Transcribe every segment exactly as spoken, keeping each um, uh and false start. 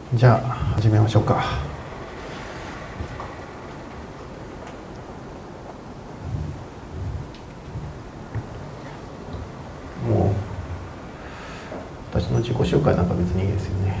じゃあ始めましょうか。もう私の自己紹介なんか別にいいですよね。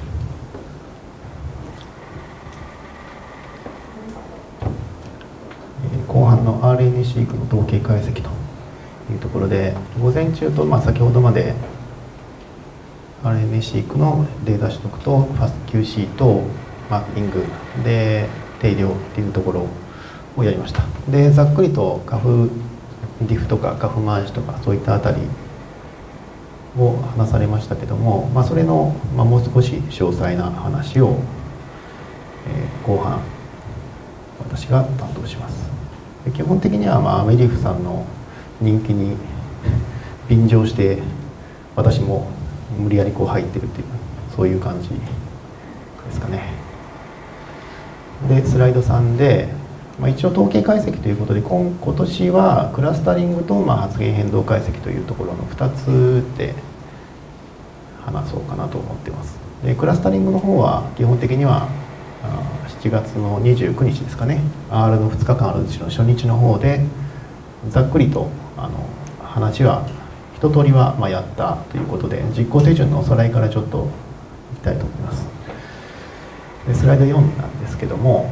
後半の アールエヌエー シークの統計解析というところで、午前中とまあ先ほどまで アールエヌエー シークのデータ取得と ファストキューシー とマッピングで定量っていうところをやりました。でざっくりとカフディフとかカフマージとかそういったあたりを話されましたけども、まあ、それの、まあ、もう少し詳細な話を、えー、後半私が担当します。で基本的には、まあ、メリフさんの人気に便乗して私も無理やりこう入ってるっていうそういう感じですかね。でスライドさんで、まあ、一応統計解析ということで 今, 今年はクラスタリングとまあ発言変動解析というところのふたつで話そうかなと思っています。でクラスタリングの方は基本的にはしちがつのにじゅうくにちですかね、 アール のふつかかんあるうちの初日の方でざっくりとあの話は一通りはまあやったということで、実行手順のおさらいからちょっといきたいと思います。でスライドよんなんですけども、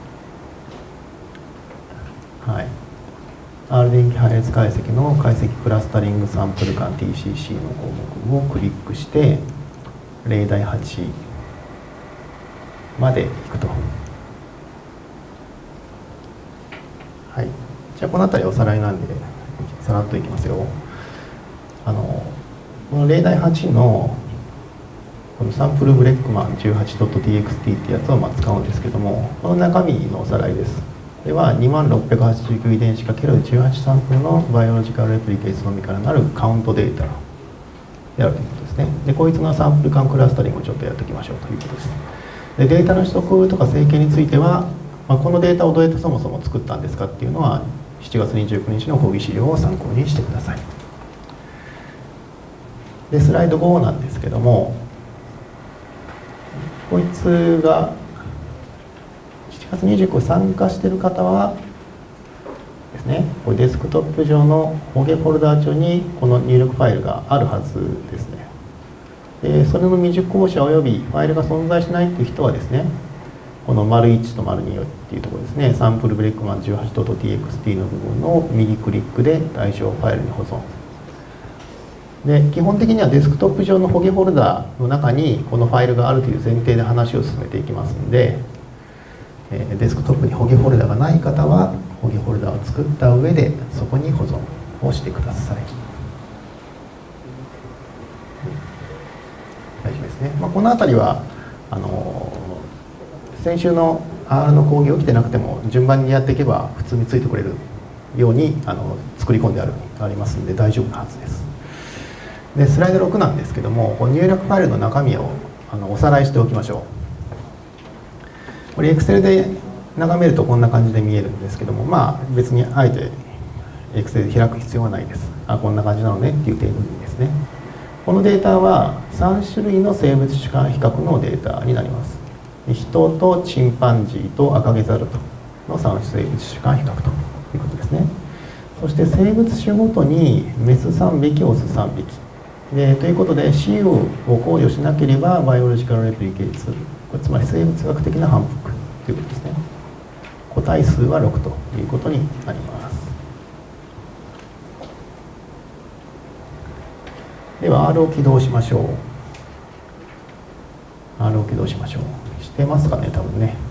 はい、アール 電気配列解析の解析クラスタリングサンプル間 ティーシーシー の項目をクリックして例題はちまでいくと。はい、じゃあこの辺りおさらいなんでさらっといきますよ。あのこの例題はちのこのサンプルブレックマン じゅうはちドットティーエックスティー ってやつをまあ使うんですけども、この中身のおさらいです。これはにまんろっぴゃくはちじゅうきゅう遺伝子 ×じゅうはち サンプルのバイオロジカルレプリケーツのみからなるカウントデータであるということですね。でこいつのサンプル間クラスタリングをちょっとやっておきましょうということです。でデータの取得とか整形については、まあ、このデータをどうやってそもそも作ったんですかっていうのはしちがつにじゅうくにちの講義資料を参考にしてください。でスライドごなんですけども、こいつがしちがつにじゅうくにち参加している方はですね、これデスクトップ上の保険フォルダー上にこの入力ファイルがあるはずですね。でそれの未熟校者およびファイルが存在しないっていう人はですね、この丸いちと丸にっていうところですね、サンプルブレックマン じゅうはちドットティーエックスティー の部分を右クリックで対象ファイルに保存。で基本的にはデスクトップ上の保険フォルダの中にこのファイルがあるという前提で話を進めていきますので、えー、デスクトップに保険フォルダがない方は保険フォルダを作った上でそこに保存をしてください。大丈夫ですね。まあ、この辺りはあのー、先週の アール の講義起きてなくても順番にやっていけば普通についてくれるようにあの作り込んであるありますので大丈夫なはずです。でスライドろくなんですけども、この入力ファイルの中身をあのおさらいしておきましょう。これ Excel で眺めるとこんな感じで見えるんですけども、まあ別にあえて Excel で開く必要はないです。あこんな感じなのねっていう程度にですね。このデータはさんしゅるいの生物主観比較のデータになります。人とチンパンジーとアカゲザルとのさん生物主観比較ということですね。そして生物種ごとにメスさんびきオスさんびきでということで シーオー を考慮しなければバイオロジカルレプリケーツ、これつまり生物学的な反復ということですね。個体数はろくということになります。では アール を起動しましょう。 アール を起動しましょう。してますかね多分ね、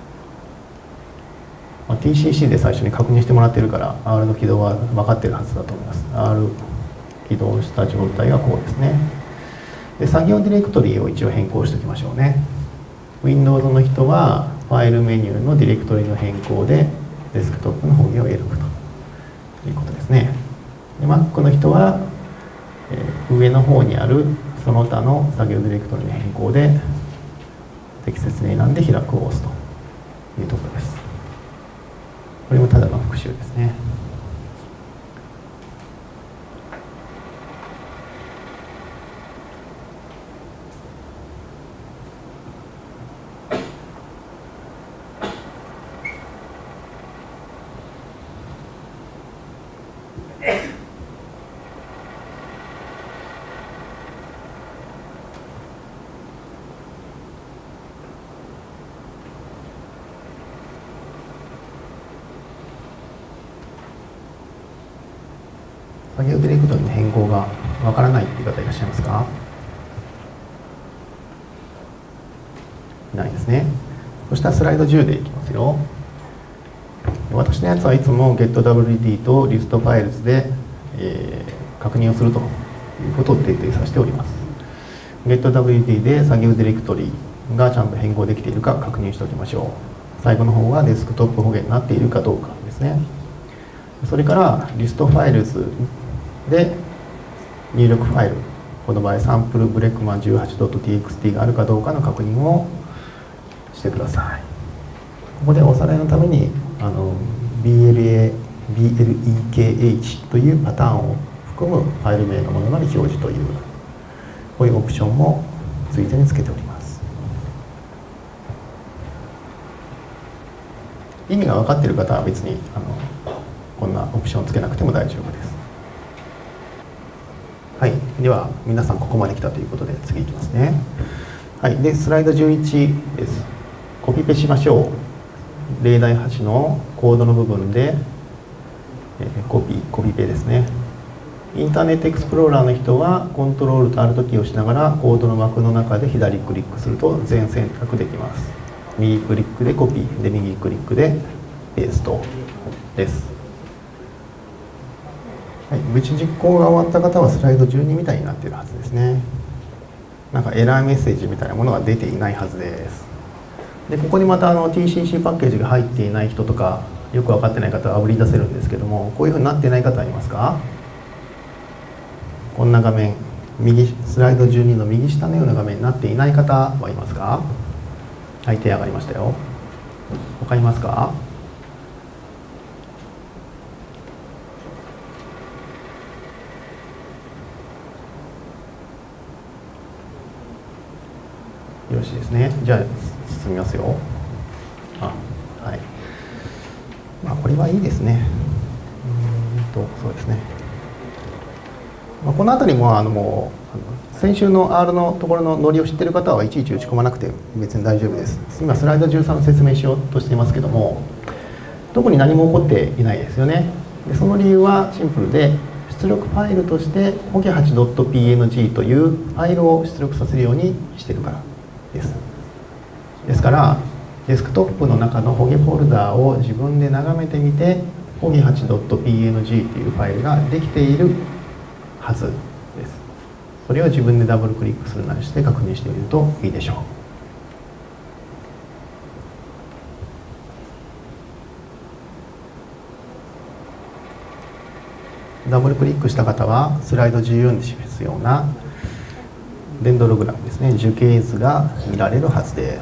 まあ、ティーシーシー で最初に確認してもらってるから アール の起動は分かってるはずだと思います。 アール 起動した状態がこうですね。で作業ディレクトリーを一応変更しておきましょうね。 Windows の人はファイルメニューのディレクトリの変更でデスクトップの方にを選ぶということですね。で Mac の人は、えー、上の方にあるその他の作業ディレクトリの変更で適切に選んで開くを押すというところです。これもただの復習ですね。 作業ディレクトリの変更がわからないっていう方いらっしゃいますか？いないですね。そしたらスライドじゅうでいきますよ。私のやつはいつも getwd と listfiles で、えー、確認をするということを徹底させております。getwd で作業ディレクトリがちゃんと変更できているか確認しておきましょう。最後の方がデスクトップ保険になっているかどうかですね。それから listfiles で入力ファイル、この場合サンプルブレックマン じゅうはちドットティーエックスティー があるかどうかの確認をしてください。ここでおさらいのためにあの ビーエルエー、ビーエルイーケーエイチ というパターンを含むファイル名のもののみ表示というこういうオプションもついでにつけております。意味が分かっている方は別にあのこんなオプションをつけなくても大丈夫です。はい、では皆さんここまで来たということで次いきますね。はい、でスライドじゅういちです。コピペしましょう。例題はちのコードの部分で、えー、コピー、コピペですね。インターネットエクスプローラーの人はコントロールとアルトキーをしながらコードの枠の中で左クリックすると全選択できます。右クリックでコピーで右クリックでペーストです。はい、無事実行が終わった方はスライドじゅうにみたいになっているはずですね。なんかエラーメッセージみたいなものが出ていないはずです。でここにまたあの ティーシーシー パッケージが入っていない人とかよく分かってない方はあぶり出せるんですけども、こういうふうになっていない方はいますか？こんな画面、右スライドじゅうにの右下のような画面になっていない方はいますか？はい、手上がりましたよ。他いますか？よろしいですね。じゃあ進みますよ。あ、はい。まあこれはいいですね。うーんとそうですね。まあ、この辺りもあのもう先週の R のところのノリを知っている方はいちいち打ち込まなくて別に大丈夫です。今スライドじゅうさんの説明しようとしていますけども、特に何も起こっていないですよね。でその理由はシンプルで、出力ファイルとしてホゲ はちドットピーエヌジー というファイルを出力させるようにしているからです。ですからデスクトップの中のホゲフォルダーを自分で眺めてみて ホゲ はちドットピーエヌジー というファイルができているはずです。それを自分でダブルクリックするなりして確認してみるといいでしょう。ダブルクリックした方はスライドじゅうよんで示すようなデンドログラムですね、樹形図が見られるはずです。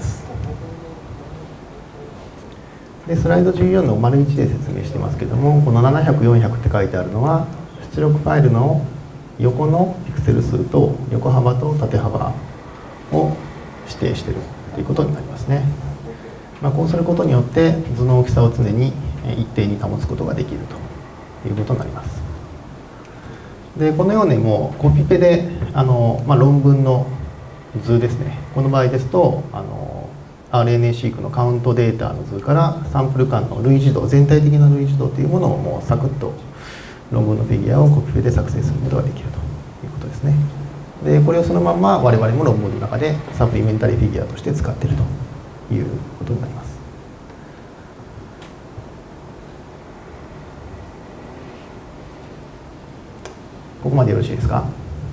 でスライドじゅうよんの丸いちで説明してますけども、このななひゃく、よんひゃくって書いてあるのは出力ファイルの横のピクセル数と横幅と縦幅を指定しているということになりますね。まあ、こうすることによって図の大きさを常に一定に保つことができるということになります。でこのようにもうコピペであの、まあ、論文の図ですね。この場合ですとあの アールエヌエー シークのカウントデータの図からサンプル間の類似度、全体的な類似度というものをもうサクッと論文のフィギュアをコピペで作成することができるということですね。でこれをそのまま我々も論文の中でサプリメンタリーフィギュアとして使っているということになります。ここまでよろしいですか？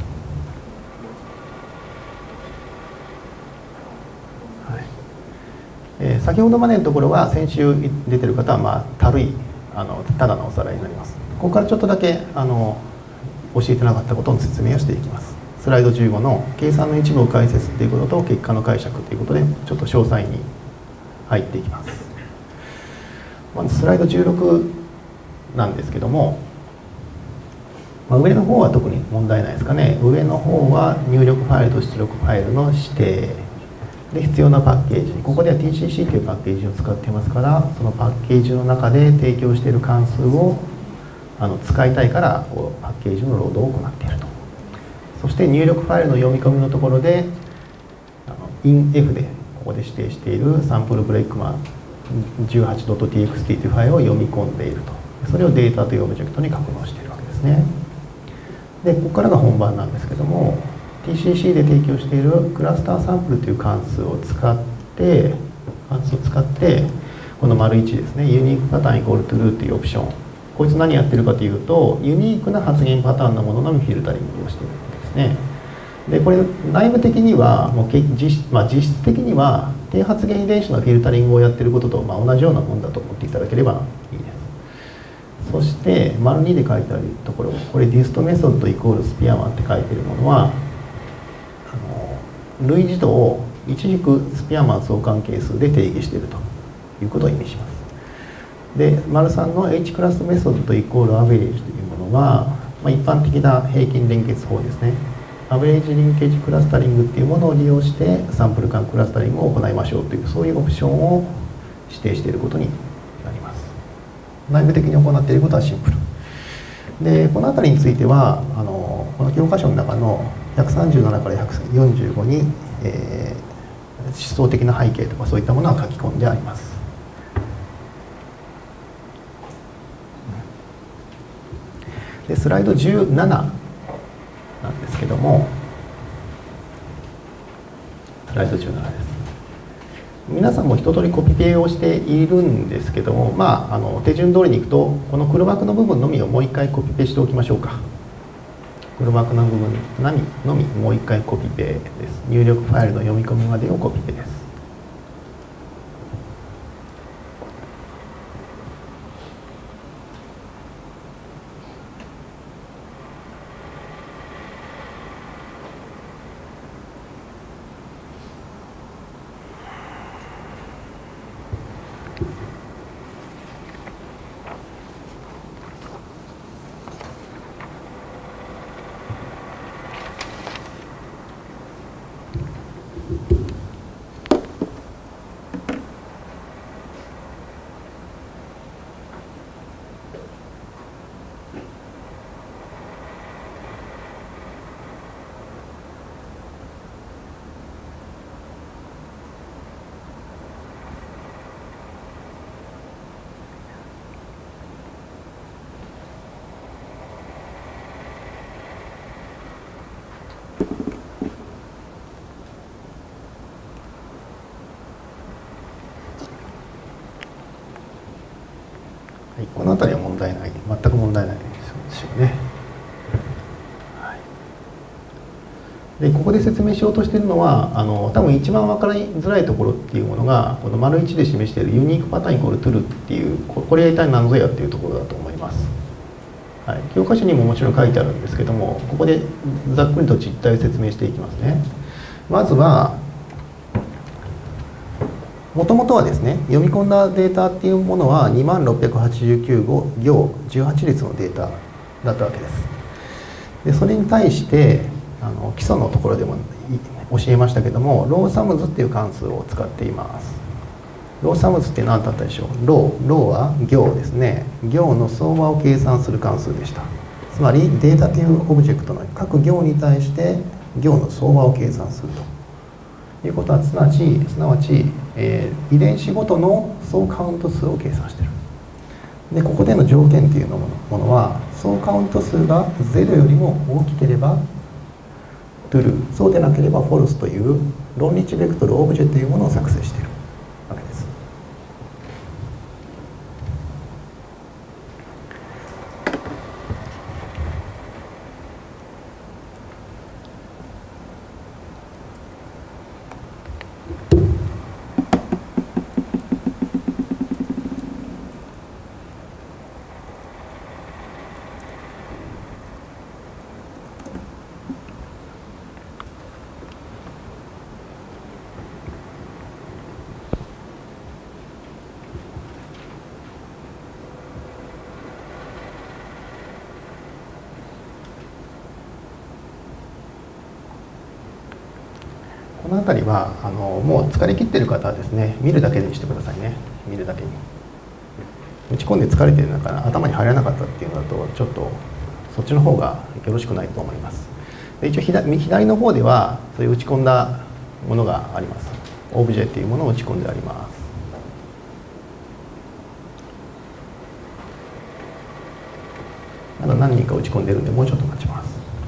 えー、先ほどまでのところは先週出てる方はまあたるいあのただのおさらいになります。ここからちょっとだけあの教えてなかったことの説明をしていきます。スライドじゅうごの計算の一部を解説ということと結果の解釈ということでちょっと詳細に入っていきます。まずスライドじゅうろくなんですけども、まあ、上の方は特に問題ないですかね。上の方は入力ファイルと出力ファイルの指定で必要なパッケージ、ここでは ティーシーシー というパッケージを使っていますから、そのパッケージの中で提供している関数をあの使いたいからこうパッケージのロードを行っていると。そして入力ファイルの読み込みのところであの インエフ でここで指定しているサンプルブレイクマン じゅうはちドットティーエックスティー というファイルを読み込んでいると。それをデータというオブジェクトに格納しているわけですね。 でここからが本番なんですけども、 ティーシーシー で提供しているクラスターサンプルという関数を使って関数を使ってこの丸いちですね、ユニークパターンイコールトゥルーというオプション、こいつ何やってるかというと、ユニークな発言パターンのもののみフィルタリングをしているんですね。でこれ内部的にはもう実質、まあ、実質的には低発言遺伝子のフィルタリングをやっていることとまあ同じようなものだと思っていただければいいです。そして丸にで書いてあるところ、これディストメソッドイコールスピアマンって書いているものは、あの類似度を一軸スピアマン相関係数で定義しているということを意味します。で丸さんの H クラスメソッドイコールアベレージというものは、まあ、一般的な平均連結法ですね。アベレージリンケージクラスタリングっていうものを利用してサンプル間クラスタリングを行いましょうという、そういうオプションを指定していることになります。内部的に行っていることはシンプルで、この辺りについてはあのこの教科書の中のひゃくさんじゅうななからひゃくよんじゅうごに、えー、思想的な背景とかそういったものは書き込んであります。でスライドじゅうなななんですけども、スライドじゅうななです。皆さんも一通りコピペをしているんですけども、まあ、あの手順通りにいくとこの黒幕の部分のみをもう一回コピペしておきましょうか。黒幕の部分のみのみもう一回コピペです。入力ファイルの読み込みまでをコピペです。この辺りは問題ない、全く問題ないですよね。はい、でここで説明しようとしているのは、あの多分一番分かりづらいところっていうものが、この丸いちで示しているユニークパターンイコールトゥルっていう、これは一体何ぞやっていうところだと思います。はい、教科書にももちろん書いてあるんですけども、ここでざっくりと実態を説明していきますね。まずはもともとはですね、読み込んだデータっていうものはにまんろっぴゃくはちじゅうきゅう行じゅうはち列のデータだったわけです。でそれに対してあの基礎のところでも教えましたけども、ローサムズっていう関数を使っています。ローサムズって何だったでしょう。ロー、ローは行ですね。行の相和を計算する関数でした。つまりデータというオブジェクトの各行に対して行の相和を計算するということは、すなわち、すなわち、えー、遺伝子ごとの総カウント数を計算している。で、ここでの条件というのものは、総カウント数がゼロよりも大きければトゥルー、そうでなければフォルスという論理値ベクトルオブジェというものを作成しているわけです。この辺りはあのもう疲れ切っている方はですね、見るだけにしてくださいね。見るだけに。打ち込んで疲れてるのから頭に入らなかったっていうのだと、ちょっとそっちの方がよろしくないと思います。で一応 左, 左の方ではそういう打ち込んだものがあります。オブジェっていうものを打ち込んであります。まだ何人か打ち込んでるんで、もうちょっと待ちます。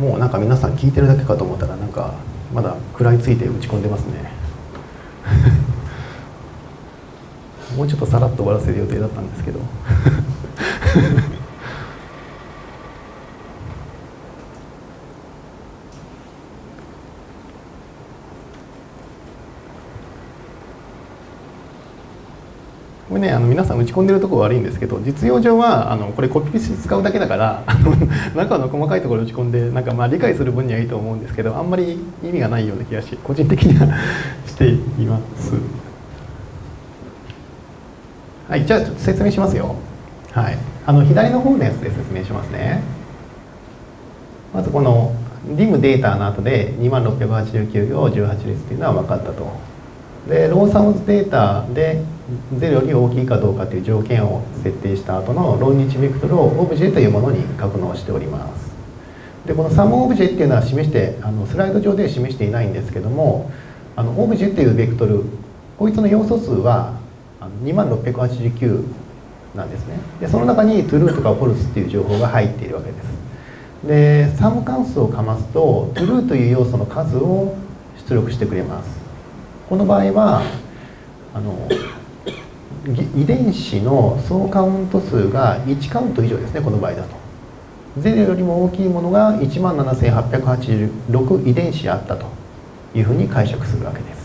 もうなんか皆さん聞いてるだけかと思ったらなんかまだ食らいついて打ち込んでますねもうちょっとさらっと終わらせる予定だったんですけどこれね、あの皆さん打ち込んでるところ悪いんですけど、実用上はあのこれコピペして使うだけだからあの中の細かいところ打ち込んでなんかまあ理解する分にはいいと思うんですけど、あんまり意味がないような気がし個人的にはしています。はい、じゃあちょっと説明しますよ。はい、あの左の方のやつで説明しますね。まずこの ディム データの後でにまんろっぴゃくはちじゅうきゅう行じゅうはち列っていうのは分かったと。でローサムズデータでゼロより大きいかどうかという条件を設定した後のロン日ベクトルをオブジェというものに格納しております。でこのサムオブジェっていうのは示してあのスライド上で示していないんですけども、あのオブジェというベクトル、こいつの要素数はにまんろっぴゃくはちじゅうきゅうなんですね。でその中に true とか false っていう情報が入っているわけです。でサム関数をかますと true という要素の数を出力してくれます。この場合はあの遺伝子の総カウント数がいちカウント以上ですね。この場合だとゼロよりも大きいものが いちまんななせんはっぴゃくはちじゅうろく 遺伝子あったというふうに解釈するわけです。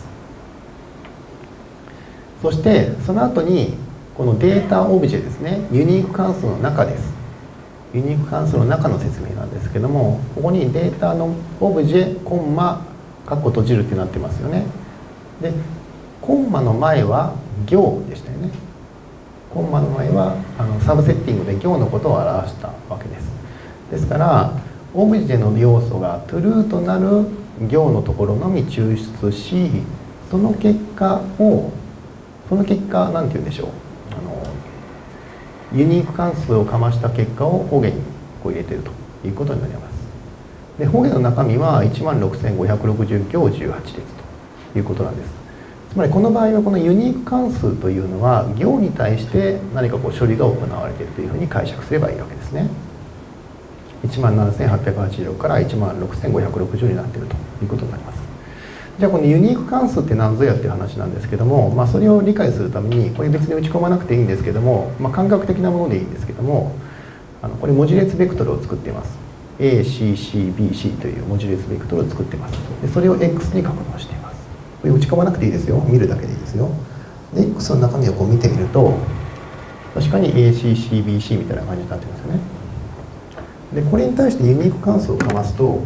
そしてその後にこのデータオブジェですね、ユニーク関数の中です。ユニーク関数の中の説明なんですけども、ここにデータのオブジェコンマカッコ閉じるってなってますよね。でコンマの前は行でしたよね。コンマの前はあのサブセッティングで行のことを表したわけです。ですからオブジェの要素が true となる行のところのみ抽出し、その結果をその結果何て言うんでしょう、あのユニーク関数をかました結果を保下にこう入れているということになります。で保下の中身はいちまんろくせんごひゃくろくじゅう行じゅうはち列ということなんです。つまりこの場合はこのユニーク関数というのは行に対して何かこう処理が行われているというふうに解釈すればいいわけですね。いちまんななせんはっぴゃくはちじゅうろくからいちまんろくせんごひゃくろくじゅうになっているということになります。じゃあこのユニーク関数って何ぞやっていう話なんですけども、まあ、それを理解するためにこれ別に打ち込まなくていいんですけども、まあ、感覚的なものでいいんですけども、あのこれ文字列ベクトルを作っています。 エーシーシービーシー という文字列ベクトルを作っています。でそれを X に格納しています。これ打ち込まなくていいですよ。見るだけでいいですよ。で X の中身をこう見てみると確かに エーシーシービーシー みたいな感じになってますよね。でこれに対してユニーク関数をかますと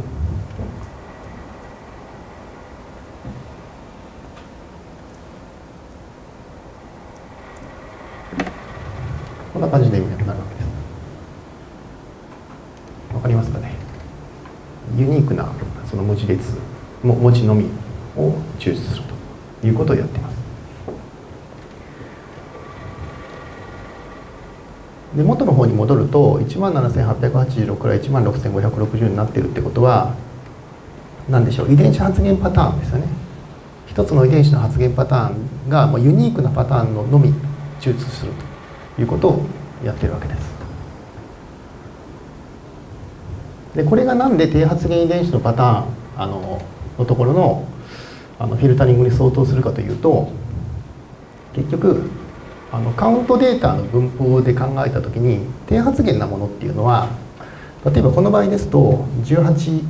こんな感じで意味になるわけです。わかりますかね。ユニークなその文字列も文字のみを抽出するということをやっています。で元の方に戻るといちまんななせんはっぴゃくはちじゅうろくからいちまんろくせんごひゃくろくじゅうになっているってことは何でしょう、遺伝子発現パターンですよね。一つの遺伝子の発現パターンがもうユニークなパターンののみ抽出するということをやっているわけです。でこれがなんで低発現遺伝子のパターンあののところのあのフィルタリングに相当するかというと、結局あのカウントデータの分布で考えた時に低発現なものっていうのは、例えばこの場合ですとじゅうはち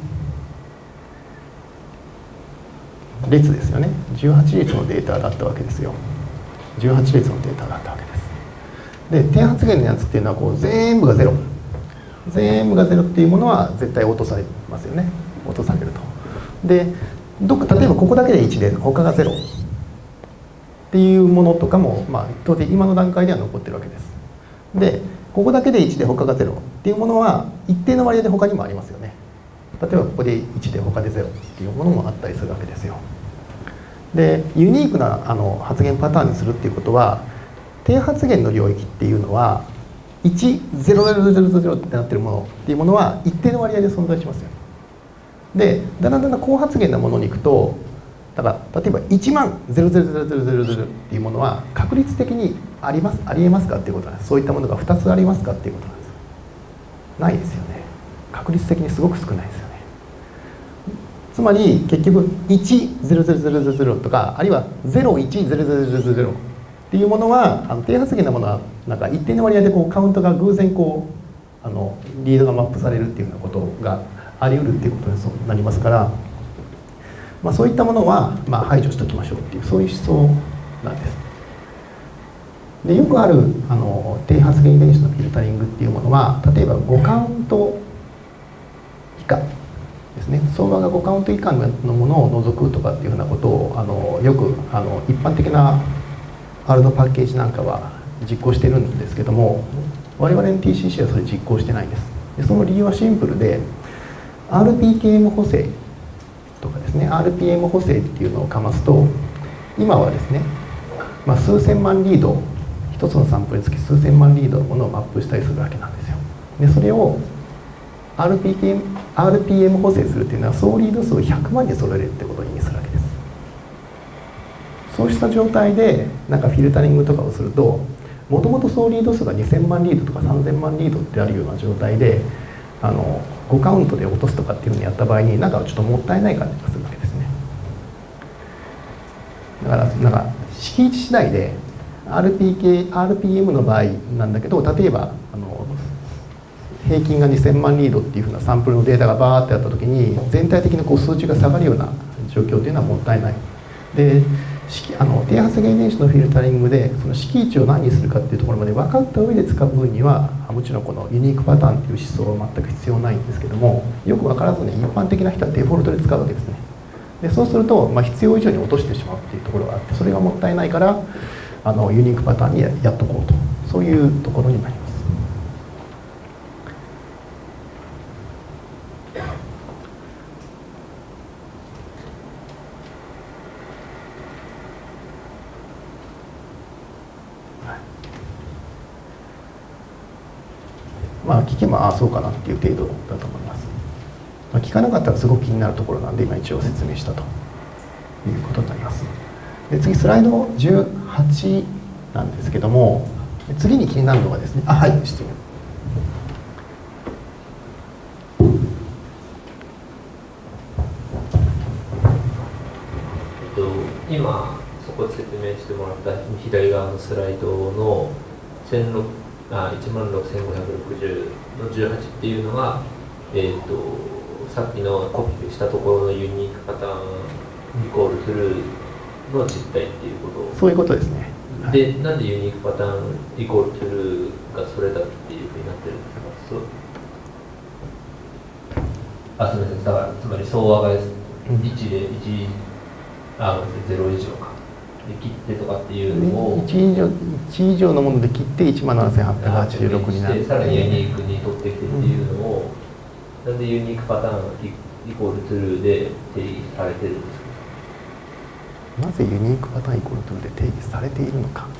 列ですよね。じゅうはち列のデータだったわけですよ。じゅうはち列のデータだったわけです。で低発現のやつっていうのはこう全部がゼロ全部がゼロっていうものは絶対落とされますよね。落とされると。でどっか例えばここだけでいちで他がゼロっていうものとかも、まあ、当然今の段階では残ってるわけです。でここだけでいちで他がゼロっていうものは一定の割合で他にもありますよね。例えばここでいちで他でゼロっていうものもあったりするわけですよ。でユニークなあの発現パターンにするっていうことは、低発現の領域っていうのはいち、ゼロ、ゼロ、ゼロ、ゼロってなってるものっていうものは一定の割合で存在しますよね。でだんだんだんだん高発現なものに行くと、だから例えばいちまんゼロゼロゼロゼロゼロゼロっていうものは確率的にありますありえますかっていうことなんです。そういったものがふたつありますかっていうことなんです。ないですよね。確率的にすごく少ないですよね。 つまり結局いちゼロゼロゼロゼロゼロとかあるいはゼロいちゼロゼロゼロゼロっていうものはあの低発言なものはなんか一定の割合でこうカウントが偶然こうあのリードがマップされるっていうようなことがあり得るっていうことになりますから、まあ、そういったものはまあ排除しておきましょうっていうそういう思想なんです。でよくあるあの低発言遺伝子のフィルタリングっていうものは例えばごカウント以下ですね、相場がごカウント以下のものを除くとかっていうふうなことをあのよくあの一般的な R のパッケージなんかは実行してるんですけども、我々の ティーシーシー はそれ実行してないです。でその理由はシンプルで アールピーケーエム 補正とかですね アールピーエム 補正っていうのをかますと今はですね、まあ、数千万リード一つのサンプルにつき数千万リードのものをマップしたりするわけなんですよ。でそれを アールピーケーエム, アールピーエム 補正するっていうのは総リード数をひゃくまんに揃えるってことを意味するわけです。そうした状態でなんかフィルタリングとかをするともともと総リード数がにせんまんリードとかさんぜんまんリードってあるような状態であのごカウントで落とすとかっていうふうにやった場合になんかちょっともったいない感じがするわけですね。だからなんか敷地次第で アールピーケー、アールピーエム の場合なんだけど例えばあの平均がにせんまんリードっていうふうなサンプルのデータがバーってあった時に全体的なこう数値が下がるような状況というのはもったいない。であの低発言遺伝子のフィルタリングでその式値を何にするかっていうところまで分かった上で使う分にはもちろんこのユニークパターンっていう思想は全く必要ないんですけどもよく分からずに一般的な人はデフォルトで使うわけですね。でそうすると、まあ、必要以上に落としてしまうっていうところがあってそれがもったいないからあのユニークパターンにやっとこうとそういうところになります。まあ聞けばああそうかなっていう程度だと思います。まあ、聞かなかったらすごく気になるところなんで今一応説明したということになります。で次スライドじゅうはちなんですけども次に気になるのがですねあはい質問。 えっと今そこで説明してもらった左側のスライドのいちまんろくせんごひゃくろくじゅうのじゅうはちっていうのが、えー、とさっきのコピーしたところのユニークパターンイコールトゥルーの実態っていうことそういうことですね。 で、 はい、 なんでユニークパターンイコールトゥルーがそれだっていうふうになってるんですか。そうあすみませんだからつまり相和がいちでいちあゼロ以上かで切ってとかっていうのをいち, 以上いち以上のもので切っていちまんななせんはっぴゃくはちじゅうろくになってさらにユニークに取ってきてっていうのを、うん、なんでユニークパターンイコールトゥルーで定義されてるんですか。 なぜユニークパターンイコールトゥルーで定義されているのか。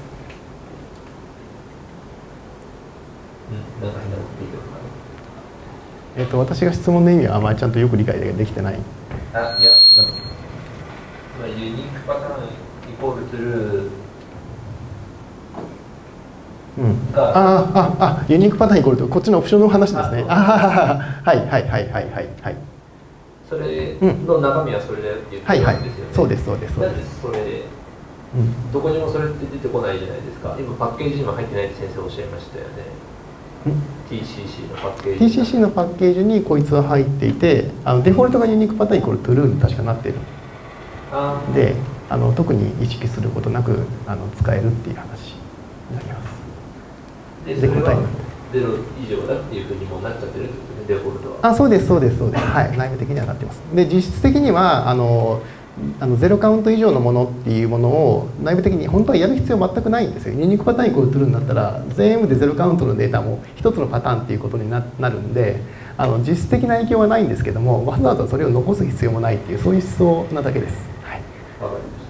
うん、なんか変なこと言ってるのかな。 えっと私が質問の意味はあまりちゃんとよく理解できてない。 あいやだとまあユニークパターンイコールトゥルーうん、あああユニークパターンイコールとこっちのオプションの話ですね。ああはいはいはいはいはいはい。 それの中身はそれだよって言ってるんですよね。はいはい、 そうですそうですそうです。 なんでそれで、うん、どこにもそれって出てこないじゃないですか。今パッケージにも入ってないって先生おっしゃいましたよね。ティーシーシー のパッケージ。 ティーシーシー のパッケージにこいつは入っていて、あのデフォルトがユニークパターンイコールトゥルーに確かなっている。あであの特に意識することなくあの使えるっていう話になります。 でそれはゼロ以上だっていうふうにもなっちゃってるってことね、デフォルトは。あ、 そうですそうですそうです。はい、内部的にはなってます。で実質的にはあのあのゼロカウント以上のものっていうものを内部的に本当はやる必要全くないんですよ。ユニークパターンイコールトゥルーになったら全部でゼロカウントのデータも一つのパターンっていうことに な, なるんであの実質的な影響はないんですけどもわざわざそれを残す必要もないっていうそういう思想なだけです。はい、わかりました。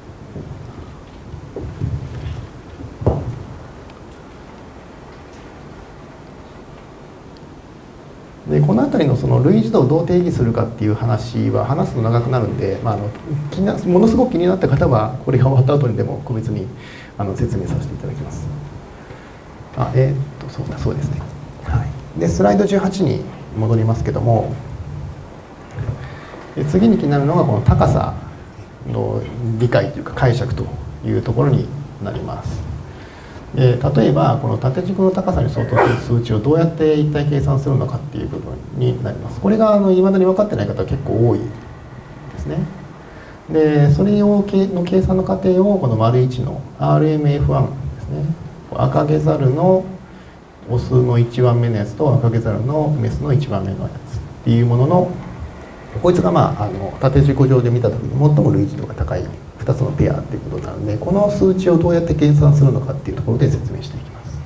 でこの辺りのその類似度をどう定義するかっていう話は話すと長くなるんで、まあ、あの気になものすごく気になった方はこれが終わった後にでも個別にあの説明させていただきます。あえー、っとそうだそうですね。はい、でスライドじゅうはちに戻りますけども、 で次に気になるのがこの高さの理解というか解釈というところになります。で例えばこの縦軸の高さに相当する数値をどうやって一体計算するのかっていう部分になります。これがいまだに分かってない方は結構多いですね。でそれをの計算の過程をこの丸いちの アールエムエフワン ですね、赤毛ザルのオスのいちばんめのやつと赤毛ザルのメスのいちばんめのやつっていうものの、こいつが、まあ、あの縦軸上で見た時に最も類似度が高いふたつのペアっていうことなので、この数値をどうやって計算するのかっていうところで説明していきます。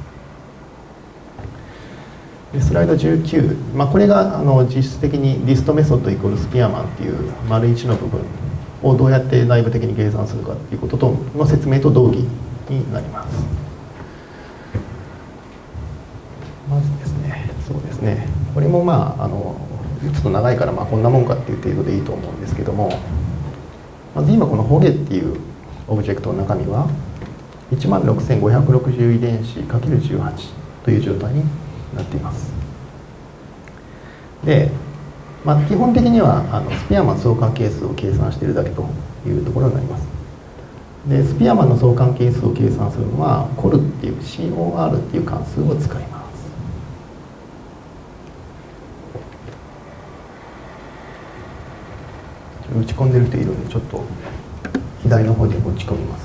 でスライドじゅうきゅう、まあ、これがあの実質的にリストメソッドイコールスピアマンっていう丸いちの部分をどうやって内部的に計算するかっていうこととの説明と同義になります。まずですね、そうですね、これもまああのちょっと長いからまあこんなもんかっていう程度でいいと思うんですけども、まず今このホゲっていうオブジェクトの中身はいちまんろくせんごひゃくろくじゅう遺伝子 かけるじゅうはち という状態になっています。で、まあ、基本的にはあのスピアマン相関係数を計算しているだけというところになります。でスピアマンの相関係数を計算するのは コル っていう コー っていう関数を使います。打ち込んでる人いるんでちょっと左の方に打ち込みます。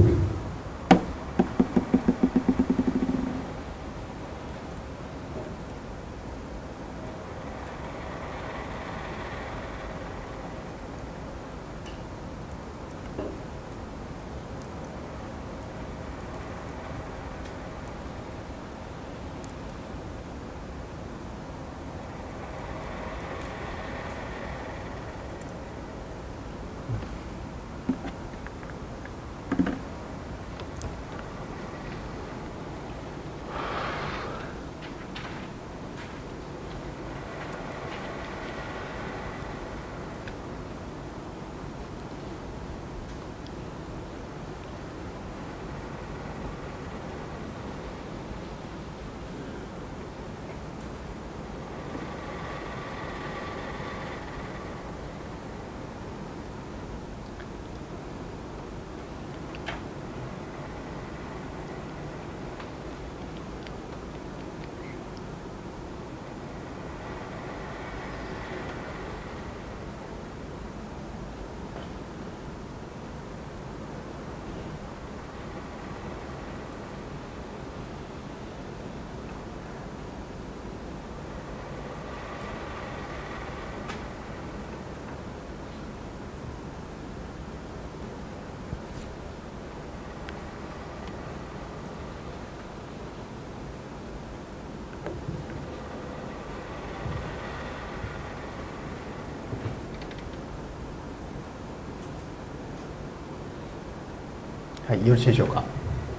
はい、よろしいでしょうか。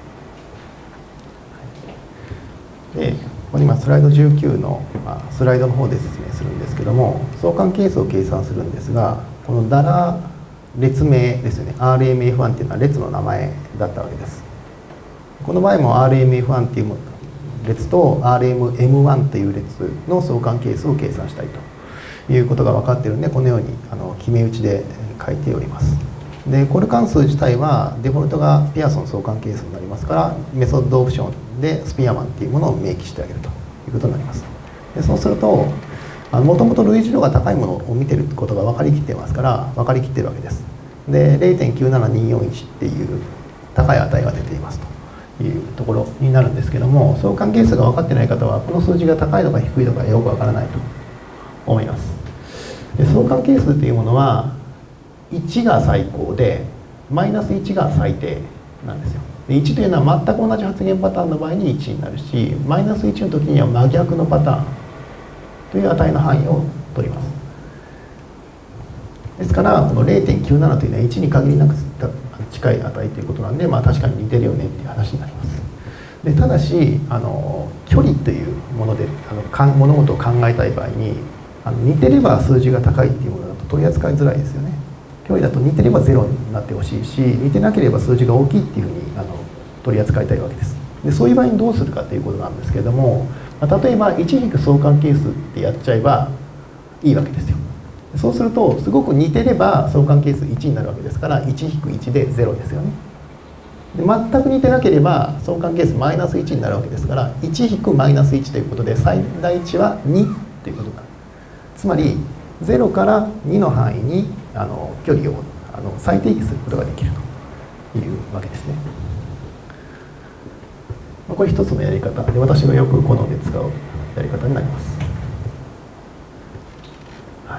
で、ここに今スライドじゅうきゅうの、まあ、スライドの方で説明するんですけども、相関係数を計算するんですが、このダラ列名ですよね、アールエムエフワン っていうのは列の名前だったわけです。この場合も アールエムエフワン っていう列と アールエムエムワン という列の相関係数を計算したいということが分かっているので、このようにあの決め打ちで書いております。でコル関数自体はデフォルトがピアソン相関係数になりますから、メソッドオプションでスピアマンっていうものを明記してあげるということになります。でそうするともともと類似度が高いものを見てることが分かりきってますから分かりきってるわけです。で ゼロてんきゅうななにーよんいち っていう高い値が出ていますというところになるんですけども、相関係数が分かってない方はこの数字が高いのか低いのかよく分からないと思います。で相関係数というものはいちが最高でマイナスいちが最低なんですよ。でいちというのは全く同じ発現パターンの場合にいちになるし、マイナスいちの時には真逆のパターンという値の範囲を取ります。ですからこの ゼロてんきゅうなな というのはいちに限りなく近い値ということなんで、まあ確かに似てるよねっていう話になります。でただしあの距離というものであのかん物事を考えたい場合にあの似てれば数字が高いっていうものだと取り扱いづらいですよね。距離だと似てればゼロになってほしいし、似てなければ数字が大きいっていうふうにあの取り扱いたいわけです。でそういう場合にどうするかということなんですけれども、まあ、例えば一軸相関係数ってやっちゃえばいいわけですよ。 そうするとすごく似てれば相関係数いちになるわけですから、いち引くいちでゼロですよね。で全く似てなければ相関係数マイナスいちになるわけですから、いち引くマイナスいちということで最大値はにということになる。つまりゼロからにの範囲にあの距離をあの最定義することができるというわけですね。これ一つのやり方で、私がよく好んで使うやり方になります。はい、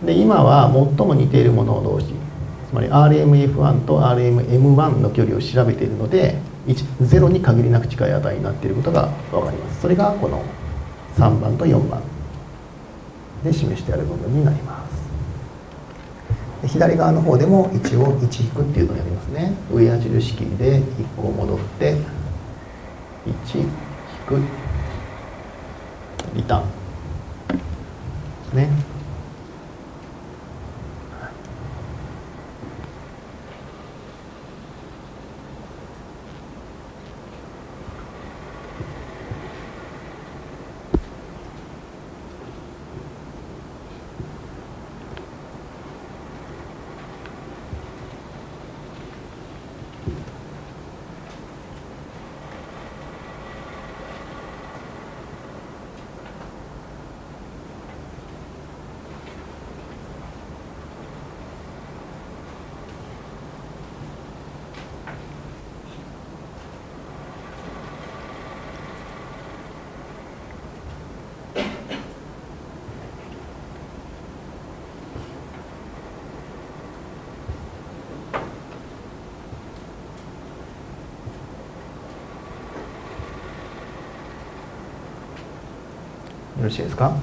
で今は最も似ているもの同士、つまり アールエムエフワン と アールエムエムワン の距離を調べているので、ゼロに限りなく近い値になっていることが分かります。それがこのさんばんとよんばんで示してある部分になります。で左側の方でも一応いち引くっていうのをやりますね。上矢印キーでいっこ戻っていち引くリターンですね。よろしいですか。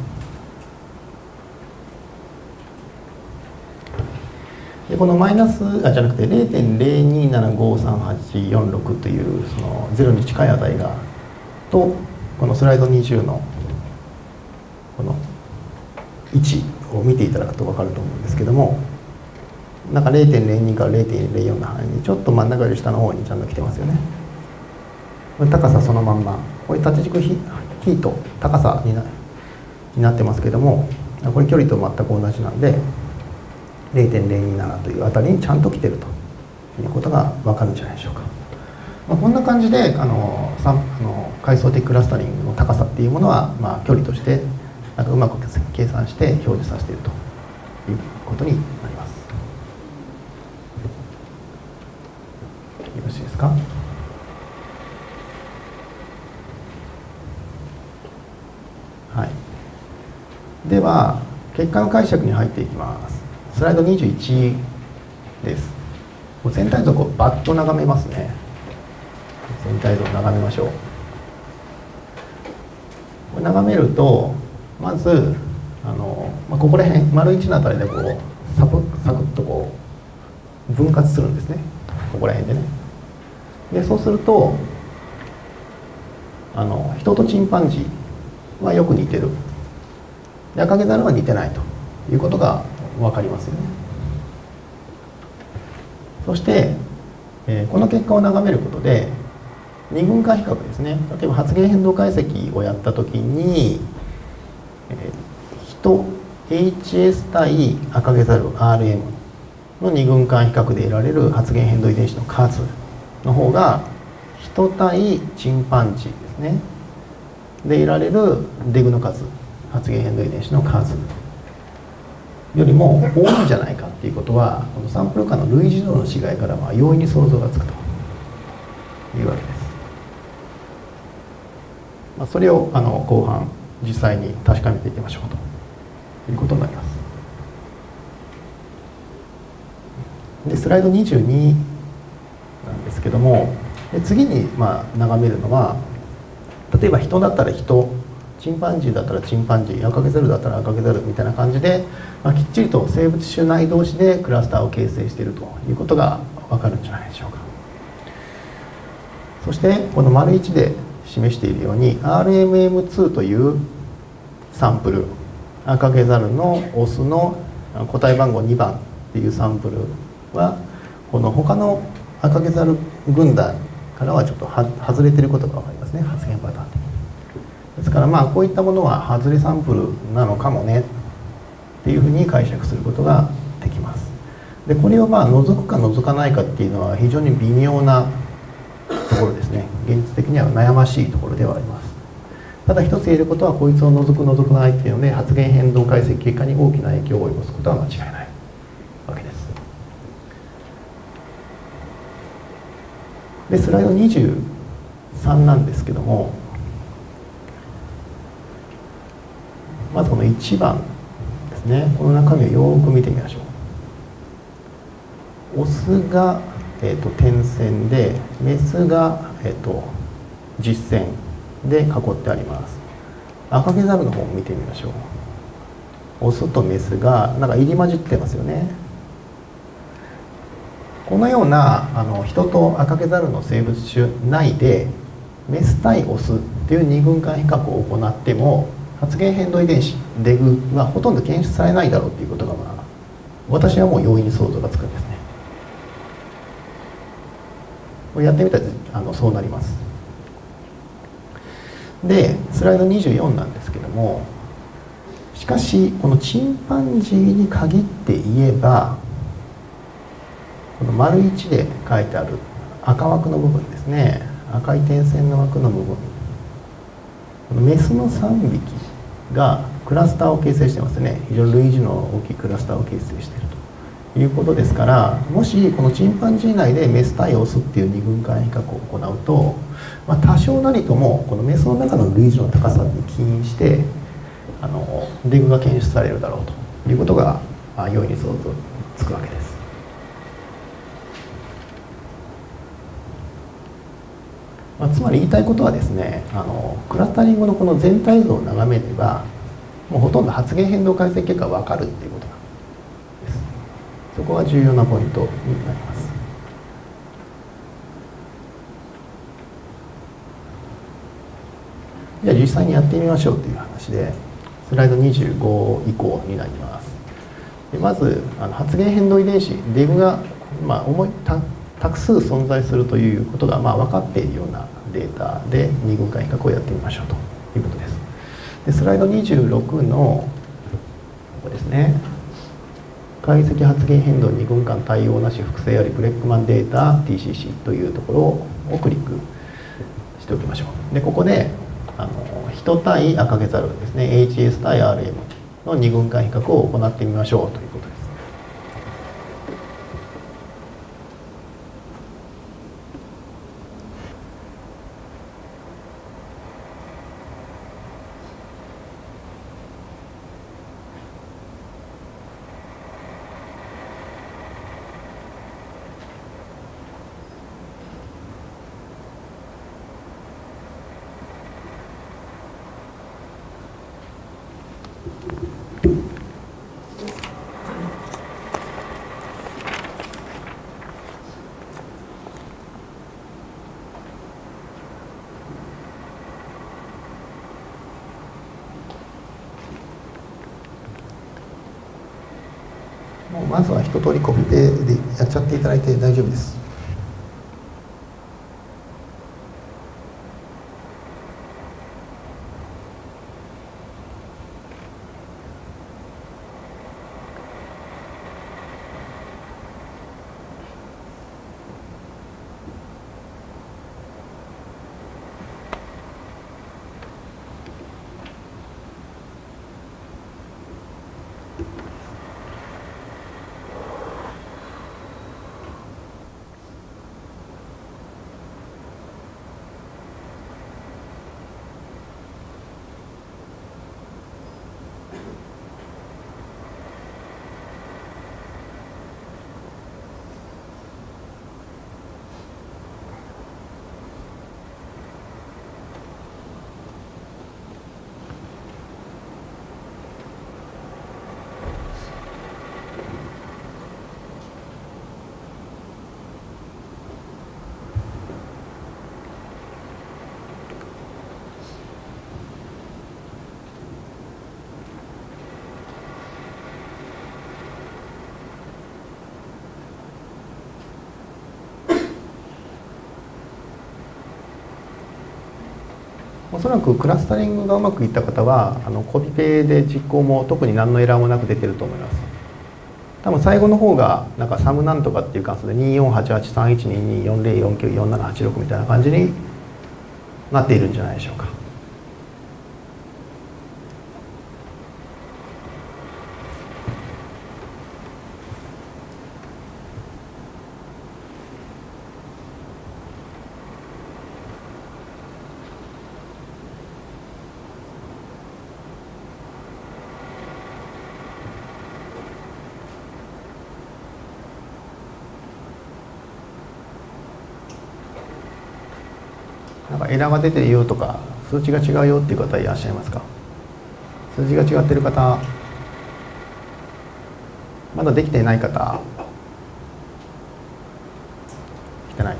でこのマイナスあじゃなくて ゼロてんゼロにななごさんはちよんろく というそのゼロに近い値がとこのスライドにじゅうのこのいちを見ていただくと分かると思うんですけども、なんか ゼロてんゼロに から ゼロてんゼロよん の範囲にちょっと真ん中より下の方にちゃんと来てますよね。これ高さそのまんま、これ縦軸比と高さになるになってますけども、これ距離と全く同じなんで ゼロてんゼロになな というあたりにちゃんと来てるということが分かるんじゃないでしょうか。まあ、こんな感じであのあの階層的クラスタリングの高さっていうものは、まあ、距離としてなんかうまく計算して表示させているということになります。よろしいですか。はい。では結果の解釈に入っていきます。スライドにじゅういちです。全体像をバッと眺めますね。全体像を眺めましょう。これ眺めるとまずあの、まあ、ここら辺丸いちのあたりでこうサクサクッとこう分割するんですね。ここら辺でね。でそうするとあの人とチンパンジーはよく似てる。で赤毛ザルは似てないということが分かりますよね。そして、えー、この結果を眺めることで二群化比較ですね。例えば発現変動解析をやった時に、えー、人 エイチエス 対赤毛ザル アールエム の二群間比較で得られる発現変動遺伝子の数の方が人対チンパンジーですねで得られるデグの数、発現変動遺伝子の数よりも多いんじゃないかっていうことは、このサンプル間の類似度の違いからまあ容易に想像がつくというわけです。まあ、それをあの後半実際に確かめていきましょうということになります。でスライドにじゅうになんですけども、で次にまあ眺めるのは、例えば人だったら人、チンパンジーだったらチンパンジー、赤毛ザルだったら赤毛ザルみたいな感じで、まあ、きっちりと生物種内同士でクラスターを形成しているということが分かるんじゃないでしょうか。そしてこの丸いちで示しているように アールエムエムツー というサンプル、赤毛ザルのオスの個体番号にばんっていうサンプルはこの他の赤毛ザル軍団からはちょっとは外れていることが分かりますね、発現パターン的に。ですからまあこういったものは外れサンプルなのかもねっていうふうに解釈することができます。でこれをまあ除くか除かないかっていうのは非常に微妙なところですね。現実的には悩ましいところではあります。ただ一つ言えることは、こいつを除く除かないっていうので発現変動解析結果に大きな影響を及ぼすことは間違いないわけです。でスライドにじゅうさんなんですけども、まずこのいちばんですね。この中身をよく見てみましょう。オスが、えー、と点線で、メスが、えー、と実線で囲ってあります。赤毛ザルの方を見てみましょう。オスとメスがなんか入り混じってますよね。このようなあの人と赤毛ザルの生物種内でメス対オスっていう二群間比較を行っても、発現変動遺伝子デグはほとんど検出されないだろうということが、まあ、私はもう容易に想像がつくんですね。これやってみたらあのそうなります。でスライドにじゅうよんなんですけども、しかしこのチンパンジーに限って言えば、この丸いちで書いてある赤枠の部分ですね、赤い点線の枠の部分、このメスのさんびきがクラスターを形成してますね。非常に類似の大きいクラスターを形成しているということですから、もしこのチンパンジー内でメス対オスっていう二群間比較を行うと、まあ、多少なりともこのメスの中の類似の高さに起因してあのデグが検出されるだろうということが、まあ、容易に想像つくわけです。まあ、つまり言いたいことはですね、あのクラスタリングのこの全体像を眺めれば、もうほとんど発現変動解析結果が分かるっていうことなんです。そこが重要なポイントになります。じゃあ実際にやってみましょうという話で、スライドにじゅうご以降になります。でまずあの発現変動遺伝子デグが、まあ、重いたたく数存在するということがまあ分かっているようなデータで二群間比較をやってみましょうということです。でスライドにじゅうろくのここですね、解析発現変動二群間対応なし複製ありブレックマンデータ ティーシーシー というところをクリックしておきましょう。でここであの人対赤毛ザルですね、 エイチエス 対 アールエム の二群間比較を行ってみましょうということです。もうまずは一通りコピペでやっちゃっていただいて大丈夫です。 おそらくクラスタリングがうまくいった方はあのコピペで実行も特に何のエラーもなく出てると思います。多分最後の方がなんかサムなんとかっていう関数でにーよんはちはちさんいちにによんぜろよんきゅうよんななはちろくみたいな感じになっているんじゃないでしょうか。なんかエラーが出てるよとか数値が違うよっていう方いらっしゃいますか？数字が違ってる方、まだできていない方、来てない。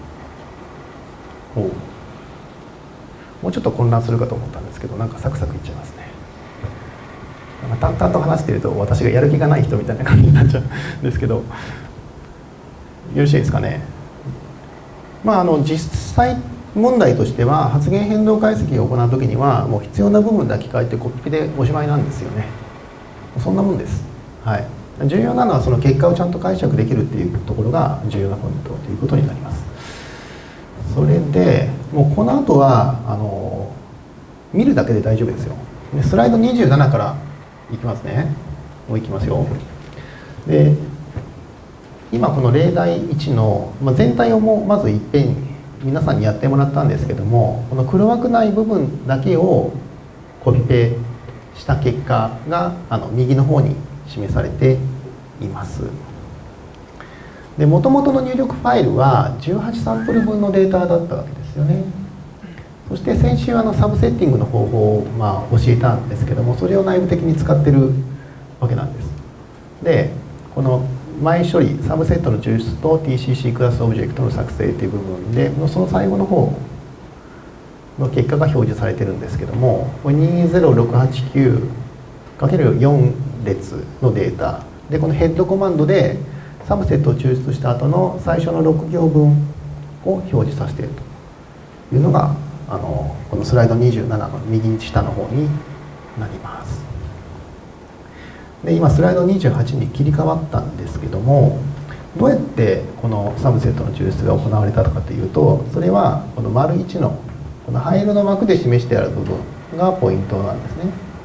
おう、もうちょっと混乱するかと思ったんですけど、なんかサクサクいっちゃいますね。なんか淡々と話していると私がやる気がない人みたいな感じになっちゃうんですけど、よろしいですかね。まああの実際問題としては発言変動解析を行うときにはもう必要な部分だけ書いてコピペでおしまいなんですよね。そんなもんです。はい、重要なのはその結果をちゃんと解釈できるっていうところが重要なポイントということになります。それでもうこの後はあの見るだけで大丈夫ですよ。でスライドにじゅうななからいきますね。もういきますよ。で今この例題いちの、まあ、全体をもうまずいっぺんに皆さんにやってもらったんですけども、この黒枠内部分だけをコピペした結果があの右の方に示されています。で元々の入力ファイルはじゅうはちサンプル分のデータだったわけですよね。そして先週あのサブセッティングの方法をまあ教えたんですけども、それを内部的に使ってるわけなんです。でこの前処理サブセットの抽出と ティーシーシー クラスオブジェクトの作成という部分でその最後の方の結果が表示されてるんですけども、これ にーぜろろくはちきゅうかけるよん 列のデータで、このヘッドコマンドでサブセットを抽出した後の最初のろく行分を表示させているというのがあのこのスライドにじゅうななの右下の方になります。で今スライドにじゅうはちに切り替わったんですけども、どうやってこのサブセットの抽出が行われたかというと、それはこの丸いちのこの灰色の枠で示してある部分がポイントなんですね。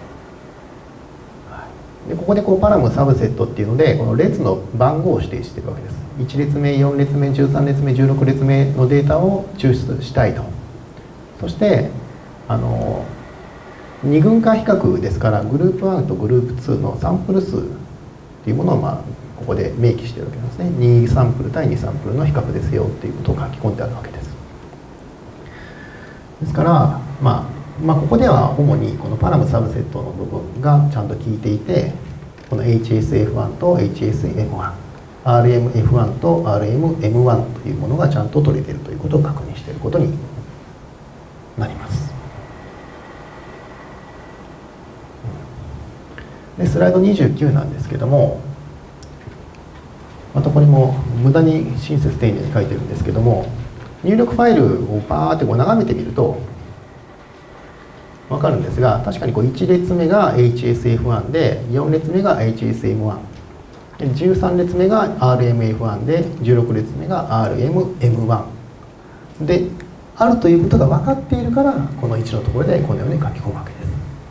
でここでこうパラムサブセットっていうのでこの列の番号を指定しているわけです。いち列目、よん列目、じゅうさん列目、じゅうろく列目のデータを抽出したいと。そしてあの二群化比較ですから、グループワンとグループツーのサンプル数っていうものをまあここで明記しているわけなんですね。にサンプル対にサンプルの比較ですよっていうことを書き込んであるわけです。ですから、まあ、まあここでは主にこのパラムサブセットの部分がちゃんと効いていて、この エイチエスエフワン と エイチエスエムワン、アールエムエフワン と アールエムエムワン というものがちゃんと取れているということを確認していることになります。でスライドにじゅうきゅうなんですけども、またこれも無駄に親切丁寧に書いてるんですけども、入力ファイルをバーってこう眺めてみると分かるんですが、確かにこういち列目が エイチエスエフワン でよん列目が エイチエスエムワン、じゅうさん列目が アールエムエフワン でじゅうろく列目が アールエムエムワン であるということが分かっているから、このいちのところでこのように書き込むわけです。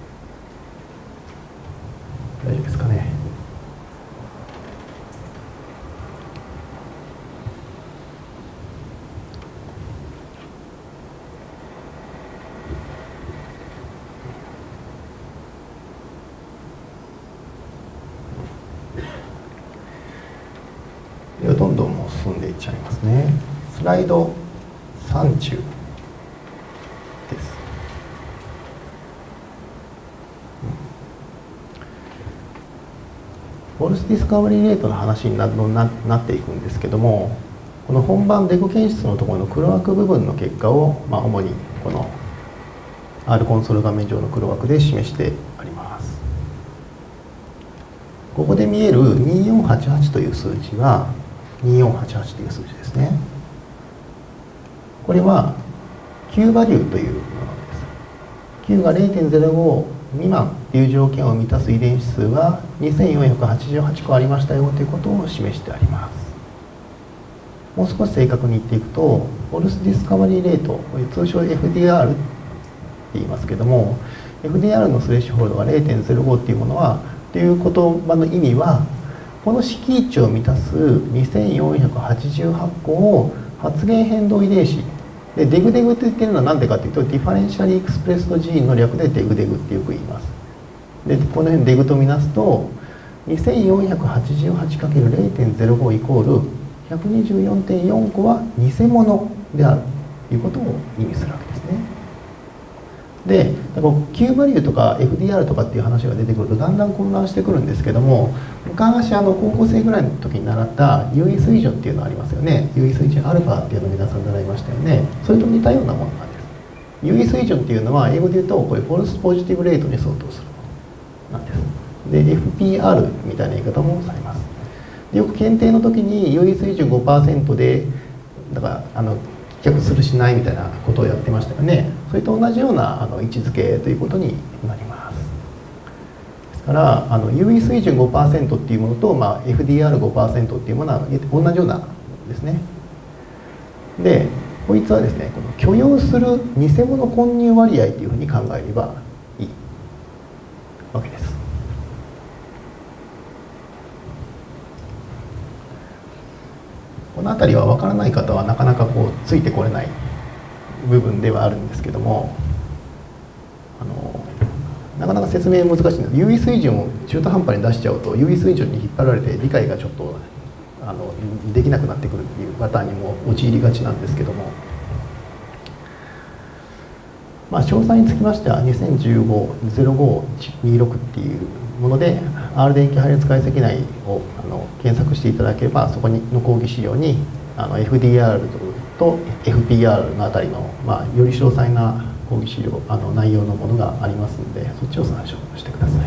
大丈夫ですかね。ではどんどんもう進んでいっちゃいますね。スライドさんじゅうです。フォルスディスカバリーレートの話に な, な, なっていくんですけども、この本番デコ検出のところの黒枠部分の結果を、まあ、主にこの R コンソール画面上の黒枠で示してあります。ここで見えるにーよんはちはちという数字はにーよんはちはちという数字ですね。これは Q バリューというものです。 Q が れいてんゼロご 未満っていう条件を満たす遺伝子数はにせんよんひゃくはちじゅうはちこありましたよということを示してあります。もう少し正確に言っていくと、フォルスディスカバリーレート、これ通称 エフディーアール って言いますけども、エフディーアール のスレッシュホールドが れいてんゼロご っていうものは、という言葉の意味は、この式値を満たすにせんよんひゃくはちじゅうはち個を発現変動遺伝子で、デグデグって言ってるのは何でかというと、ディファレンシャリーエクスプレスドジーンの略でデグデグってよく言います。で、この辺デグとみなすと、にせんよんひゃくはちじゅうはちかけるれいてんゼロご イコールひゃくにじゅうよんてんよん個は偽物であるということを意味するわけですね。で、Q バリューとか エフディーアール とかっていう話が出てくるとだんだん混乱してくるんですけども、昔あの高校生ぐらいの時に習った有意水準っていうのありますよね。有意水準アルファっていうのを皆さん習いましたよね。それと似たようなものなんです。有意水準っていうのは英語で言うとこれフォルスポジティブレートに相当するものなんです。で エフピーアール みたいな言い方もされます。よく検定の時に有意水準 ごパーセント でだからあの棄却するしないみたいなことをやってましたよね。それと同じようなあの位置づけということになります。ですからあの有意水準 ごパーセント っていうものと、まあ、エフディーアールごパーセント っていうものは同じようなですね。でこいつはですね、この許容する偽物混入割合というふうに考えればいいわけです。この辺りは分からない方はなかなかこうついてこれない部分ではあるんですけども、あのなかなか説明難しいので、有意水準を中途半端に出しちゃうと有意水準に引っ張られて理解がちょっとあのできなくなってくるっていうパターンにも陥りがちなんですけども、まあ、詳細につきましてはにせんじゅうご ゼロご にじゅうろくっていうもので R 電気配列解析内をあの検索していただければ、そこにの講義資料にあの エフディーアール と エフピーアール のあたりの、まあ、より詳細な講義資料あの内容のものがありますので、そっちを参照してください。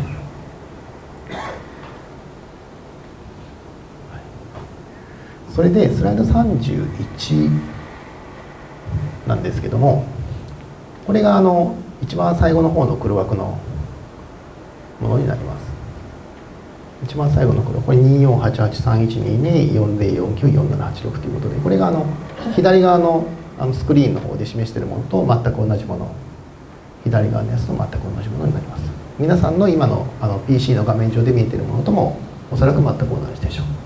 それでスライドさんじゅういちなんですけども、これがあの一番最後の方の黒枠のものになります。一番最後の黒、これによんはちはちさんいちにによんぜろよんきゅうよんななはちろくということで、これがあの左側のあのスクリーンの方で示しているものと全く同じもの、左側のやつと全く同じものになります。皆さんの今のあの ピーシー の画面上で見えているものともおそらく全く同じでしょう。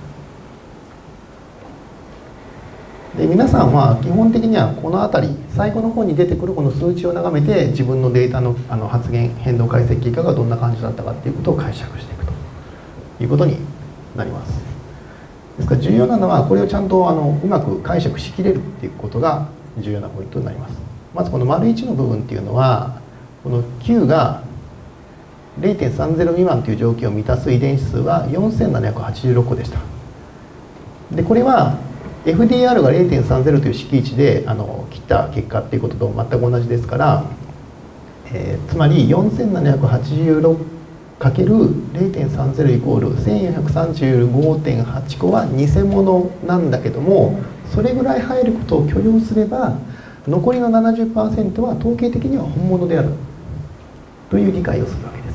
で皆さんは基本的にはこの辺り最後の方に出てくるこの数値を眺めて自分のデータのあの発現変動解析結果がどんな感じだったかっていうことを解釈していくということになります。ですから重要なのはこれをちゃんとあのうまく解釈しきれるっていうことが重要なポイントになります。まずこの丸いちの部分っていうのはこの Q が れいてんさんぜろ 未満という条件を満たす遺伝子数はよんせんななひゃくはちじゅうろっこでした。でこれはエフディーアール が れいてんさんぜろ という式値であの切った結果っていうことと全く同じですから、えー、つまり よんせんななひゃくはちじゅうろくかけるれいてんさんぜろ イコール せんよんひゃくさんじゅうごてんはち個は偽物なんだけども、それぐらい入ることを許容すれば残りの ななじゅっパーセント は統計的には本物であるという理解をするわけです。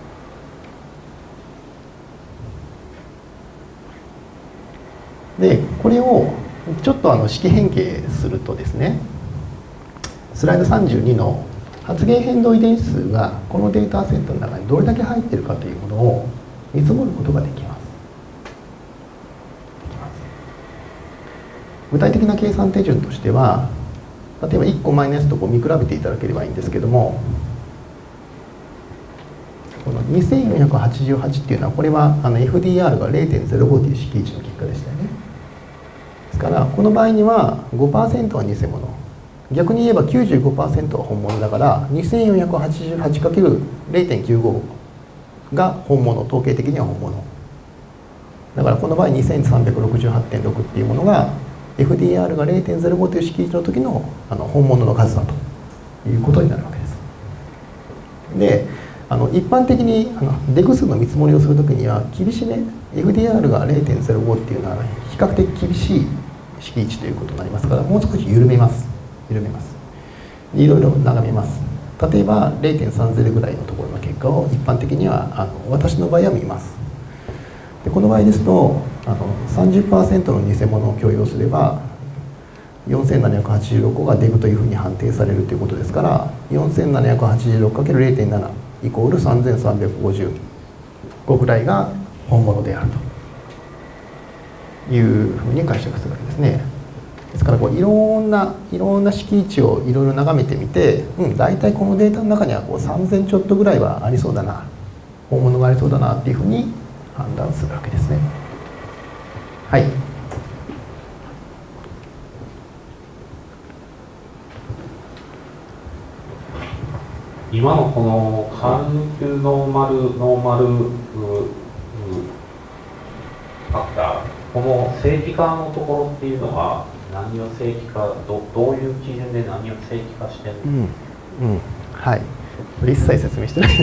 でこれをちょっとあの式変形するとですね、スライドさんじゅうにの発現変動遺伝子数がこのデータセットの中にどれだけ入っているかというものを見積もることができます。できます。具体的な計算手順としては、例えばいっこマイナスとこう見比べていただければいいんですけども、このにせんよんひゃくはちじゅうはちっていうのはこれはあの エフディーアール が れいてんゼロご という式値の結果でしたよね。ですからこの場合には ごパーセント は偽物、逆に言えば きゅうじゅうごパーセント は本物だから、 にせんよんひゃくはちじゅうはちかけるれいてんきゅうご が本物、統計的には本物だから、この場合 にせんさんびゃくろくじゅうはちてんろく っていうものが エフディーアール が れいてんゼロご という式値の時のあの本物の数だということになるわけです。であの一般的にあのデグ数の見積もりをするときには厳しめ エフディーアール が れいてんゼロご っていうのは比較的厳しい式値ということになりますから、もう少し緩めます緩めますいろいろ眺めます。 例えば れいてんさんゼロ ぐらいのところの結果を一般的にはあの私の場合は見ます。でこの場合ですとあの さんじゅっパーセント の偽物を許容すればよんせんななひゃくはちじゅうろくこがデブというふうに判定されるということですから よんせんななひゃくはちじゅうろくかけるれいてんなな イコールさんぜんさんびゃくごじゅうごぐらいが本物であるというふうに解釈するわけですね。ですからこういろんないろんな式値をいろいろ眺めてみて、うん、大体このデータの中にはこうさんぜんちょっとぐらいはありそうだな、本物がありそうだなっていうふうに判断するわけですね。はい。 今のこのカンルノーマルノーマルファクター、この正規化のところっていうのは何を正規化、どどういう基準で何を正規化してるの？ うんうん、はい。これ一切説明してないです。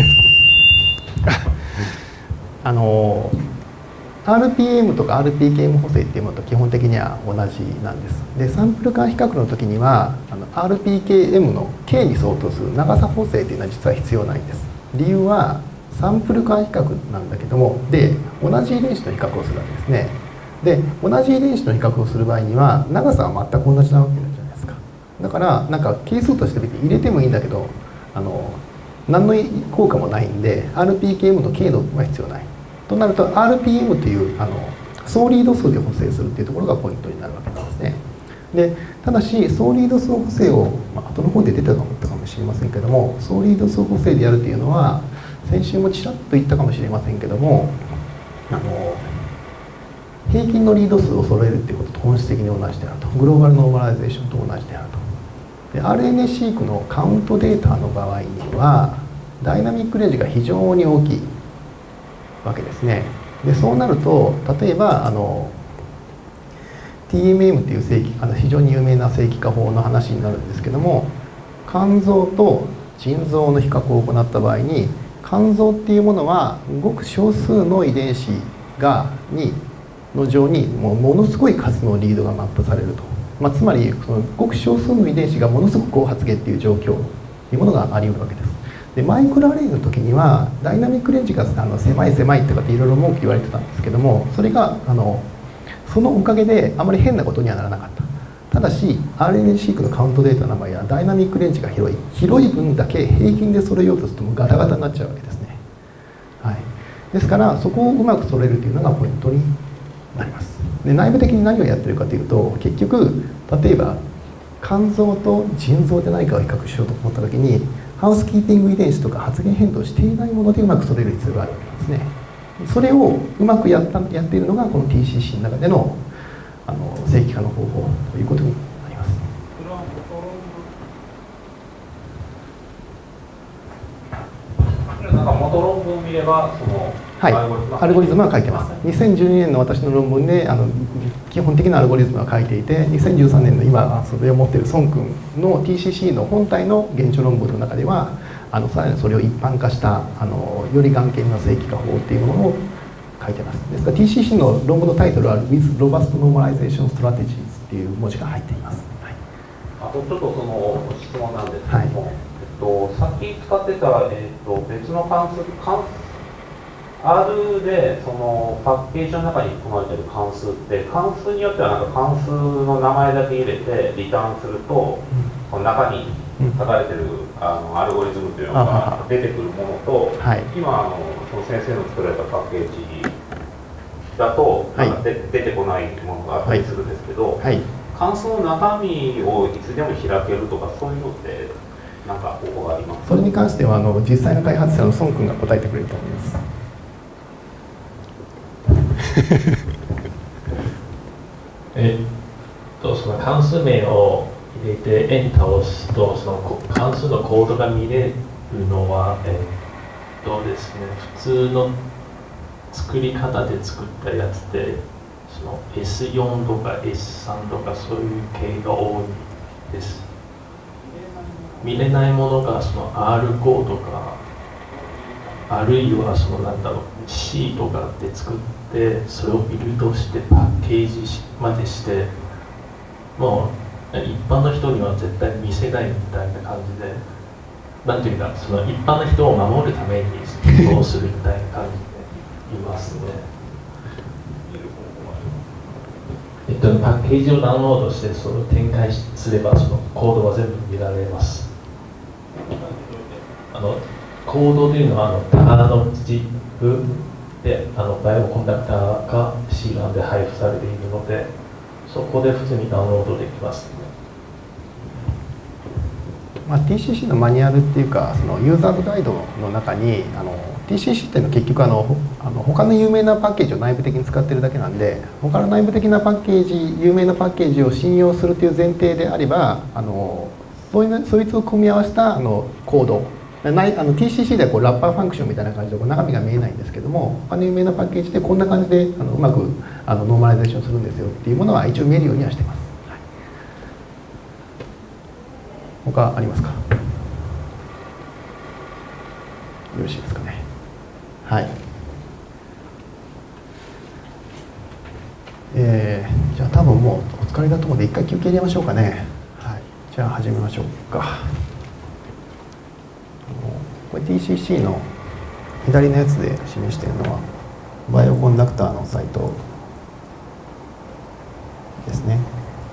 あの アールピーエム とか アールピーケーエム 補正っていうものと基本的には同じなんです。でサンプル間比較の時にはあの アールピーケーエム の K に相当する長さ補正っていうのは実は必要ないんです。理由はサンプル間比較なんだけども、で同じ遺伝子の比較をするわけですね。で同じ遺伝子の比較をする場合には長さは全く同じなわけじゃないですか。だからなんか係数として別に入れてもいいんだけどあの何の効果もないんで アールピーケーエム の K のは必要ないとなると アールピーエム というあの総リード数で補正するっていうところがポイントになるわけなんですね。でただし総リード数補正を、まあ後の方で出てたかもしれませんけども、総リード数補正でやるというのは先週もちらっと言ったかもしれませんけどもあの平均のリード数を揃えるっていうことと本質的に同じであると、グローバルノーマライゼーションと同じであると。で アールエヌエー シークのカウントデータの場合にはダイナミックレンジが非常に大きいわけですね。でそうなると例えばあの ティーエムエム という正規あの非常に有名な正規化法の話になるんですけども、肝臓と腎臓の比較を行った場合に肝臓っていうものはごく少数の遺伝子がにの上にもうものすごい数のリードがマップされると、まあ、つまりそのごく少数の遺伝子がものすごく高発現っていう状況というものがあり得るわけです。でマイクロアレイの時にはダイナミックレンジがあの狭い狭いとかっていろいろ文句言われてたんですけども、それがあのそのおかげであまり変なことにはならなかった。ただし アールエヌエー シークのカウントデータの場合はダイナミックレンジが広い広い分だけ平均で揃えようとするとガタガタになっちゃうわけですね。はい、ですからそこをうまく揃えるというのがポイントになります。で内部的に何をやってるかというと結局例えば肝臓と腎臓で何かを比較しようと思った時にハウスキーピング遺伝子とか発現変動していないものでうまく揃える必要があるわけなんですね。それをうまくやったやっているのがこの ティーシーシー の中でのあの正規化の方法ということになります。 なんか元論文を見ればそのはい、アルゴリズムは書いてます。にせんじゅうにねんの私の論文であの基本的なアルゴリズムは書いていて、にせんじゅうさんねんの今それを持っている孫君の ティーシーシー の本体の現状論文の中ではあのさらにそれを一般化したあのより眼見な正規化法っていうものを書いてます。ですから ティーシーシー の論文のタイトルは With Robust Normalization Strategies っていう文字が入っています。はい、 あとちょっとその質問なんですけども、 はい、 えっと、さっき使ってた、えっと、別の関数関 R でそのパッケージの中に含まれている関数って関数によってはなんか関数の名前だけ入れてリターンすると、うん、この中に書かれてるあのアルゴリズムというのが出てくるものと、はい、今あのその先生の作られたパッケージだとなんかで、はい、出てこないものがあったりするんですけど、はいはい、関数の中身をいつでも開けるとかそういうのって何か方法がありますか？ それに関してはあの実際の開発者の孫君が答えてくれると思います。 えっとその関数名を入れてエンターを押すとその関数のコードが見れるのは、えっとですね、普通の作り方で作ったやつでその エスよん とか エスさん とかそういう系が多いです。見れないものがその アールご とかあるいはそのなんだろう C とかで作ってそれをビルドしてパッケージまでしてもう一般の人には絶対見せないみたいな感じでなんていうか、その一般の人を守るためにどうするみたいな感じで言いますね。えっと、パッケージをダウンロードしてそれを展開すればそのコードは全部見られます。あのコードというのはあのタガのチップであのバイオコンダクターが シーラン で配布されているので、そこで普通にダウンロードできます。 まあ、ティーシーシー のマニュアルっていうか、そのユーザーズガイドの中にあの ティーシーシー っていうのは結局あのあの他の有名なパッケージを内部的に使ってるだけなんで、他の内部的なパッケージ、有名なパッケージを信用するという前提であれば、あのそういうそいつを組み合わせたあのコード、ないあの ティーシーシー ではこうラッパーファンクションみたいな感じでこう中身が見えないんですけども、他の有名なパッケージでこんな感じであのうまくあのノーマライゼーションするんですよっていうものは一応見えるようにはしてます。はい、他ありますか？よろしいですかね。はい。えー、じゃあ多分もうお疲れだと思うので一回休憩入れましょうかね。はい。じゃあ始めましょうか。これ ティーシーシー の左のやつで示しているのはバイオコンダクターのサイトですね。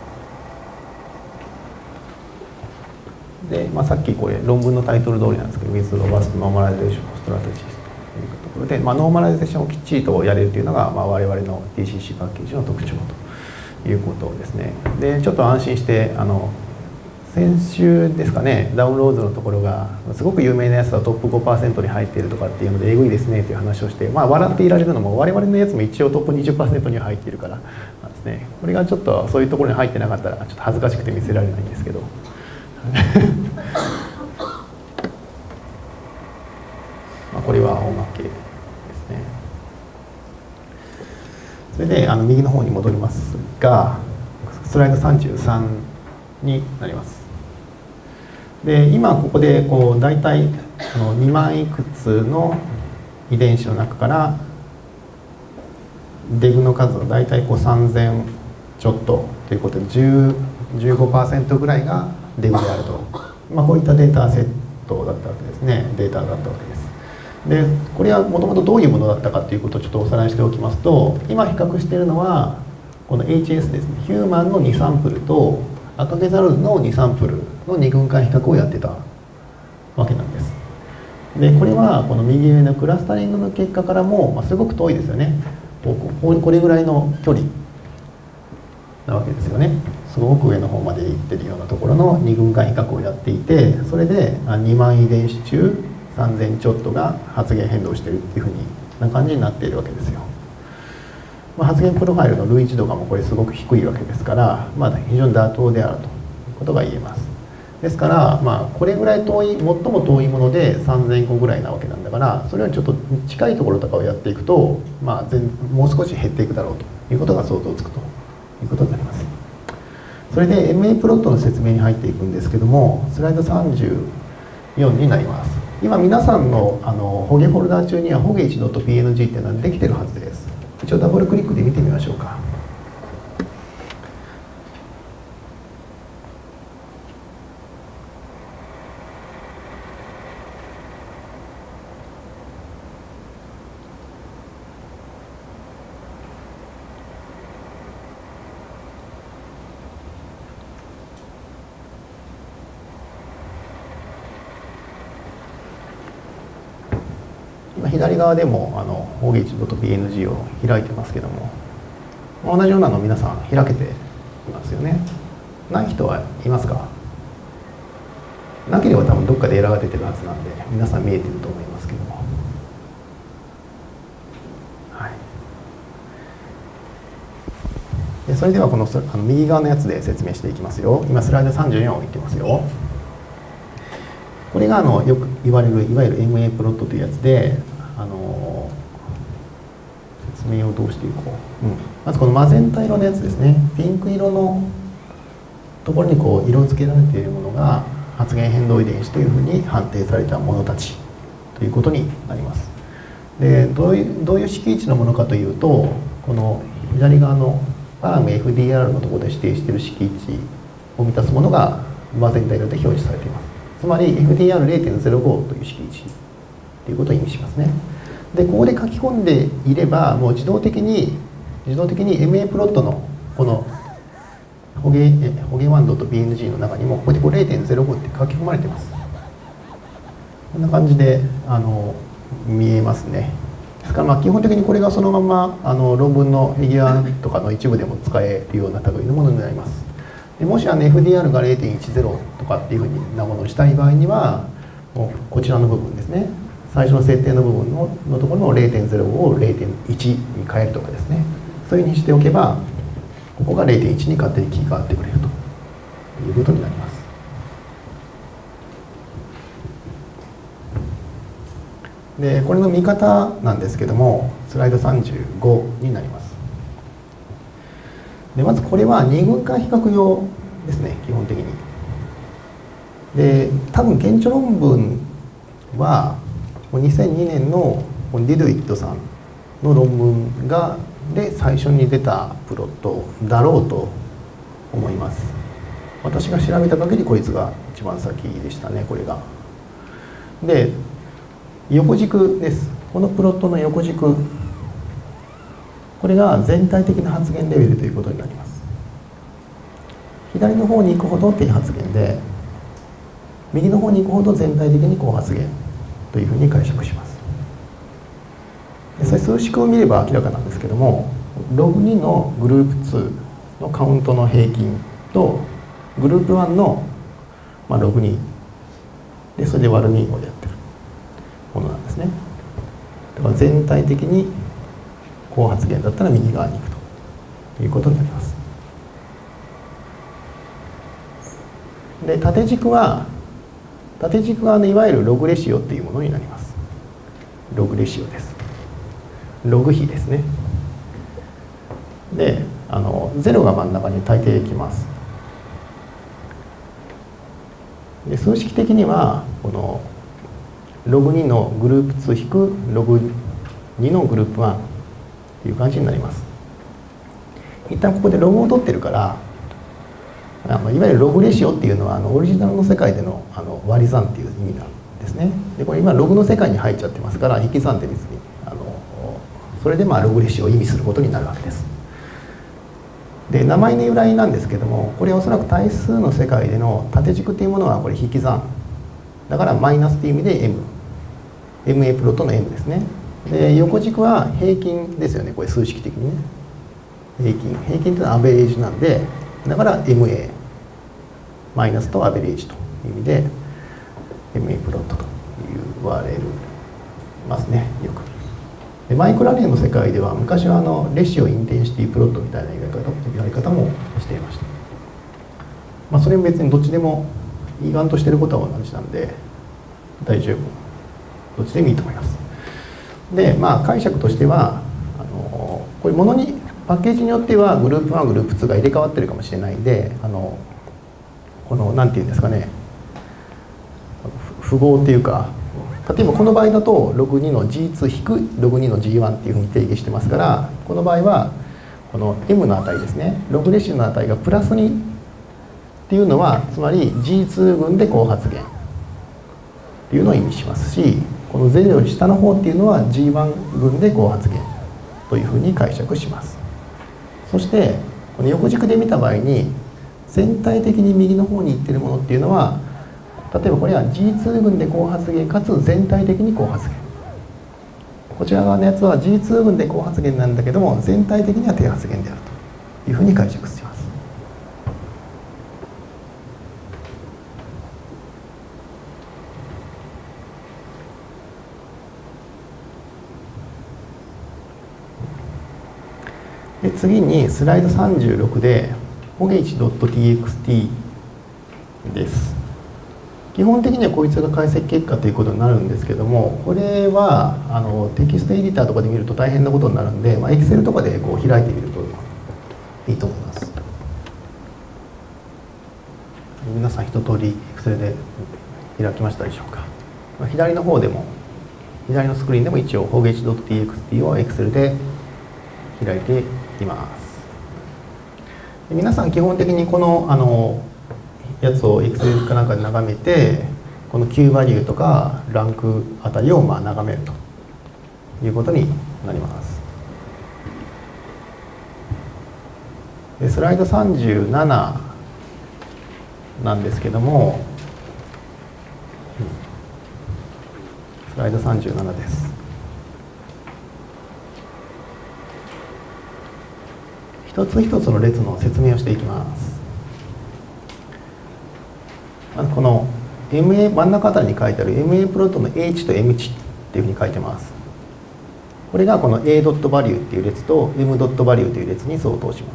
で、まあ、さっきこれ論文のタイトル通りなんですけど With Robust Normalization Strategies というところで、まあ、ノーマライゼーションをきっちりとやれるというのが、まあ、我々の ティーシーシー パッケージの特徴ということですね。でちょっと安心してあの先週ですかね、ダウンロードのところがすごく有名なやつはトップ ごパーセント に入っているとかっていうのでえぐいですねという話をして、まあ、笑っていられるのも我々のやつも一応トップ にじゅっパーセント には入っているからなんですね。これがちょっとそういうところに入ってなかったらちょっと恥ずかしくて見せられないんですけどまあこれは大まけですね。それであの右の方に戻りますが、スライドさんじゅうさんになります。で今ここでこう大体あのにまんいくつの遺伝子の中からデグの数は大体こうさんぜんちょっとということでじゅう、じゅうごパーセント ぐらいがデグであると、まあ、こういったデータセットだったわけですね。データだったわけです。でこれはもともとどういうものだったかということをちょっとおさらいしておきますと、今比較しているのはこの エイチエス ですね。ヒューマンのにサンプルと赤毛ザルのにサンプルの二群間比較をやってたわけなんです。でこれはこの右上のクラスタリングの結果からも、まあ、すごく遠いですよね。こここれぐらいの距離なわけですよね。すごく上の方まで行ってるようなところの二群間比較をやっていて、それでにまん遺伝子中さんぜんちょっとが発現変動してるっていうふうな感じになっているわけですよ。まあ、発現プロファイルの類似度がもうこれすごく低いわけですから、まあ、非常に妥当であるということが言えます。ですから、まあ、これぐらい遠い最も遠いものでさんぜんこぐらいなわけなんだから、それよりちょっと近いところとかをやっていくと、まあ、全もう少し減っていくだろうということが想像つくということになります。それで エムエー プロットの説明に入っていくんですけども、スライドさんじゅうよんになります。今皆さんのあのホゲフォルダー中にはホゲ いちドットピーエヌジー っていうのはできてるはずです。一応ダブルクリックで見てみましょうか。今左側でもあの ホゲ いちドットピーエヌジー を開いてますけども、同じようなの皆さん開けていますよね。ない人はいますか？なければ多分どっかでエラーが出てるはずなんで皆さん見えてると思いますけども、はい、でそれではこのあの右側のやつで説明していきますよ。今スライドさんじゅうよんを言ってますよ。これがあのよく言われるいわゆる エムエー プロットというやつで、あの説明をどうしていこう、うん、まずこのマゼンタ色のやつですね。ピンク色のところにこう色付けられているものが発現変動遺伝子というふうに判定されたものたちということになります。でどういうどういう式位置のものかというと、この左側のパラム エフディーアール のところで指定している式位置を満たすものがマゼンタ色で表示されています。 つまり エフディーアールゼロてんゼロご という式値ということを意味しますね。でここで書き込んでいればもう自動的に自動的に エムエー プロットのこの捕鯨捕鯨ワンドと ビーエヌジー の中にもここでこう ゼロてんゼロご って書き込まれてます。こんな感じであの見えますね。ですからまあ基本的にこれがそのままあの論文のフィギュアとかの一部でも使えるような類のものになります。でもしあの エフディーアール が ゼロてんいちゼロ とかっていうふうなものをしたい場合にはもうこちらの部分ですね、最初の設定の部分 の, のところの ゼロてんゼロご を ゼロてんいち に変えるとかですね、そういうふうにしておけばここが ゼロてんいち に勝手に切り替わってくれるということになります。でこれの見方なんですけどもスライドさんじゅうごになります。でまずこれは二群間比較用ですね、基本的に。で多分顕著論文はにせんにねんのディドゥイットさんの論文がで最初に出たプロットだろうと思います。私が調べた限りこいつが一番先でしたね、これが。で横軸です。このプロットの横軸、これが全体的な発現レベルということになります。左の方に行くほど低発現で、右の方に行くほど全体的に高発現というふうに解釈します。でそれ数式を見れば明らかなんですけども、ログにのグループツーのカウントの平均とグループワンの、まあ、ログにでそれで割るにをやってるものなんですね。だから全体的に高発現だったら右側に行くということになります。で縦軸は縦軸は、ね、いわゆるログレシオっていうものになります。ログレシオです。ログ比ですね。であのゼロが真ん中に大抵きます。で数式的にはこのログにのグループツー引くログにのグループワンという感じになります。一旦ここでログを取ってるからあのいわゆるログレシオっていうのはあのオリジナルの世界でのあの割り算っていう意味なんですね。でこれ今ログの世界に入っちゃってますから引き算って別にあのそれでまあログレシオを意味することになるわけです。で名前の由来なんですけども、これはおそらく対数の世界での縦軸っていうものはこれ引き算だからマイナスっていう意味で M、エムエー プロットの M ですね。で横軸は平均ですよね、これ数式的にね。平均平均っていうのはアベレージなんで、だから エムエー マイナスとアベレージという意味で エムエー プロットと言われますね、よく。でマイクラレンの世界では昔はあのレシオインテンシティプロットみたいなやり方やり方もしていました。まあそれも別にどっちでも言わんとしてることは同じなんで大丈夫、どっちでもいいと思います。でまあ解釈としてはあのこれものにパッケージによってはグループワングループツーが入れ替わってるかもしれないんで、あのこの何て言うんですかね、符号っていうか、例えばこの場合だとログにの ジーツー 引くログにの ジーワン っていうふうに定義してますから、この場合はこの M の値ですね、ログレシオの値がプラスにっていうのはつまり ジーツー 群で高発現っていうのを意味しますし、このゼロより下の方っていうのは ジーワン 群で高発現というふうに解釈します。そしてこの横軸で見た場合に全体的に右の方に行ってるものっていうのは、例えばこれは ジーツー 群で高発現かつ全体的に高発現、こちら側のやつは ジーツー 群で高発現なんだけども全体的には低発現であるというふうに解釈します。で次にスライドさんじゅうろくで ホゲイチ ドット ティーエックスティー です。基本的にはこいつが解析結果ということになるんですけども、これはあのテキストエディターとかで見ると大変なことになるんで、まあ、Excel とかでこう開いてみるといいと思います。皆さん一通り Excel で開きましたでしょうか。まあ、左の方でも左のスクリーンでも一応 ホゲイチ ドット ティーエックスティー を Excel で開いています。皆さん基本的にこのあのやつを Excel かなんかで眺めて、 この Q バリューとかランクあたりをまあ眺めるということになります。でスライドさんじゅうなななんですけども、スライドさんじゅうななです。一つ一つの列の説明をしていきます。まずこの エムエー 真ん中あたりに書いてある エムエー プロットの H と M 値っていうふうに書いてます。これがこの A ドットバリューっていう列と M ドットバリューという列に相当します。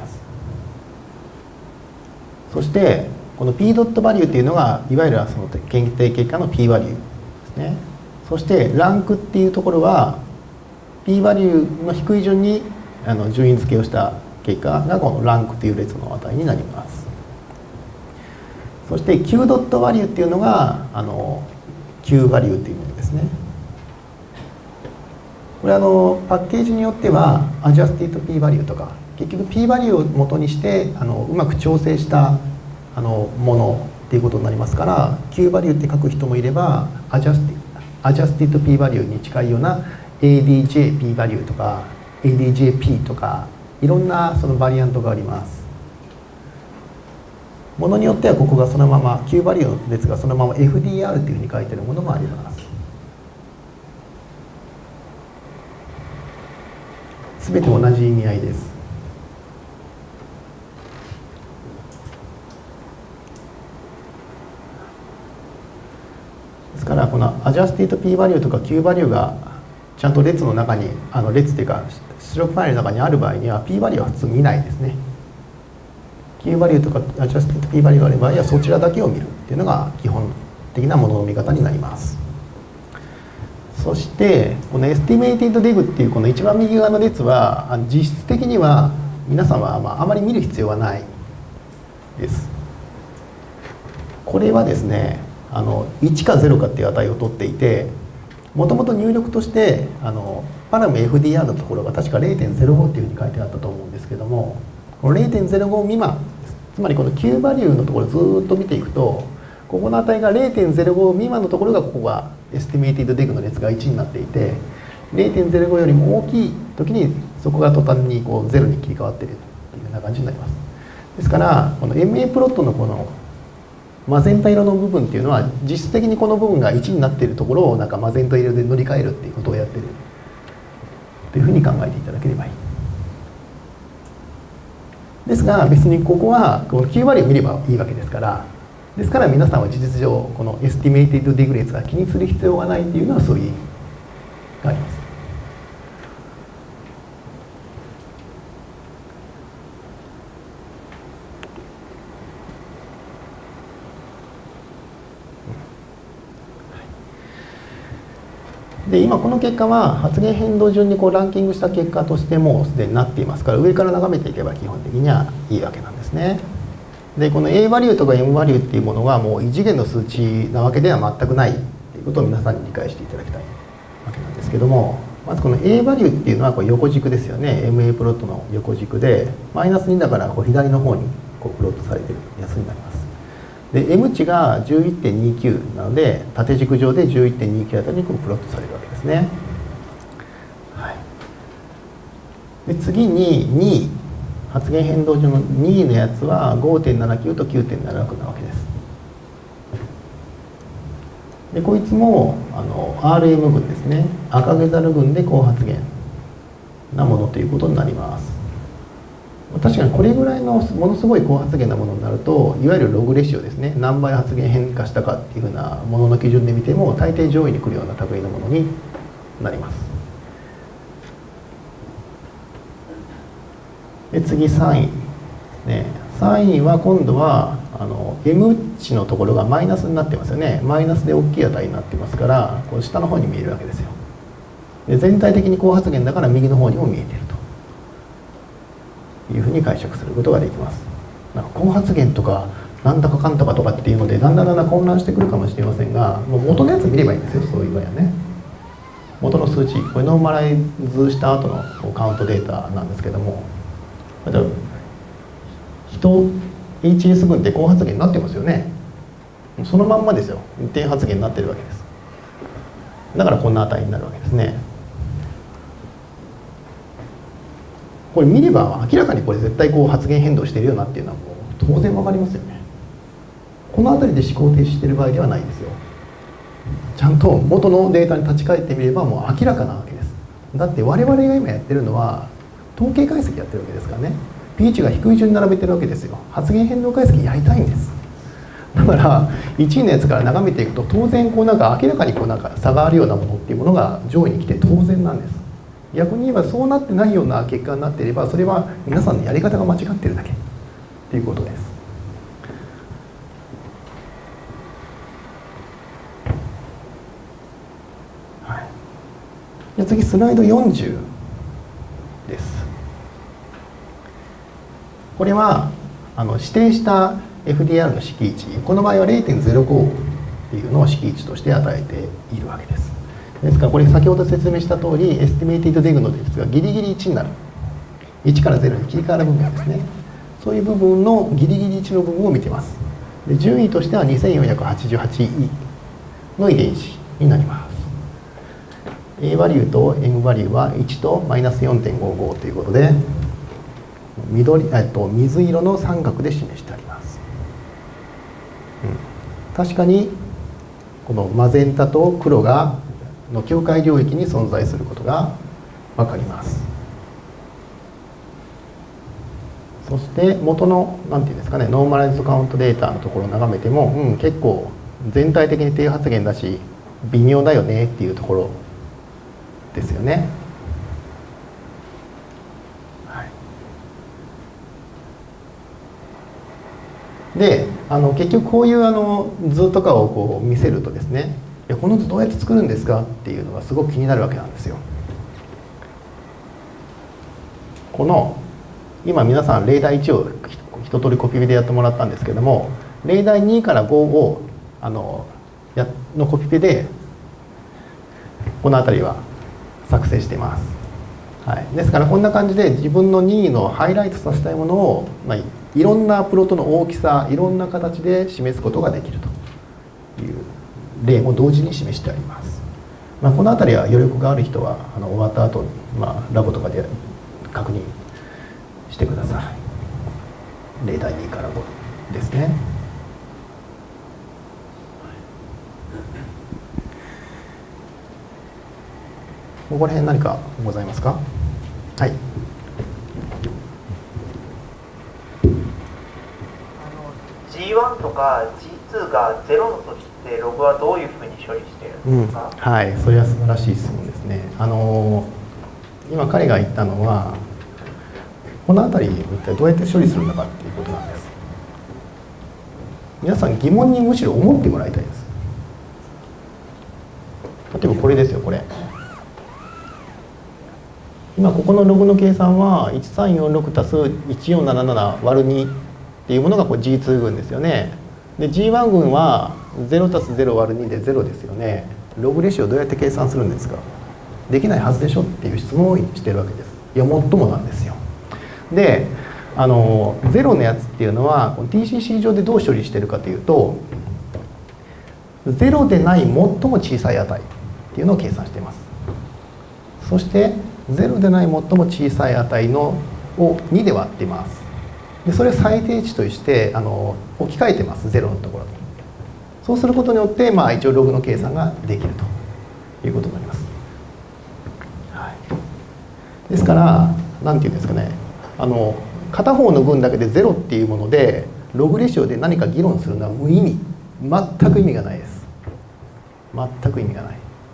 そしてこの P ドットバリューっていうのがいわゆるその検定結果の P バリューですね。そしてランクっていうところは P バリューの低い順にあの順位付けをした結果がこのランクという列の値になります。そして Q ドットバリューっていうのがあの Q バリューっていうものですね。これあのパッケージによっては Adjusted P バリューとか結局 P バリューを元にしてあのうまく調整したあのものっていうことになりますから Q バリューって書く人もいれば Adjusted, Adjusted P バリューに近いような エーディージェー P バリューとか エーディージェーピー とかいろんなそのバリアントがあります。ものによってはここがそのまま Q バリューの列がそのまま エフディーアール というふうに書いてあるものもあります。すべて同じ意味合いです。ですからこの Adjusted P バリューとか Q バリューがちゃんと列の中にあの列っていうか出力ファイルの中にある場合には P バリューは普通見ないですね。Q バリューとか Adjusted P バリューがあればいやそちらだけを見るっていうのが基本的なものの見方になります。そしてこの Estimated Deg っていうこの一番右側の列は実質的には皆さんはまああまり見る必要はないです。これはですねあのいちかゼロかっていう値を取っていてもともと入力としてあのパラム エフディーアール のところが確か ゼロてんゼロご っていうふうに書いてあったと思うんですけどもこの ゼロてんゼロご 未満つまりこの Q バリューのところをずーっと見ていくとここの値が ゼロてんゼロご 未満のところがここが Estimated Deg の列がいちになっていて ゼロてんゼロご よりも大きい時にそこが途端にこうゼロに切り替わっているというような感じになります。ですからこの エムエー プロットのこのマゼンタ色の部分っていうのは実質的にこの部分がいちになっているところをなんかマゼンタ色で塗り替えるっていうことをやってるというふうに考えていただければいい。ですが別にここはこの Q バリューを見ればいいわけですからですから皆さんは事実上この Estimated Deg 列は気にする必要がないっていうのはそういう意味があります。で今この結果は発言変動順にこうランキングした結果としてもうすでになっていますから上から眺めていけば基本的にはいいわけなんですね。でこの A バリューとか M バリューっていうものはもう異次元の数値なわけでは全くないということを皆さんに理解していただきたいわけなんですけどもまずこの A バリューっていうのはこう横軸ですよね。 エムエー プロットの横軸でマイナスにだからこう左の方にこうプロットされているやつになります。で M 値が じゅういってんにきゅう なので縦軸上で じゅういってんにきゅう あたりにこうプロットされるわけですね。はい、で次ににい発言変動上のにいのやつは ごてんななきゅう と きゅうてんななろく なわけです。でこいつもあの アールエム 群ですね。赤毛ザル群で高発言なものということになります。確かにこれぐらいのものすごい高発言なものになるといわゆるログレシオですね何倍発言変化したかっていうふうなものの基準で見ても大抵上位に来るような類のものになります。で次さんいですね。さんいは今度はあの M 値のところがマイナスになってますよね。マイナスで大きい値になってますからこう下の方に見えるわけですよ。で全体的に高発言だから右の方にも見えているというふうに解釈することができます。なんか高発言とかなんだかかんとかとかっていうのでだんだんだんだん混乱してくるかもしれませんがもう元のやつ見ればいいんですよ。そういう場合はね元の数値これノーマライズした後のカウントデータなんですけども例えば人 エイチエス 群って高発言になってますよね。 そのまんまですよ。一定発言になってるわけです。だからこんな値になるわけですね。これ見れば明らかにこれ絶対こう発言変動してるよなっていうのはもう当然わかりますよね。この辺りで思考停止してる場合ではないですよ。ちゃんと元のデータに立ち返ってみればもう明らかなわけです。だって我々が今やってるのは統計解析やってるわけですからね。ピー値が低い順に並べてるわけですよ。発言変動解析やりたいんです。だからいちいのやつから眺めていくと当然こうなんか明らかにこうなんか差があるようなものっていうものが上位に来て当然なんです。逆に言えばそうなってないような結果になっていればそれは皆さんのやり方が間違ってるだけということです。はい、じゃあ次スライドよんじゅうです。これはあの指定した エフディーアール の式位値、この場合は ゼロてんゼロご っていうのを式位値として与えているわけです。ですからこれ先ほど説明した通りエスティメイティドデグのですがギリギリいちになる、いちからゼロに切り替わる部分ですね。そういう部分のギリギリいちの部分を見てます。で順位としてはにせんよんひゃくはちじゅうはちイー の遺伝子になります。 A バリューと M バリューはいちとマイナス よんてんごご ということで緑、えっと、水色の三角で示してあります、うん、確かにこのマゼンタと黒がの境界領域に存在することが分かります。そして元の何て言うんですかねノーマライズドカウントデータのところを眺めても、うん、結構全体的に低発言だし微妙だよねっていうところですよね。はい、であの結局こういうあの図とかをこう見せるとですね、いやこの図どうやって作るんですかっていうのがすごく気になるわけなんですよ。この今皆さん例題いちを一通りコピペでやってもらったんですけども、例題にからごをあのやのコピペでこの辺りは作成しています。はい、ですからこんな感じで自分の任意のハイライトさせたいものを、まあ、いろんなプロットの大きさいろんな形で示すことができるという例も同時に示してあります。まあ、この辺りは余力がある人はあの終わった後に、まあ、ラボとかで確認してください。例題にからごですね。ここら辺何かございますか？はい。 ジーワン とか ジーツー がゼロの時ってログはどういうふうに処理してるんですか？ うん、はい、それは素晴らしい質問ですね。あの今彼が言ったのはこの辺りを一体どうやって処理するのかっていうことなんです。皆さん疑問にむしろ思ってもらいたいです。例えばこれですよ、これ。今ここのログの計算はいちさんよんろくたすいちよんなななな割るにっていうものがこう ジーツー 群ですよね。で ジーワン 群はゼロたすゼロ割るにでゼロですよね。ログレシオどうやって計算するんですか？できないはずでしょっていう質問をしてるわけです。いやもっともなんですよ。であのゼロのやつっていうのは ティーシーシー 上でどう処理してるかというとゼロでない最も小さい値っていうのを計算しています。そしてゼロでない最も小さい値のをにで割っています。でそれを最低値としてあの置き換えてます、ゼロのところに。そうすることによって、まあ、一応ログの計算ができるということになります。はい、ですから何て言うんですかね、あの片方の群だけでゼロっていうものでログレシオで何か議論するのは無意味、全く意味がないです。全く意味がない。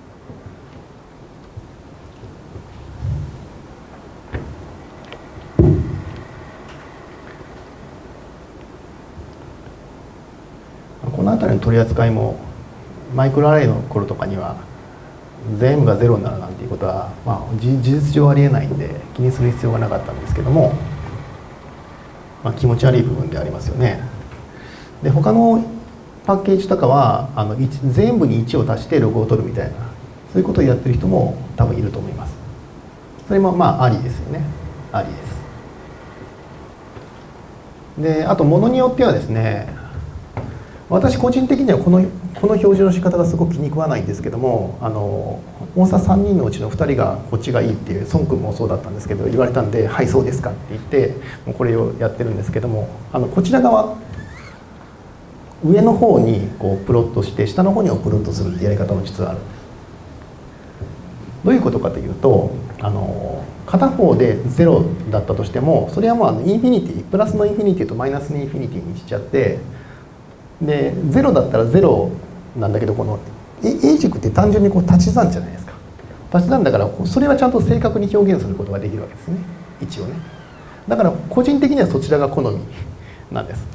この辺りの取り扱いもマイクロアレイの頃とかには全部がゼロになるなんていうことは、まあ、事実上ありえないんで気にする必要がなかったんですけども、まあ、気持ち悪い部分でありますよね。で他のパッケージとかはあの全部にいちを足してログを取るみたいなそういうことをやってる人も多分いると思います。それもまあありですよね。ありです。であとものによってはですね、 私個人的にはこのこの表示の仕方がすごく気に食わないんですけども、あの大沢さんにんのうちのふたりがこっちがいいっていう、孫君もそうだったんですけど言われたんで「はいそうですか」って言ってもうこれをやってるんですけども、あのこちら側上の方にこうプロットして下の方にもプロットするってやり方も実はあるんです。どういうことかというと、あの片方でゼロだったとしてもそれはもうインフィニティプラスのインフィニティとマイナスのインフィニティにしちゃって、でゼロだったらゼロなんだけど、この A 軸って単純にこう足し算じゃないですか。足し算だからそれはちゃんと正確に表現することができるわけですね、一応ね。だから個人的にはそちらが好みなんです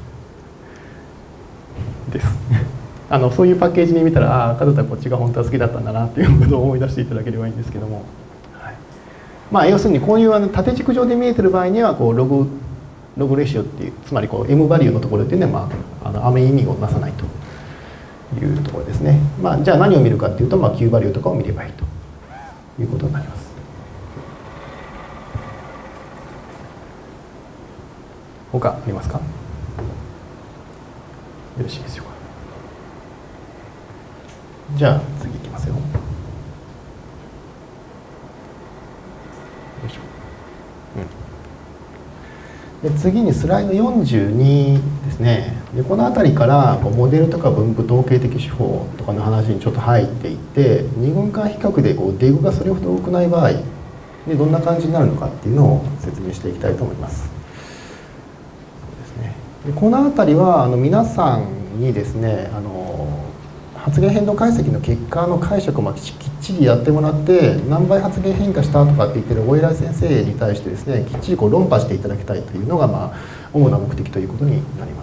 ですあのそういうパッケージに見たら、ああ門田こっちが本当は好きだったんだなっていうことを思い出していただければいいんですけども、はい、まあ要するにこういうあの縦軸上で見えてる場合にはこうログログレシオっていう、つまりこう M バリューのところっていうのは、まあ、あのあまり意味をなさないというところですね。まあ、じゃあ何を見るかっていうと、まあ、Q バリューとかを見ればいいということになります。他ありますか？よろしいでしょうか。じゃあ次いきますよ。よいしょ。うん、で次にスライドよんじゅうにですね。でこの辺りからこうモデルとか分布統計的手法とかの話にちょっと入っていって、二群間比較でこうデグがそれほど多くない場合でどんな感じになるのかっていうのを説明していきたいと思います。でこの辺りはあの皆さんにですね、あの発言変動解析の結果の解釈をきっちりやってもらって、何倍発言変化したとかって言ってる大偉い先生に対してですね、きっちりこう論破していただきたいというのが、まあ、主な目的ということになります。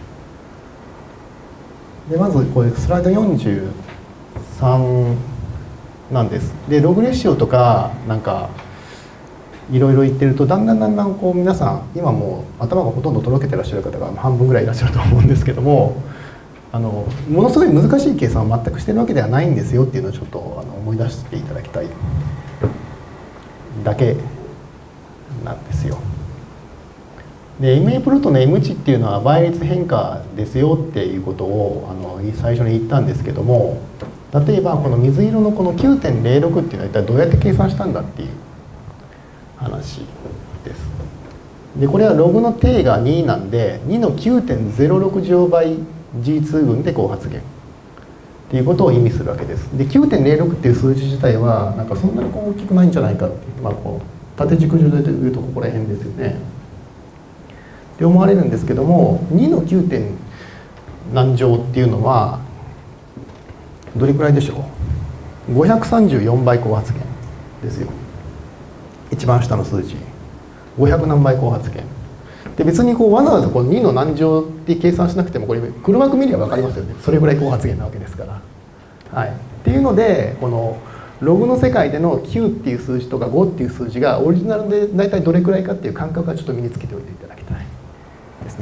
でまずこれスライドよんじゅうさんなんです。でログレシオとかなんかいろいろ言ってると、だんだんだんだんこう皆さん今もう頭がほとんどとろけてらっしゃる方が半分ぐらいいらっしゃると思うんですけども、あのものすごい難しい計算を全くしてるわけではないんですよっていうのをちょっとあの思い出していただきたいだけなんですよ。で エムエー プロットの M 値っていうのは倍率変化ですよっていうことをあの最初に言ったんですけども、例えばこの水色のこの きゅうてんゼロろく っていうのは一体どうやって計算したんだっていう話です。でこれはログの定がになんで、にの きゅうてんゼロろく 乗倍 ジーツー 群でこう発現っていうことを意味するわけです。で きゅうてんゼロろく っていう数字自体はなんかそんなにこう大きくないんじゃないかっていう、まあ、こう縦軸上でいうとここら辺ですよねって思われるんですけども、にの きゅうてん何乗っていうのはどれくらいでしょう。ごひゃくさんじゅうよんばい高発現ですよ。一番下の数字ごひゃく何倍高発現で、別にこうわざわざこのにの何乗って計算しなくてもこれ黒幕見れば分かりますよね。それぐらい高発現なわけですから。はい、っていうのでこのログの世界でのきゅうっていう数字とかごっていう数字がオリジナルで大体どれくらいかっていう感覚はちょっと身につけておいていただきたいですね。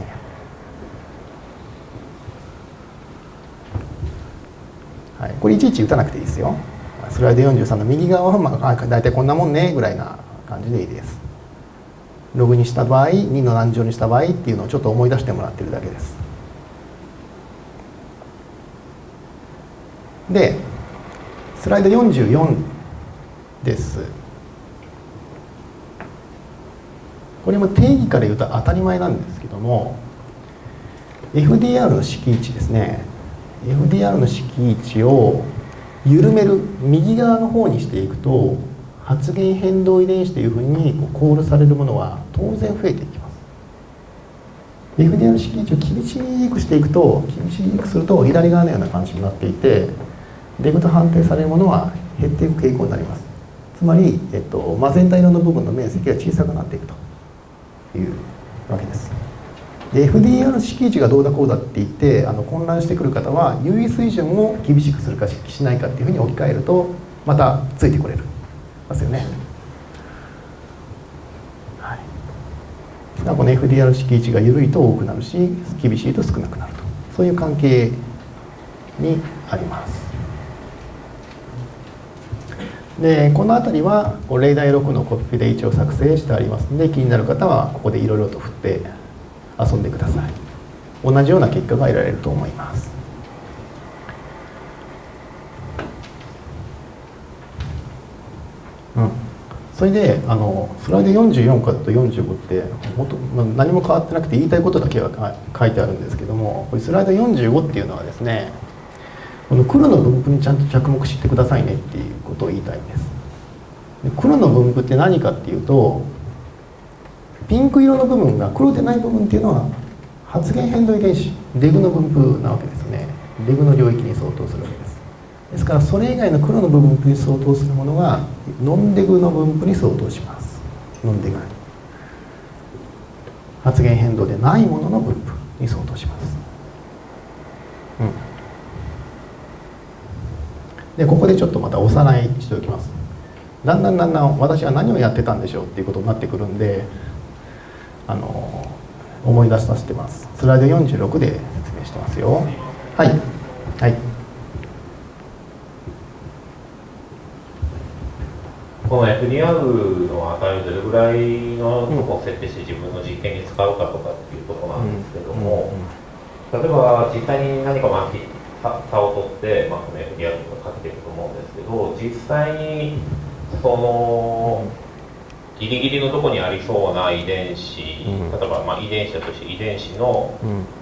はい、これいちいち打たなくていいですよ。スライドよんじゅうさんの右側は、まあ、大体こんなもんねぐらいな感じでいいです。ログにした場合、にの何乗にした場合っていうのをちょっと思い出してもらってるだけです。で、スライドよんじゅうよんです。これも定義から言うと当たり前なんですけども、エフディーアール の式位置ですね。エフディーアール の式位置を緩める右側の方にしていくと、発現変動遺伝子というふうにコールされるものは当然増えていきます。エフディーアール 式位置を厳しくしていくと、厳しくすると左側のような感じになっていて、デグと判定されるものは減っていく傾向になります。つまり、えっと、マゼンタ色の部分の面積が小さくなっていくというわけです。で エフディーアール 式位置がどうだこうだって言ってあの混乱してくる方は、優位水準を厳しくするかしないかっていうふうに置き換えるとまたついてこれるますよね。はい、だからこの エフディーアール 式位置が緩いと多くなるし、厳しいと少なくなると、そういう関係にあります。でこの辺りは例題ろくのコピペで一応作成してありますので、気になる方はここでいろいろと振って遊んでください。 同じような結果が得られると思います。うん、それであのスライドよんじゅうよんとよんじゅうごって本当、まあ、何も変わってなくて言いたいことだけが書いてあるんですけども、これスライドよんじゅうごっていうのはですね、この黒の分布にちゃんと着目してくださいねっていうことを言いたいんです。で黒の分布って何かっていうと、ピンク色の部分が黒でない部分っていうのは発現変動遺伝子デグの分布なわけですね。デグの領域に相当するわけです。ですからそれ以外の黒の部分に相当するものがノンデグの分布に相当します。ノンデグ発現変動でないものの分布に相当します。うん、でここでちょっとまたおさらいしておきます。だんだんだんだん私は何をやってたんでしょうっていうことになってくるんで、あの思い出させてます。スライドよんじゅうろくで説明してますよ。はいはい。 この エフディーアール の値をどれぐらいのとこを設定して自分の実験に使うかとかっていうことなんですけども、例えば実際に何かまあ差を取って、まあ、この エフディーアール とかかけていくと思うんですけど、実際にそのギリギリのとこにありそうな遺伝子、例えばまあ遺伝子だとして遺伝子の、を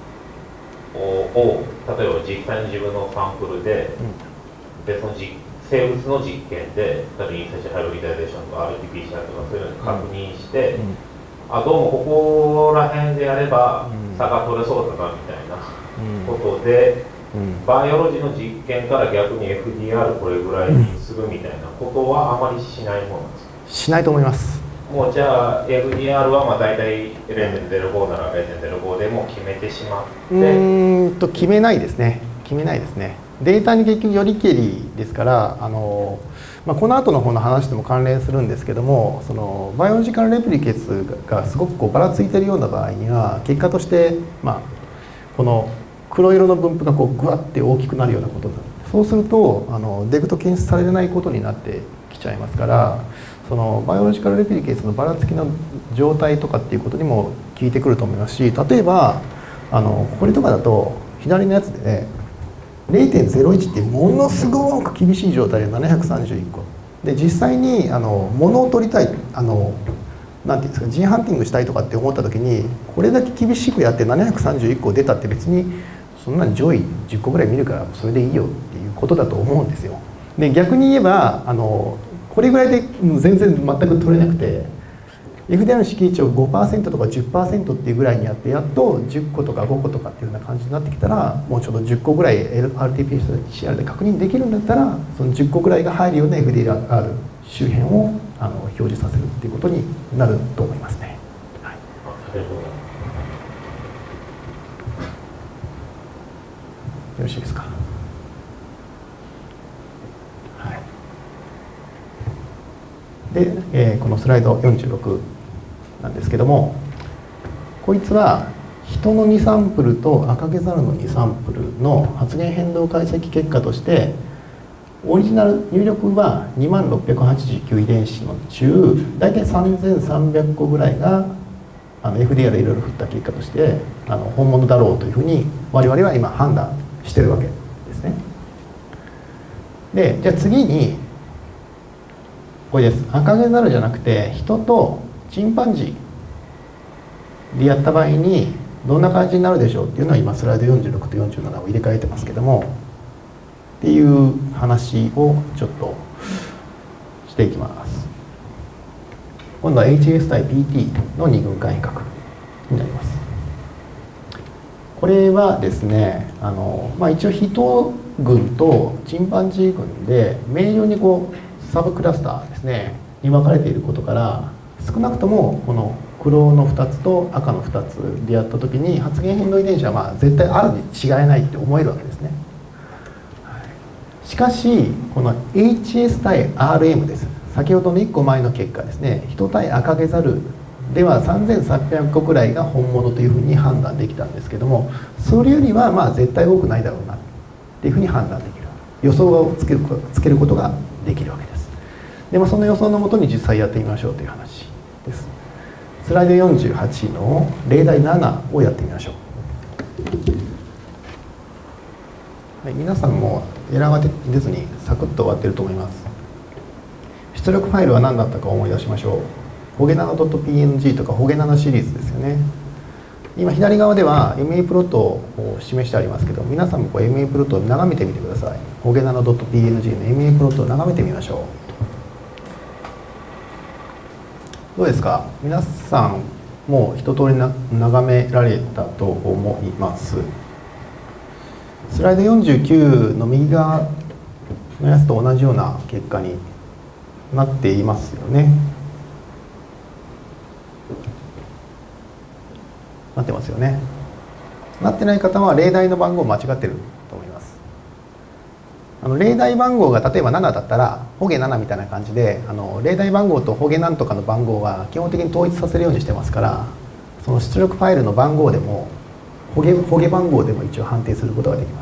例えば実際に自分のサンプルで、でその実生物の実験で、例えばインセシハイブリダイゼーションとか アールティーピーシーアール とかそういうのに確認して、うん、あどうもここら辺でやれば差が取れそうだなみたいなことで、うんうん、バイオロジーの実験から逆に エフディーアール これぐらいにするみたいなことはあまりしないものなんですか？ しないと思います。 もうじゃあ エフディーアール はまあ大体 ゼロてんゼロご なら ゼロてんゼロご でも決めてしまって、うーんと決めないですね。決めないですね。データに結局よりけりですから、あの、まあ、この後の方の話とも関連するんですけども、そのバイオロジカルレプリケーツがすごくこうばらついているような場合には結果として、まあ、この黒色の分布がこうグワッて大きくなるようなことになる。そうするとあのデグと検出されないことになってきちゃいますから、そのバイオロジカルレプリケーツのばらつきの状態とかっていうことにも効いてくると思いますし、例えばあのこれとかだと左のやつでね ゼロてんゼロいち ってものすごく厳しい状態でななひゃくさんじゅういっこで、実際にあの物を取りたい、あのなんていうんですか、ジンハンティングしたいとかって思った時にこれだけ厳しくやってななひゃくさんじゅういっこ出たって別にそんなに上位じゅっこぐらい見るからそれでいいよっていうことだと思うんですよ。で逆に言えばあのこれぐらいで全然全く取れなくて エフディーアール の敷地を ごパーセント とか じゅっパーセント っていうぐらいにやってやっとじゅっことかごことかっていうような感じになってきたら、もうちょっとじゅっこぐらい アールティーピーシーアール で確認できるんだったらそのじゅっこぐらいが入るような エフディーアール 周辺をあの表示させるっていうことになると思いますね。はい、よろしいですか。で、えー、このスライドよんじゅうろくなんですけども、こいつは人のにサンプルと赤毛猿のにサンプルの発現変動解析結果としてオリジナル入力はにまんろっぴゃくはちじゅうきゅう遺伝子の中大体さんぜんさんびゃくこぐらいがあの エフディーアール いろいろ振った結果としてあの本物だろうというふうに我々は今判断してるわけですね。でじゃあ次にこれです。赤毛猿じゃなくて人とチンパンジーでやった場合にどんな感じになるでしょうっていうのは今スライドよんじゅうろくとよんじゅうななを入れ替えてますけどもっていう話をちょっとしていきます。今度は エイチエス 対 ピーティー の二群間比較になります。これはですねあの、まあ、一応人群とチンパンジー群で明瞭にこうサブクラスターですねに分かれていることから少なくともこの黒のふたつと赤のふたつでやった時に発現変動遺伝子はまあ絶対あるに違いないって思えるわけですね。しかしこの エイチエス 対 アールエム です。先ほどのいっこまえの結果ですね、人対赤毛猿ではさんぜんさんびゃくこくらいが本物というふうに判断できたんですけども、それよりはまあ絶対多くないだろうなっていうふうに判断できる、予想をつける、つけることができるわけです。でもその予想のもとに実際やってみましょうという話です。スライドよんじゅうはちの例題ななをやってみましょう。 はい、皆さんもエラーが出ずにサクッと終わってると思います。出力ファイルは何だったか思い出しましょう。ホゲナノ .png とかホゲナノシリーズですよね。今左側では エムエー プロットを示してありますけど、皆さんもこう エムエー プロットを眺めてみてください。ホゲナノ .png の エムエー プロットを眺めてみましょう。どうですか、皆さんもう一通りな眺められたと思います。スライドよんじゅうきゅうの右側のやつと同じような結果になっていますよね。なってますよね。なってない方は例題の番号間違ってると思います。あの例題番号が例えばななだったらホゲななみたいな感じで、あの例題番号とホゲなんとかの番号は基本的に統一させるようにしてますから、その出力ファイルの番号でもホゲ、ホゲ番号でも一応判定することができます。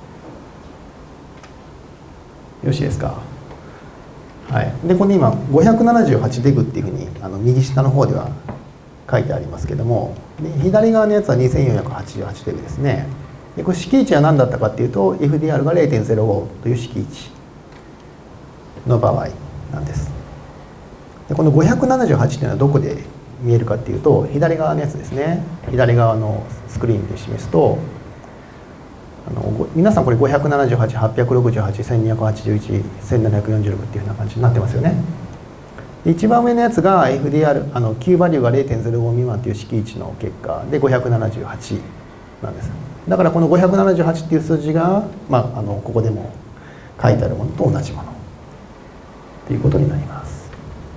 よろしいですか。はい、でこの今ごひゃくななじゅうはちデグっていうふうにあの右下の方では書いてありますけども、左側のやつはにせんよんひゃくはちじゅうはちデグですね。でこれ式位置は何だったかっていうと エフディーアール が れいてんぜろご という式位置の場合なんです。でこのごひゃくななじゅうはちっていうのはどこで見えるかっていうと、左側のやつですね。左側のスクリーンで示すと、あの皆さんこれごひゃくななじゅうはち、はっぴゃくろくじゅうはち、せんにひゃくはちじゅういち、せんななひゃくよんじゅうろくっていうふうな感じになってますよね。で一番上のやつが エフディーアール、あの Q バリューが れいてんぜろご 未満という式位置の結果でごひゃくななじゅうはちなんです。だからこのごひゃくななじゅうはちっていう数字が、まあ、あのここでも書いてあるものと同じものということになります。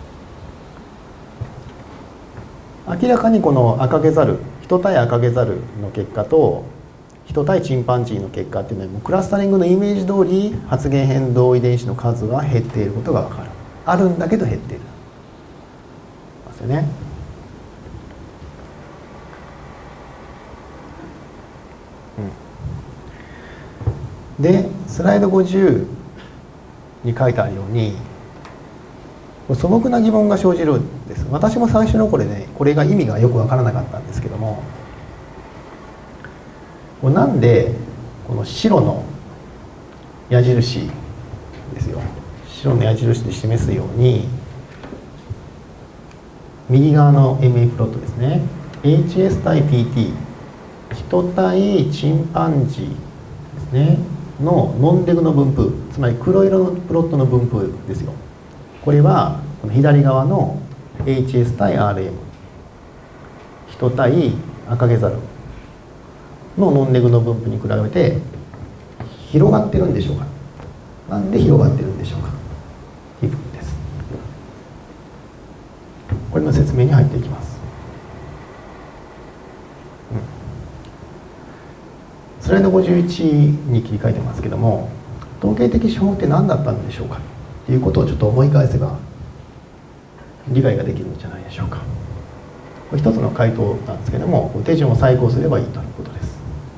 明らかにこの赤毛ザル、人対赤毛ザルの結果と人対チンパンジーの結果っていうのはもうクラスタリングのイメージ通り発現変動遺伝子の数が減っていることが分かる。あるんだけど減っているますよね。うん、でスライドごじゅうに書いてあるように素朴な疑問が生じるんです。私も最初のこれね、これが意味がよく分からなかったんですけども、なんでこの白の矢印ですよ、白の矢印で示すように右側の エムエー プロットですね、 エイチエス 対 ピーティー 人対チンパンジーですねのノンデグの分布、つまり黒色のプロットの分布ですよ。これはこの左側の エイチエス 対 アールエム 人対赤毛ザルのノンデグの分布に比べて広がってるんでしょうか。なんで広がってるんでしょうかという部分です。これの説明に入っていきます。うん、スライドごじゅういちに切り替えてますけども、統計的手法って何だったんでしょうかということをちょっと思い返せば理解ができるんじゃないでしょうか。これ一つの回答なんですけども、手順を再考すればいいということです。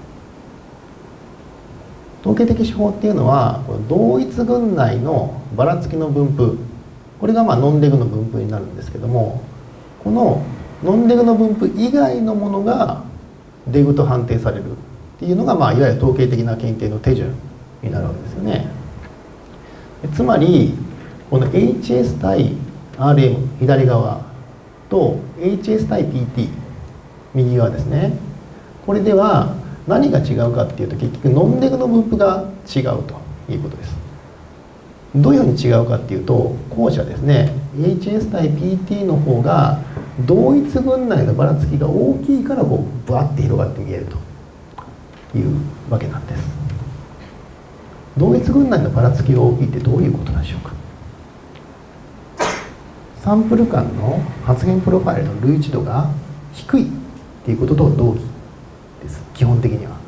統計的手法っていうのは同一群内のばらつきの分布、これがまあノンデグの分布になるんですけども、このノンデグの分布以外のものがデグと判定されるっていうのが、まあいわゆる統計的な検定の手順になるわけですよね。つまりこの エイチエス 対 アールエム 左側と エイチエス 対 ピーティー 右側ですね、これでは何が違うかっていうと、結局ノンデグの分布が違うということです。どういうふうに違うかっていうと、後者ですね、 エイチエス 対 ピーティー の方が同一群内のばらつきが大きいからこうブワッて広がって見えるというわけなんです。同一群内のばらつきが大きいってどういうことなんでしょうか。サンプル間の発現プロファイルの類似度が低いっていうことと同義です。基本的には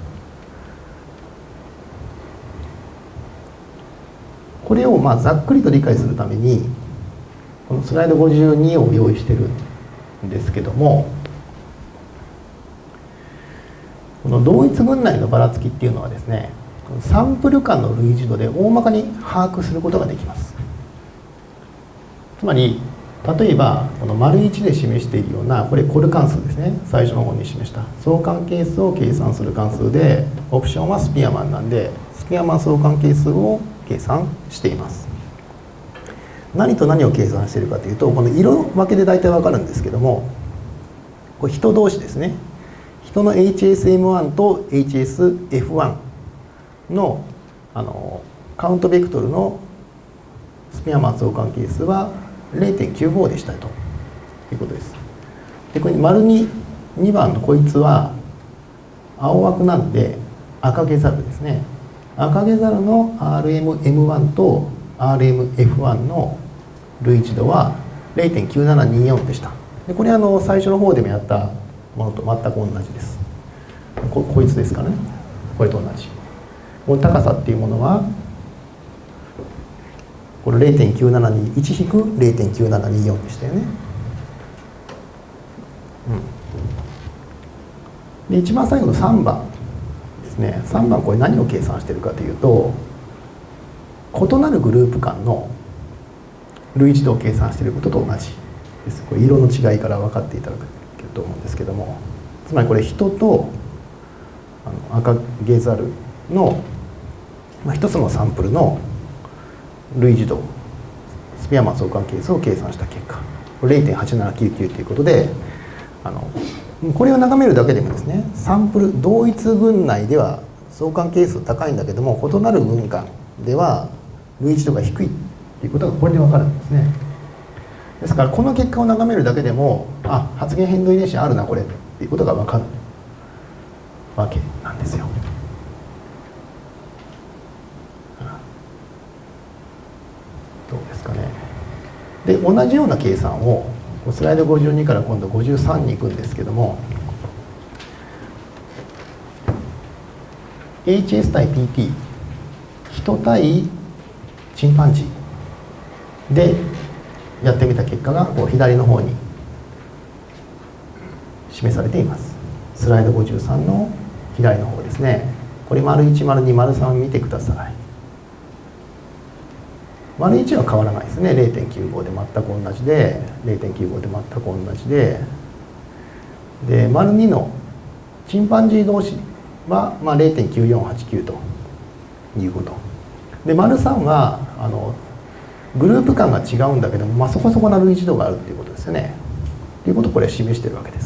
これをまあざっくりと理解するためにこのスライドごじゅうにを用意してるんですけども、この同一群内のばらつきっていうのはですね、サンプル間の類似度で大まかに把握することができます。つまり例えばこの丸いちで示しているような、これコル関数ですね、最初の方に示した相関係数を計算する関数で、オプションはスピアマンなんで、スピアマン相関係数を計算しています。何と何を計算しているかというと、この色分けで大体分かるんですけども、これ人同士ですね、人の エイチエスエムワン と エイチエスエフワン の, あのカウントベクトルのスピアマン相関係数は れいてんきゅうご でしたということです。でこれ丸ににばんのこいつは青枠なんで赤毛ザルですね。赤毛ザルの アールエムエムワン と アールエムエフワン の類似度は れいてんきゅうななによん でした。でこれはあの最初の方でもやったものと全く同じです。 こ, こいつですからね、これと同じ。この高さっていうものはこれ れいてんきゅうななにいち 引く れいてんきゅうななによん でしたよね。うん、で一番最後のさんばんですね。さんばんこれ何を計算しているかというと、異なるグループ間の類似度を計算していることと同じです。これ色の違いから分かっていただけると思うんですけども、つまりこれ人とあの赤毛ザルの、まあ、一つのサンプルの類似度、スピアマン相関係数を計算した結果 れいてんはちななきゅうきゅう ということで、あのこれを眺めるだけでもですね、サンプル同一群内では相関係数高いんだけども、異なる群間では類似度が低いということがこれで分かるんですね。ですからこの結果を眺めるだけでも、あ、発現変動遺伝子あるなこれっていうことが分かるわけなんですよ。どうですかね。で同じような計算をスライドごじゅうにから今度ごじゅうさんに行くんですけども、 エイチエス 対 ピーティー、 人対チンパンジーでやってみた結果がこう左の方に示されています。スライドごじゅうさんの左の方ですね。これ丸いち、丸に、丸さんを見てください。丸いちは変わらないですね。 れいてんきゅうご で全く同じで、 れいてんきゅうご で全く同じで、で丸にのチンパンジー同士は、まあ、れいてんきゅうよんはちきゅうということ。で丸さんはあのグループ間が違うんだけども、まあ、そこそこな類似度があるっていうことですよね。ということをこれは示しているわけです。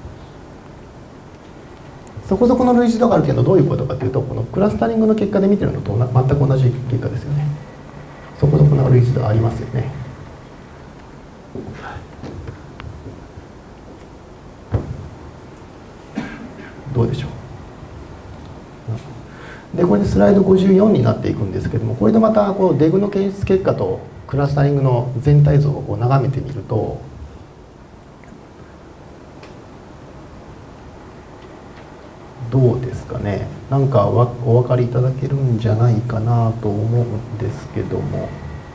そこそこの類似度があるというのはどういうことかというと、このクラスタリングの結果で見てるのと全く同じ結果ですよね。そこそこの類似度ありますよね。どうでしょう。でこれでスライドごじゅうよんになっていくんですけども、これでまたこのデグの検出結果とクラスタリングの全体像をこう眺めてみると、どうですかね。なんかお分かりいただけるんじゃないかなと思うんですけども、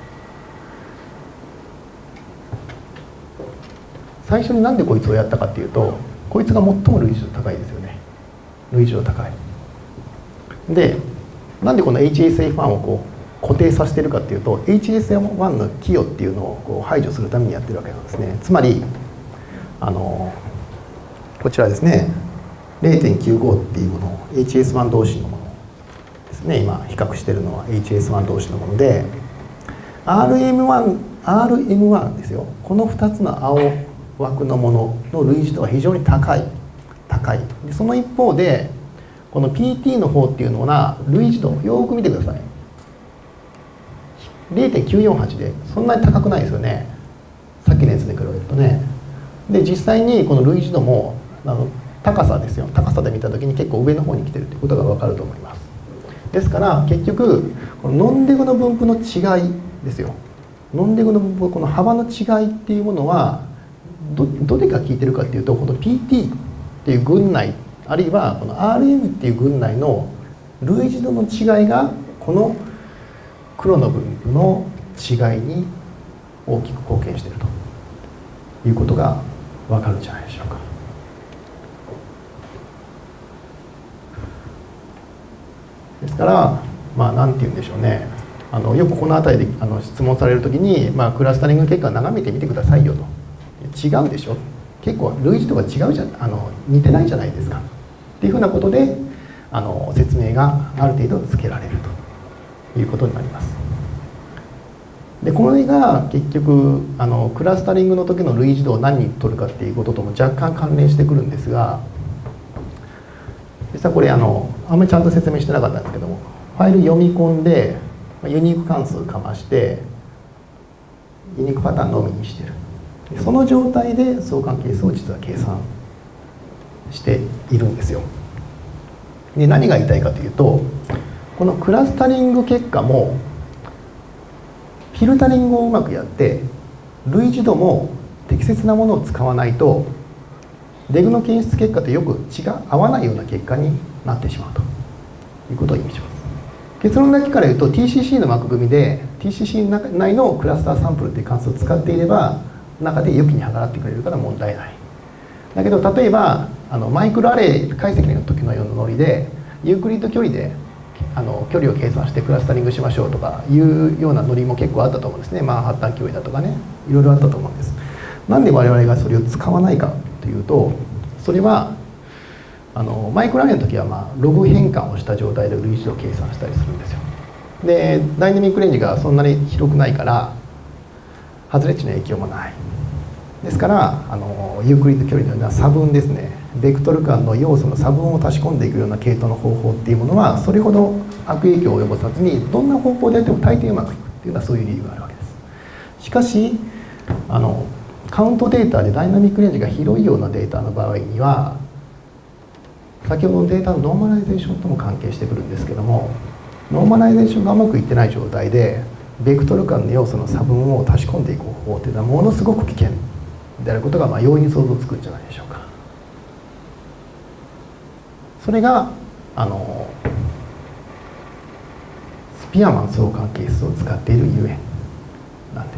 最初になんでこいつをやったかっていうと、こいつが最も類似度高いですよね。類似度高い。でなんでこの エイチエスエフワン をこう固定させてるかっていうと、 エイチエスエフワン の寄与っていうのをこう排除するためにやってるわけなんですね。つまりあのこちらですね、れいてんきゅうご っていうものを エイチエスワン 同士のものですね。今比較しているのは エイチエスワン 同士のもので、 アールエムワン、アールエムワン ですよ。このふたつの青枠のものの類似度が非常に高い高いで、その一方でこの ピーティー の方っていうのは類似度よく見てください。 れいてんきゅうよんはち でそんなに高くないですよね、さっきのやつで比べるとね。で実際にこの類似度もあの高さですよ、高さで見た時に結構上の方に来てるということが分かると思います。ですから結局このノンデグの分布の違いですよ。ノンデグの分布、この幅の違いっていうものは ど, どれが効いてるかっていうと、この ピーティー っていう群内、あるいはこの アールエム っていう群内の類似度の違いがこの黒の分布の違いに大きく貢献しているということが分かるんじゃないでしょうか。ですからまあ何て言うんでしょうね、 あのよくこの辺りであの質問されるときに、まあ、クラスタリング結果を眺めてみてくださいよと。違うでしょ、結構類似とか違うじゃん、あの似てないじゃないですかっていうふうなことであの説明がある程度つけられるということになります。でこれが結局あのクラスタリングの時の類似度を何に取るかっていうこととも若干関連してくるんですが、実はこれあのあんまりちゃんと説明してなかったんですけども、ファイル読み込んでユニーク関数かましてユニークパターンのみにしてる、その状態で相関係数を実は計算しているんですよ。で何が言いたいかというと、このクラスタリング結果もフィルタリングをうまくやって類似度も適切なものを使わないとデグの検出結果とよく違う合わないような結果になってしまうということを意味します。結論だけから言うと ティーシーシー の枠組みで ティーシーシー 内のクラスターサンプルという関数を使っていれば中で良きに計らってくれるから問題ない。だけど例えばあのマイクロアレイ解析の時のようなノリでユークリッド距離であの距離を計算してクラスタリングしましょうとかいうようなノリも結構あったと思うんですね。マンハッタン距離だとかね、いろいろあったと思うんです。なんで我々がそれを使わないかというと、それはあのマイクロアレイの時は、まあ、ログ変換をした状態で類似度を計算したりするんですよ。でダイナミックレンジがそんなに広くないから外れ値の影響もない。ですからあのユークリッド距離のような差分ですね、ベクトル間の要素の差分を足し込んでいくような系統の方法っていうものはそれほど悪影響を及ぼさずにどんな方法でやっても大抵うまくいくっていうのはそういう理由があるわけです。しかしあのカウントデータでダイナミックレンジが広いようなデータの場合には先ほどのデータのノーマライゼーションとも関係してくるんですけども、ノーマライゼーションがうまくいってない状態でベクトル間の要素の差分を足し込んでいく方法っていうのはものすごく危険であることがまあ容易に想像つくんじゃないでしょうか。それがあのスピアマン相関係数を使っているゆえんなんです。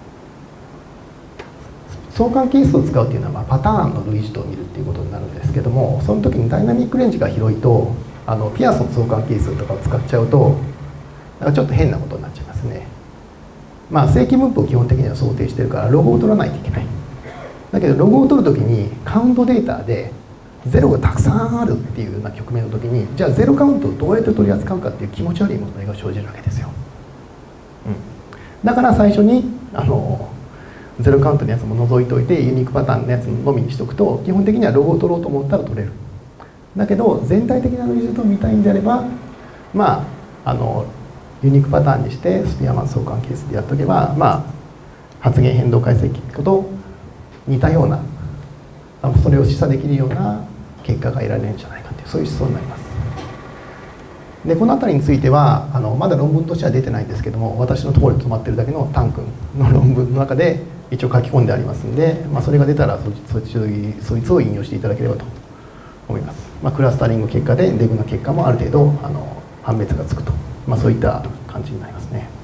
相関係数を使うというのは、まあ、パターンの類似度を見るっていうことになるんですけども、その時にダイナミックレンジが広いとあのピアソン相関係数とかを使っちゃうとなんかちょっと変なことになっちゃいますね。まあ正規分布を基本的には想定してるからログを取らないといけない。だけどログを取る時にカウントデータでゼロがたくさんあるっていうような局面の時にじゃあゼロカウントをどうやって取り扱うかっていう気持ち悪い問題が生じるわけですよ。うん、だから最初にあのゼロカウントのやつも除いておいてユニークパターンのやつのみにしておくと基本的にはログを取ろうと思ったら取れる。だけど全体的な類似度を見たいんであればまああのユニークパターンにしてスピアマン相関係数でやっとけばまあ発現変動解析と似たようなそれを示唆できるような結果が得られるんじゃないかというそういう思想になります。でこの辺りについてはあのまだ論文としては出てないんですけども、私のところで止まってるだけのタン君の論文の中で一応書き込んでありますんで、まあ、それが出たらそそそいつを引用していただければと思います。まあ、クラスタリング結果でデグの結果もある程度あの判別がつくと、まあ、そういった感じになりますね。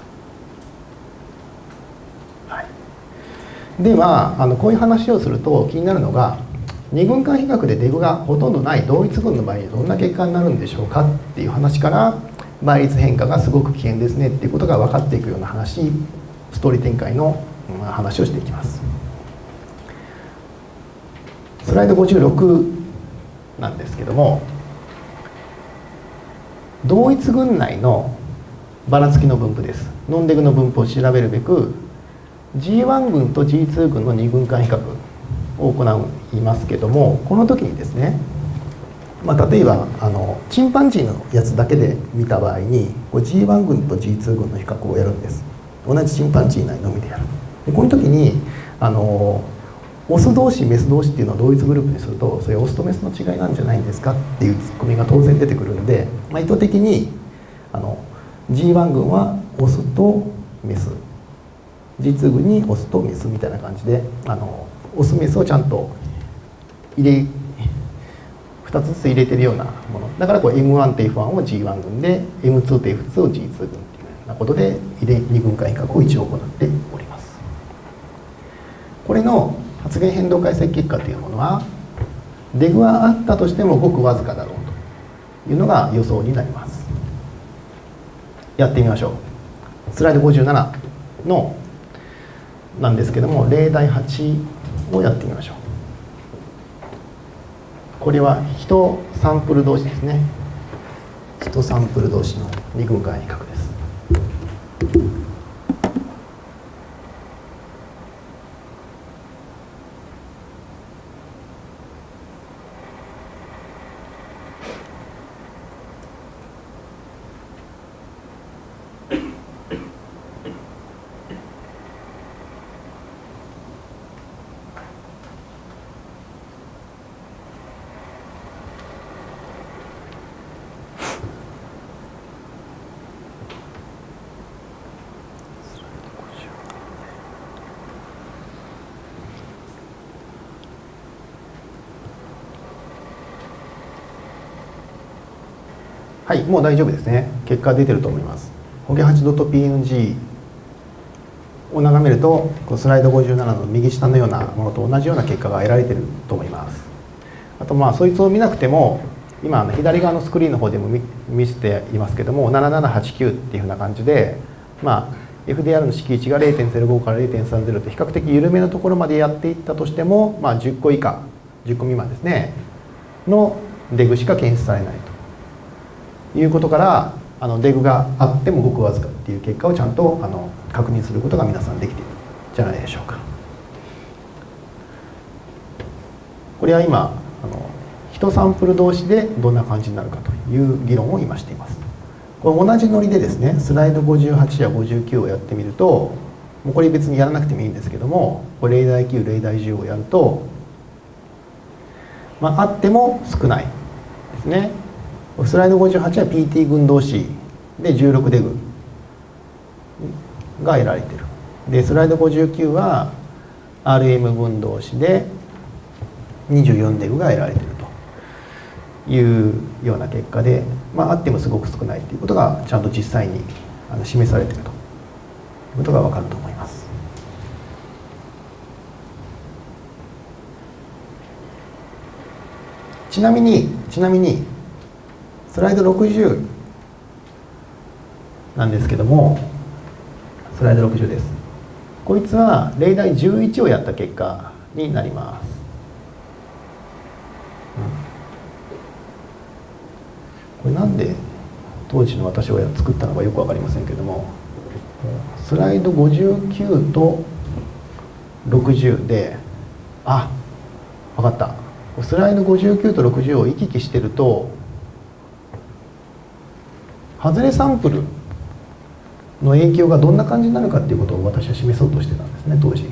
はい、ではあのこういう話をすると気になるのが二群間比較でデグがほとんどない同一群の場合にどんな結果になるんでしょうかっていう話から倍率変化がすごく危険ですねっていうことが分かっていくような話、ストーリー展開の話をしていきます。スライドごじゅうろくなんですけども、同一群内のばらつきの分布です。ノンデグの分布を調べるべく ジーワン 群と ジーツー 群の二群間比較を行いますけども、この時にですね、まあ、例えばあのチンパンジーのやつだけで見た場合に ジーワン 群と ジーツー 群の比較をやるんです。同じチンパンジー内のみでやる。でこの時にあのオス同士メス同士っていうのを同一グループにするとそれオスとメスの違いなんじゃないんですかっていうツッコミが当然出てくるんで、まあ、意図的にあの ジーワン 群はオスとメス ジーツー 群にオスとメスみたいな感じであのオスメスをちゃんと入れふたつずつ入れてるようなものだからこう エムワン と エフワン を ジーワン 群で エムツー と エフツー を ジーツー 群っていうようなことで二群間比較を一応行っております。これの発現変動解析結果というものはデグはあったとしてもごくわずかだろうというのが予想になります。 やってみましょう。スライドごじゅうななのなんですけども、例題はちをやってみましょう。これは一サンプル同士ですね。一サンプル同士の二群間比較です。はい、もう大丈夫ですね。結果出てると思います。ホゲ はちドットピーエヌジー を眺めると、このスライドごじゅうななの右下のようなものと同じような結果が得られていると思います。あとまあそいつを見なくても、今あの左側のスクリーンの方でも 見, 見せていますけども、ななななはちきゅうっていうふうな感じで、まあ、エフディーアール の式値が ゼロてんゼロご から ゼロてんさんゼロ と比較的緩めのところまでやっていったとしても、まあ、じゅっこ以下、じゅっこ未満ですねのデグしか検出されないということから、あのデグがあってもごくわずかっていう結果をちゃんとあの確認することが皆さんできているんじゃないでしょうか。これは今あの一サンプル同士でどんな感じになるかという議論を今しています。これ同じノリでですね、スライドごじゅうはちやごじゅうきゅうをやってみると、もうこれ別にやらなくてもいいんですけども、これ例題きゅう、例題じゅうをやると、まあ、あっても少ないですね。スライドごじゅうはちは ピーティー 群同士でじゅうろくデグが得られている。でスライドごじゅうきゅうは アールエム 群同士でにじゅうよんデグが得られているというような結果で、まあ、あってもすごく少ないということがちゃんと実際にあの示されているということが分かると思います。ちなみにちなみにスライドろくじゅうなんですけども、スライドろくじゅうです。こいつは例題じゅういちをやった結果になります。うん、これなんで当時の私が作ったのかよく分かりませんけども、スライドごじゅうきゅうとろくじゅうで、あ、分かった。スライドごじゅうきゅうとろくじゅうを行き来してると、外れサンプルの影響がどんな感じになるかっていうことを私は示そうとしてたんですね、当時。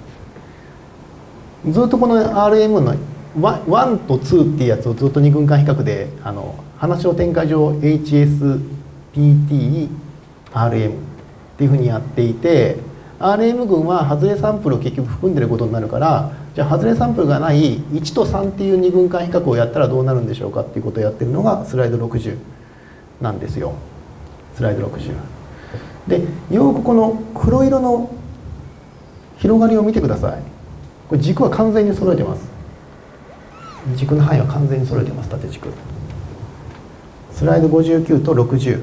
ずっとこの アールエム のいちとにっていうやつをずっと二群間比較で、あの話の展開上 エイチエスピーティーアールエム っていうふうにやっていて、 アールエム 群は外れサンプルを結局含んでることになるから、じゃあ外れサンプルがないいちとさんっていう二群間比較をやったらどうなるんでしょうかっていうことをやってるのがスライドろくじゅうなんですよ。スライドろくじゅうで、よくこの黒色の広がりを見てください。これ軸は完全に揃えてます。軸の範囲は完全に揃えてます。縦軸。スライドごじゅうきゅうとろくじゅう、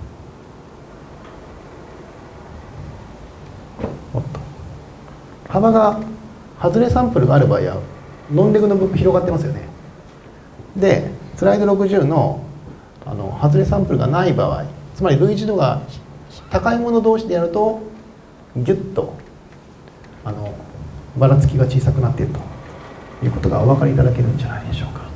おっと幅が外れサンプルがある場合はノンレグの部分広がってますよね。でスライドろくじゅうのあの外れサンプルがない場合、つまり類似度が高いもの同士でやるとギュッとあのばらつきが小さくなっているということがお分かりいただけるんじゃないでしょうか。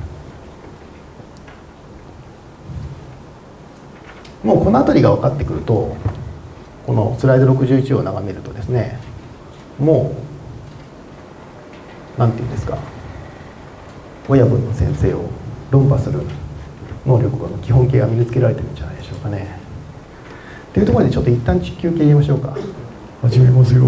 もうこの辺りが分かってくると、このスライドろくじゅういちを眺めるとですね、もう何て言うんですか、親分の先生を論破する能力の基本形が身につけられてるんじゃないでしょうかね。というところでちょっと一旦休憩入れましょうか。始めますよ。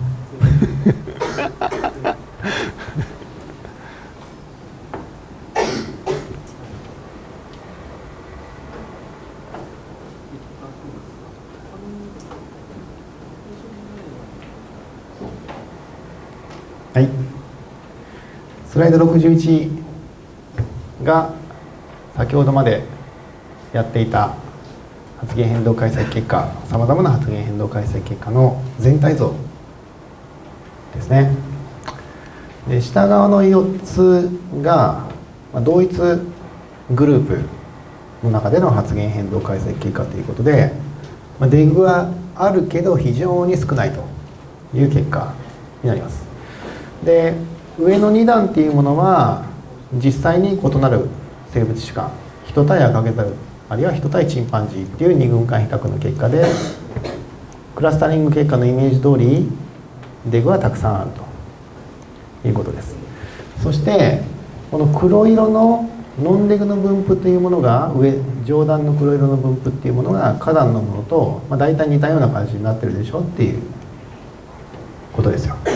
はい。スライドろくじゅういちが先ほどまでやっていた発現変動解析結果、さまざまな発現変動解析結果の全体像ですね。で下側のよっつが同一グループの中での発現変動解析結果ということで、デグはあるけど非常に少ないという結果になります。で上のに段っていうものは実際に異なる生物種間、人対アカゲザルあるいは人対チンパンジーっていう二群間比較の結果でクラスタリング結果のイメージ通りデグはたくさんあるということです。そしてこの黒色のノンデグの分布というものが上上段の黒色の分布っていうものが下段のものと、まあ、大体似たような感じになってるでしょっていうことですよ。うん、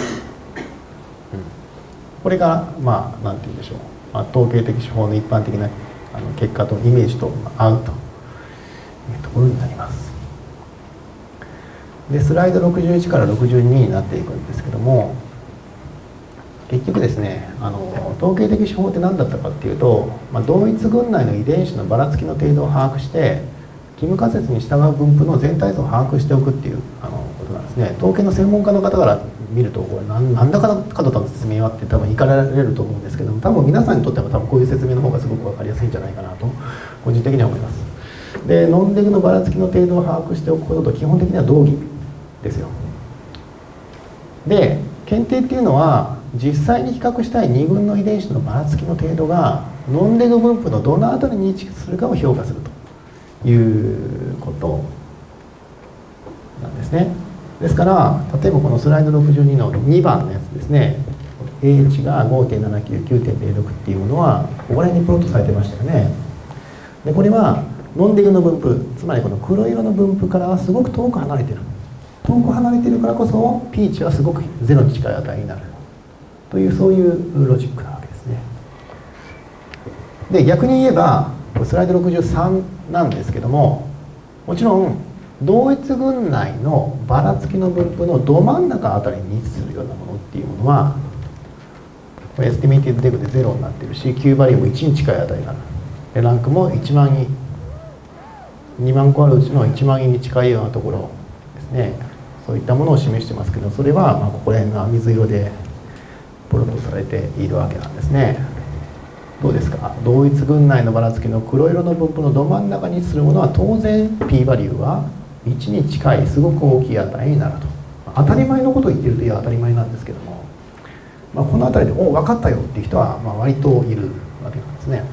これがまあ何て言うんでしょう、まあ、統計的手法の一般的なあの結果とイメージと合うというところになります。でスライドろくじゅういちからろくじゅうにになっていくんですけども、結局ですね、あの統計的手法って何だったかっていうと、まあ、同一群内の遺伝子のばらつきの程度を把握してキム仮説に従う分布の全体像を把握しておくっていうあのことなんですね。統計の専門家の方から見るとこれ何何らかの角度の説明はって多分いかられると思うんですけども、多分皆さんにとっては多分こういう説明の方がすごく分かりやすいんじゃないかなと個人的には思います。でノンデグのばらつきの程度を把握しておくことと基本的には同義ですよ。で検定っていうのは実際に比較したい二群の遺伝子のばらつきの程度がノンデグ分布のどのあたりに位置するかを評価するということなんですね。ですから例えばこのスライドろくじゅうにのにばんのやつですね、 エーエイチ が ごてんななきゅう、きゅうてんぜろろく っていうものはここら辺にプロットされてましたよね。でこれはノンデグの分布、つまりこの黒色の分布からはすごく遠く離れてる遠く離れてるからこそ P 値はすごくゼロに近い値になるという、そういうロジックなわけですね。で逆に言えばスライドろくじゅうさんなんですけども、もちろん同一群内のばらつきの分布のど真ん中あたりに位置するようなものっていうものはエスティメイティドデグでゼロになってるし、 Q バリューもいちに近い値になる。でランクもいちまんい、にまん個あるうちのいちまんいに近いようなところですね。そういったものを示してますけど、それはまあここら辺が水色でプロットされているわけなんですね。どうですか、同一群内のばらつきの黒色の分布のど真ん中に位置するものは当然 P バリューはいちに近いすごく大きい値になると。当たり前のことを言ってるといや当たり前なんですけども、まあ、この辺りで「お分かったよ」っていう人はまあ割といるわけなんですね。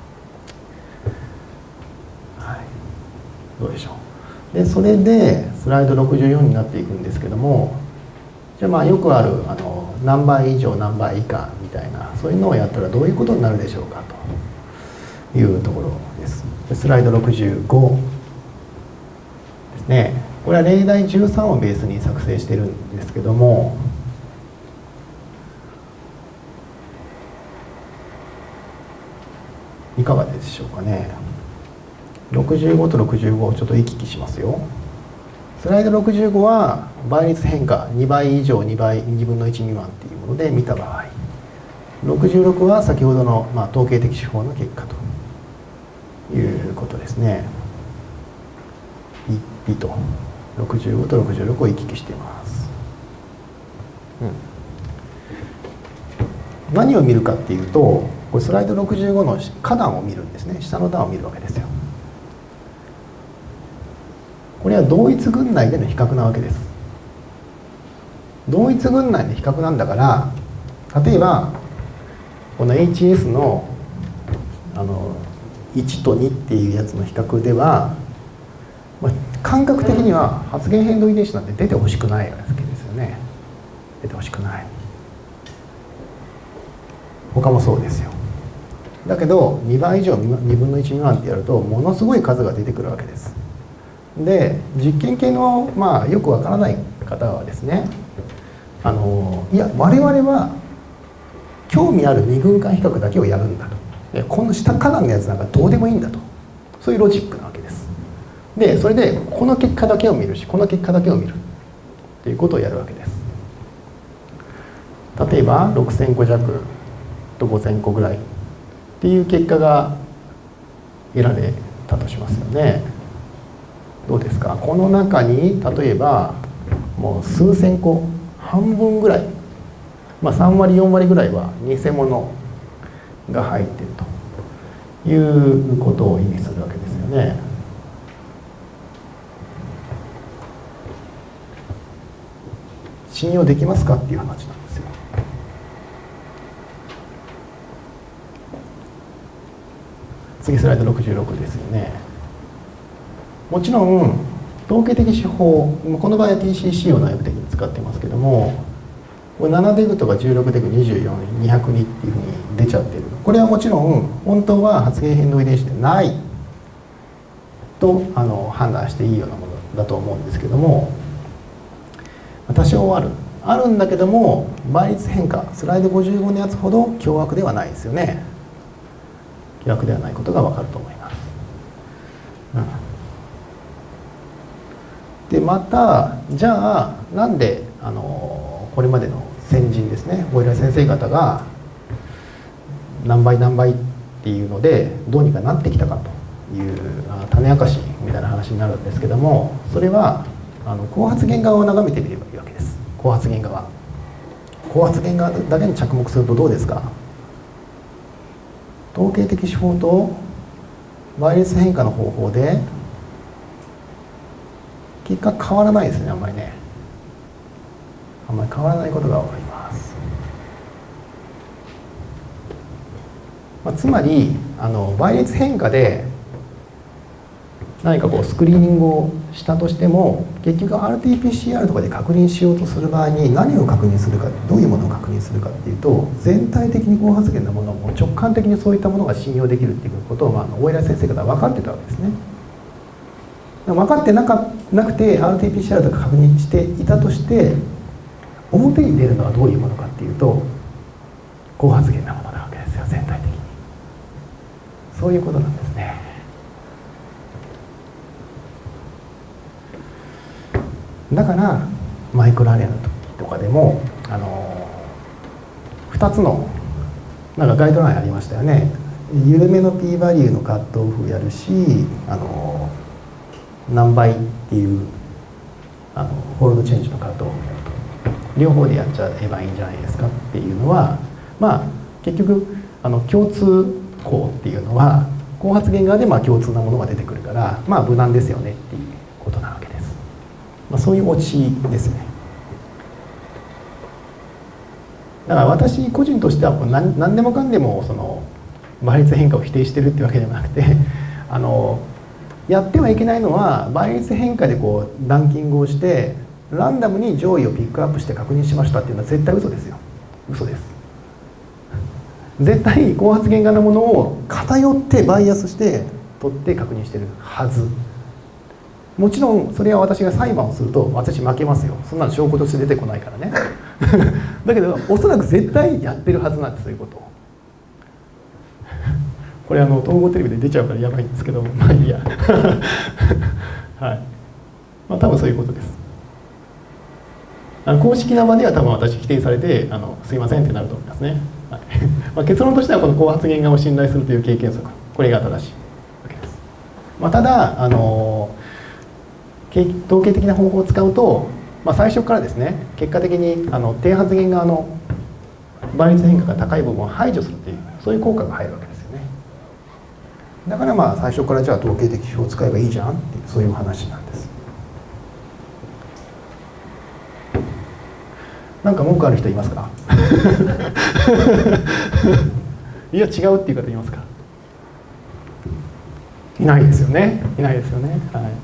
はい、どうでしょう。でそれでスライドろくじゅうよんになっていくんですけども、じゃあまあよくあるあの何倍以上何倍以下みたいなそういうのをやったらどういうことになるでしょうかというところです。スライドろくじゅうごですね。これは例題じゅうさんをベースに作成してるんですけども、いかがでしょうかね。ろくじゅうごとろくじゅうごをちょっと行き来しますよ。スライドろくじゅうごは倍率変化にばい以上にばいにぶんのいち未満っていうもので見た場合、ろくじゅうろくは先ほどの、まあ、統計的手法の結果ということですね。いちとろくじゅうごとろくじゅうろくを行き来しています、うん、何を見るかっていうと、これスライドろくじゅうごの下段を見るんですね。下の段を見るわけですよ。これは同一群内での比較なわけです。同一群内で比較なんだから、例えばこの エイチエス の, あのいちとにっていうやつの比較では、まあ、感覚的には発現変動遺伝子なんて出てほしくないわけですよね。出てほしくない。他もそうですよ。だけどにばい以上にぶんのいち未満ってやるとものすごい数が出てくるわけです。で実験系の、まあ、よくわからない方はですね、あのいや我々は興味ある二群間比較だけをやるんだと、この下下段のやつなんかどうでもいいんだと、そういうロジックなわけです。でそれでこの結果だけを見るしこの結果だけを見るということをやるわけです。例えばろくせんこ弱とごせんこぐらいっていう結果が得られたとしますよね。 どうですか、この中に例えばもう数千個、半分ぐらい、まあ、さん割よん割ぐらいは偽物が入っているということを意味するわけですよね。信用できますかっていう話なんですよ。次スライドろくじゅうろくですよね。もちろん統計的手法、この場合は ティーシーシー を内部的に使ってますけども、これななデグとかじゅうろくデグにじゅうよん、にひゃくにっていうふうに出ちゃってる。これはもちろん本当は発現変動遺伝子でないとあの判断していいようなものだと思うんですけども、多少あるあるんだけども、倍率変化スライドごじゅうごのやつほど凶悪ではないですよね。凶悪ではないことが分かると思います。うん、でまたじゃあなんであのこれまでの先人ですね、大平先生方が何倍何倍っていうのでどうにかなってきたかという種明かしみたいな話になるんですけども、それはあの高発現側を眺めてみればいいわけです。高発現側高発現側だけに着目するとどうですか。統計的手法と倍率変化の方法で結果変わらないですね。あんまりねあんまり変わらないことが分かります。まあ、つまりあの倍率変化で何かこうスクリーニングをしたとしても、結局 アールティーピーシーアール とかで確認しようとする場合に何を確認するか、どういうものを確認するかっていうと、全体的に高発現なものも直感的にそういったものが信用できるっていうことを、まあ、大平先生方は分かってたわけですね。分かってなかなくて アールティーピーシーアール とか確認していたとして、表に出るのはどういうものかっていうと高発現なものなわけですよ、全体的に。そういうことなんですね。だからマイクロアレイの時とかでもあのふたつのなんかガイドラインありましたよね。緩めの P バリューのカットオフやるし、あの何倍っていうあのホールドチェンジのカットオフやると、両方でやっちゃえばいいんじゃないですかっていうのは、まあ結局あの共通項っていうのは高発現側でまあ共通なものが出てくるから、まあ無難ですよねっていうことなわけです。まあ、そういうオチですね。だから私個人としてはもう 何, 何でもかんでもその倍率変化を否定してるってわけではなくて、あのやってはいけないのは倍率変化でこうランキングをしてランダムに上位をピックアップして確認しましたっていうのは絶対嘘ですよ。嘘です。絶対高発現側のものを偏ってバイアスして取って確認してるはず。もちろんそれは私が裁判をすると私負けますよ。そんなの証拠として出てこないからねだけどおそらく絶対やってるはずなんです、そういうことを。これあの統合テレビで出ちゃうからやばいんですけど、まあいいやはい、まあ多分そういうことです。あの公式な場では多分私否定されてあのすいませんってなると思いますね、はい、まあ結論としてはこの高発現側を信頼するという経験則、これが正しいわけです。まあ、ただあの統計的な方法を使うと、まあ、最初からですね結果的にあの低発現側の倍率変化が高い部分を排除するという、そういう効果が入るわけですよね。だからまあ最初からじゃあ統計的手法を使えばいいじゃんっていう、そういう話なんです。なんか文句ある人いますかいや違うっていう方いますか。いないですよね。いないですよね。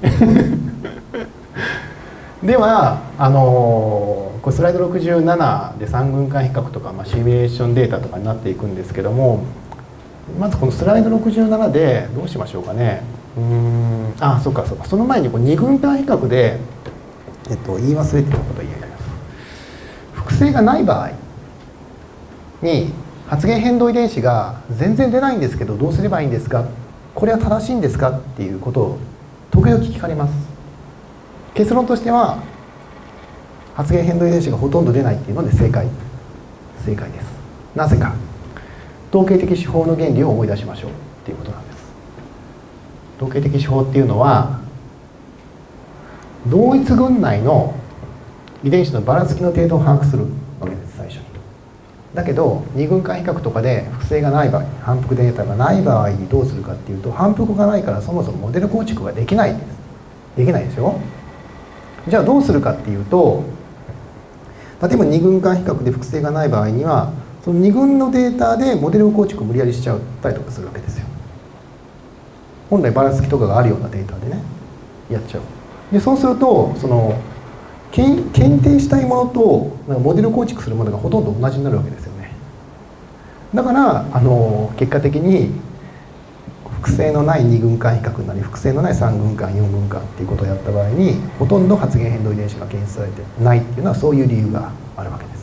はいではあのこれスライドろくじゅうななで三群間比較とか、まあ、シミュレーションデータとかになっていくんですけども、まずこのスライドろくじゅうななでどうしましょうかね。うーんあそうかそうか、その前にこう二群間比較で、えっと、言い忘れてたことを言います。複製がない場合に発現変動遺伝子が全然出ないんですけどどうすればいいんですか、これは正しいんですかっていうことを時々聞かれます。結論としては発現変動遺伝子がほとんど出ないっていうので正解正解です。なぜか統計的手法の原理を思い出しましょうっていうことなんです。統計的手法っていうのは同一群内の遺伝子のばらつきの程度を把握するわけです、最初に。だけど二群間比較とかで複製がない場合、反復データがない場合にどうするかっていうと、反復がないからそもそもモデル構築ができないんです。できないですよ。じゃあどうするかっていうと、例えば二群間比較で複製がない場合には、その二群のデータでモデル構築を無理やりしちゃったりとかするわけですよ。本来ばらつきとかがあるようなデータでね、やっちゃう。でそうすると、その検定したいものとなんかモデル構築するものがほとんど同じになるわけですよね。だからあの結果的に複製のない二群間比較なり複製のない三群間四群間っていうことをやった場合に、ほとんど発現変動遺伝子が検出されてないっていうのはそういう理由があるわけです。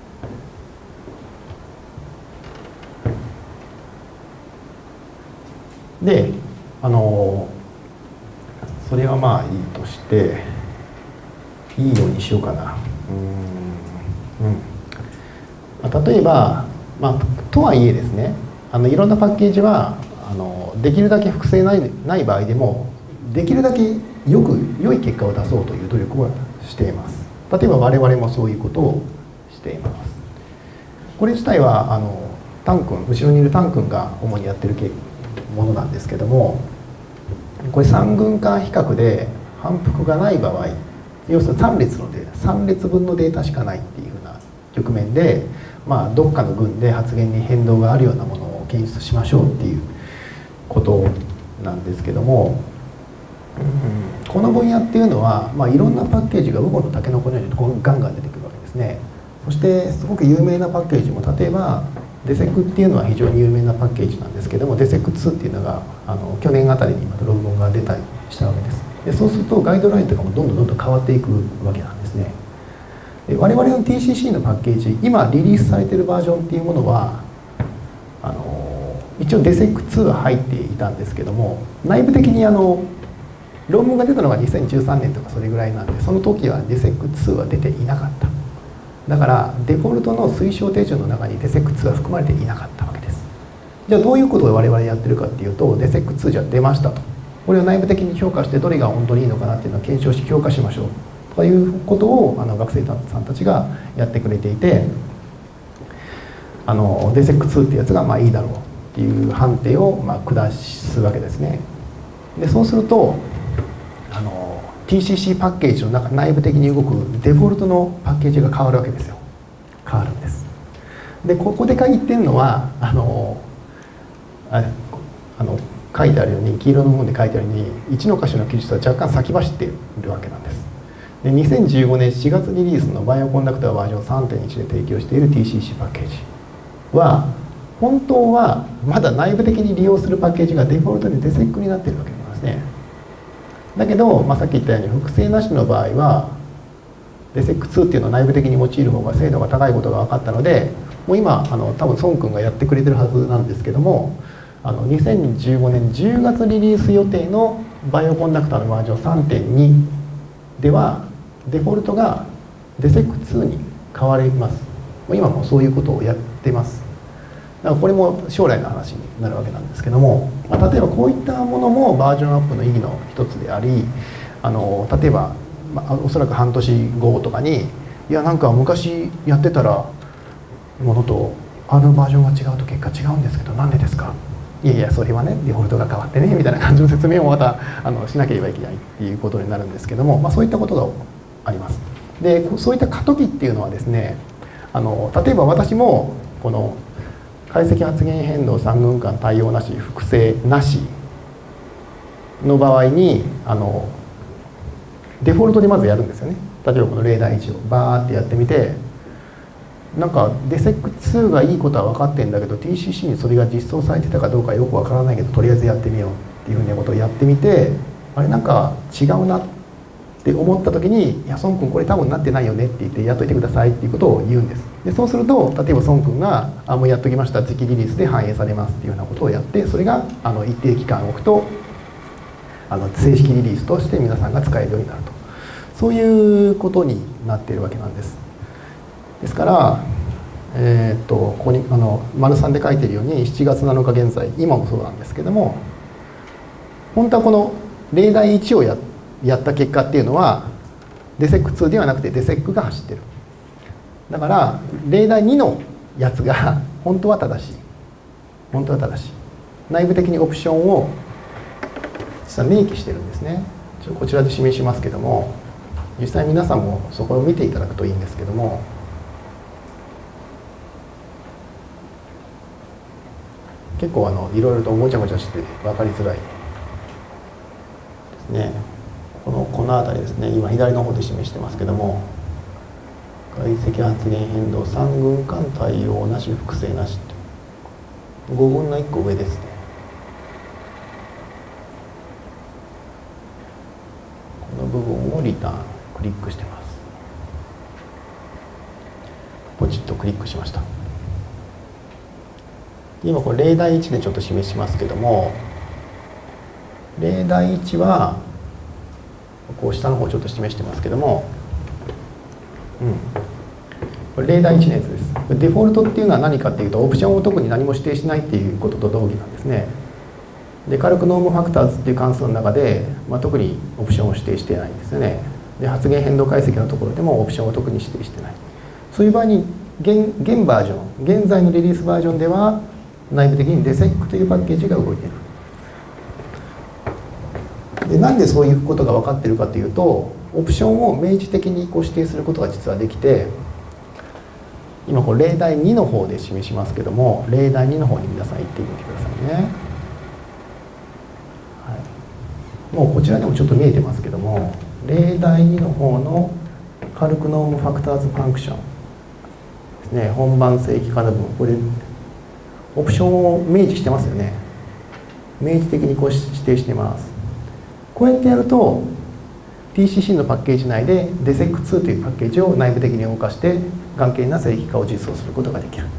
であのそれはまあいいとして、いいようにしようかな。うん、うんまあ、例えば、まあ、とはいえですね、あのいろんなパッケージはあのできるだけ複製ないない場合でもできるだけよく良い結果を出そうという努力をしています。例えば我々もそういうことをしています。これ自体はあのタン君、後ろにいるタン君が主にやってるものなんですけども、これ三群間比較で反復がない場合、要するにさん列のデータ、さん列分のデータしかないっていうふうな局面で、まあ、どっかの群で発現に変動があるようなものを検出しましょうっていうことなんですけども、うん、この分野っていうのは、まあ、いろんなパッケージがウゴのタケノコのようにガンガン出てくるわけですね。そしてすごく有名なパッケージも、例えばデセクっていうのは非常に有名なパッケージなんですけども、デセクツーっていうのがあの去年あたりにまた論文が出たりしたわけです。でそうするとガイドラインとかもどんどんどんどん変わっていくわけなんですね。で我々の ティーシーシー のパッケージ、今リリースされているバージョンっていうものはあの一応デセクツーは入っていたんですけども、内部的にあの論文が出たのがにせんじゅうさんねんとかそれぐらいなんで、その時はデセクツーは出ていなかった。だからデフォルトの推奨手順の中にデセクツーは含まれていなかったわけです。じゃあどういうことを我々やってるかっていうと、デセクツーじゃ出ましたと、これを内部的に評価してどれが本当にいいのかなっていうのを検証し評価しましょうということをあの学生さんたちがやってくれていて、あのデセクツーってやつがまあいいだろうっていう判定をまあ下すわけですね。でそうするとあの ティーシーシー パッケージの中、内部的に動くデフォルトのパッケージが変わるわけですよ。変わるんです。でここで言ってるのはあのああの書いてあるように、黄色の部分で書いてあるようにいちの箇所の記述は若干先走っているわけなんです。でにせんじゅうごねんしがつリリースのバイオコンダクターバージョン さんてんいち で提供している ティーシーシー パッケージは本当はまだ内部的に利用するパッケージがデフォルトでデセックになっているわけなんですね。だけど、まあ、さっき言ったように複製なしの場合はデセックツーっていうのを内部的に用いる方が精度が高いことが分かったので、もう今あの多分孫君がやってくれてるはずなんですけども、あのにせんじゅうごねんじゅうがつリリース予定のバイオコンダクターのバージョン さんてんに ではデフォルトがデセックツーに変わります。今もそういうことをやってます。だからこれも将来の話になるわけなんですけども、まあ、例えばこういったものもバージョンアップの意義の一つであり、あの例えば、まあ、おそらく半年後とかにいやなんか昔やってたらものとあのバージョンが違うと結果違うんですけどなんでですか、いやいやそれはねデフォルトが変わってねみたいな感じの説明をまたあのしなければいけないっていうことになるんですけども、まあ、そういったことがあります。でそういった過渡期っていうのはですね、あの例えば私もこの解析発現変動三群間対応なし複製なしの場合にあのデフォルトでまずやるんですよね。例えばこの例題いちをバーってやってみて、なんかデセックツーがいいことは分かってんだけど ティーシーシー にそれが実装されてたかどうかよく分からないけどとりあえずやってみようっていうふうなことをやってみて、あれなんか違うなって思った時に「いや孫君これ多分なってないよね」って言ってやっといてくださいっていうことを言うんです。でそうすると例えば孫君が「あもうやっときました、次期リリースで反映されます」っていうようなことをやって、それがあの一定期間置くとあの正式リリースとして皆さんが使えるようになると、そういうことになっているわけなんです。ですから、えー、とここにあの丸さんで書いているようにしちがつなのか現在、今もそうなんですけども、本当はこの例題いちをややった結果っていうのはデセックツーではなくてデセックが走ってる。だから例題にのやつが本当は正しい本当は正しい内部的にオプションを実は明記してるんですね。ちょっとこちらで示しますけども、実際皆さんもそこを見ていただくといいんですけども、結構あのいろいろとごちゃごちゃして分かりづらいですね。このこの辺りですね、今左の方で示してますけども、解析発現変動さん軍間対応なし複製なしってごぶんのいっこ上ですね。この部分をリターンクリックしてます。ポチッとクリックしました。今これ例題いちでちょっと示しますけども、例題いちはこう下の方ちょっと示してますけども、うん、これ例題いちのやつです。デフォルトっていうのは何かっていうと、オプションを特に何も指定しないっていうことと同義なんですね。で軽くノームファクターズっていう関数の中で、まあ、特にオプションを指定してないんですよね。で発現変動解析のところでもオプションを特に指定してない。そういう場合に 現, 現バージョン現在のリリースバージョンでは内部的にデセックというパッケージが動いている。でなんでそういうことが分かっているかというと、オプションを明示的にこう指定することが実はできて、今これ例題にの方で示しますけども、例題にの方に皆さん行ってみてくださいね。はい、もうこちらでもちょっと見えてますけども、例題にの方のカルクノームファクターズファンクションですね、本番正規化の部分、これオプションを明示してますよね。明示的にこう指定しています。こうやってやると ティーシーシー のパッケージ内で デセックツー というパッケージを内部的に動かして眼形な正規化を実装することができる。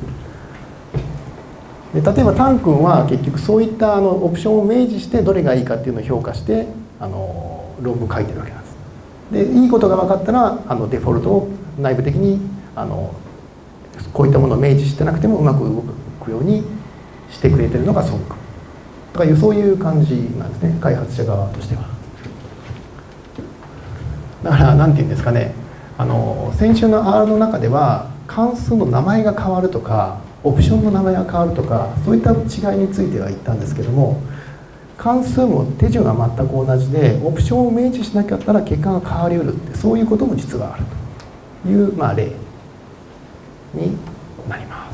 で例えばタン君は結局そういったあのオプションを明示してどれがいいかっていうのを評価してあの論文書いてるわけなんです。でいいことが分かったらあのデフォルトを内部的にあのこういったものを明示してなくてもうまく動くようにしてくれてるのがソックとかいう、そういう感じなんですね、開発者側としては。だから何て言うんですかね、あの先週の アール の中では関数の名前が変わるとかオプションの名前が変わるとかそういった違いについては言ったんですけども、関数も手順は全く同じでオプションを明示しなかったら結果が変わりうるって、そういうことも実はあるという、まあ、例になります。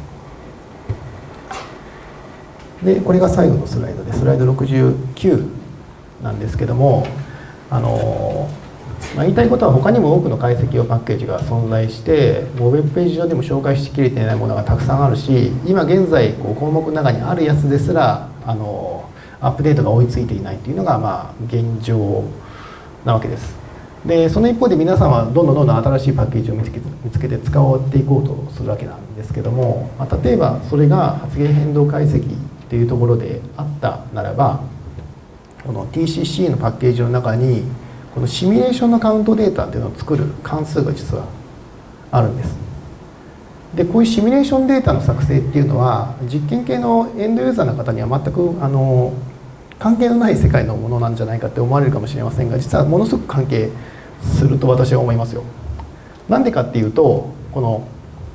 でこれが最後のスライドで、スライドろくじゅうきゅうなんですけども、あの、まあ、言いたいことは他にも多くの解析用パッケージが存在して、もうウェブページ上でも紹介しきれていないものがたくさんあるし、今現在こう項目の中にあるやつですらあのアップデートが追いついていないというのがまあ現状なわけです。でその一方で皆さんはどんどんどんどん新しいパッケージを見つけて見つけて使っていこうとするわけなんですけども、まあ、例えばそれが発現変動解析っていうところであったならば、この ティーシーシー のパッケージの中にこのシミュレーションのカウントデータっていうのを作る関数が実はあるんです。でこういうシミュレーションデータの作成っていうのは実験系のエンドユーザーの方には全くあの関係のない世界のものなんじゃないかって思われるかもしれませんが、実はものすごく関係すると私は思いますよ。なんでかっていうと、この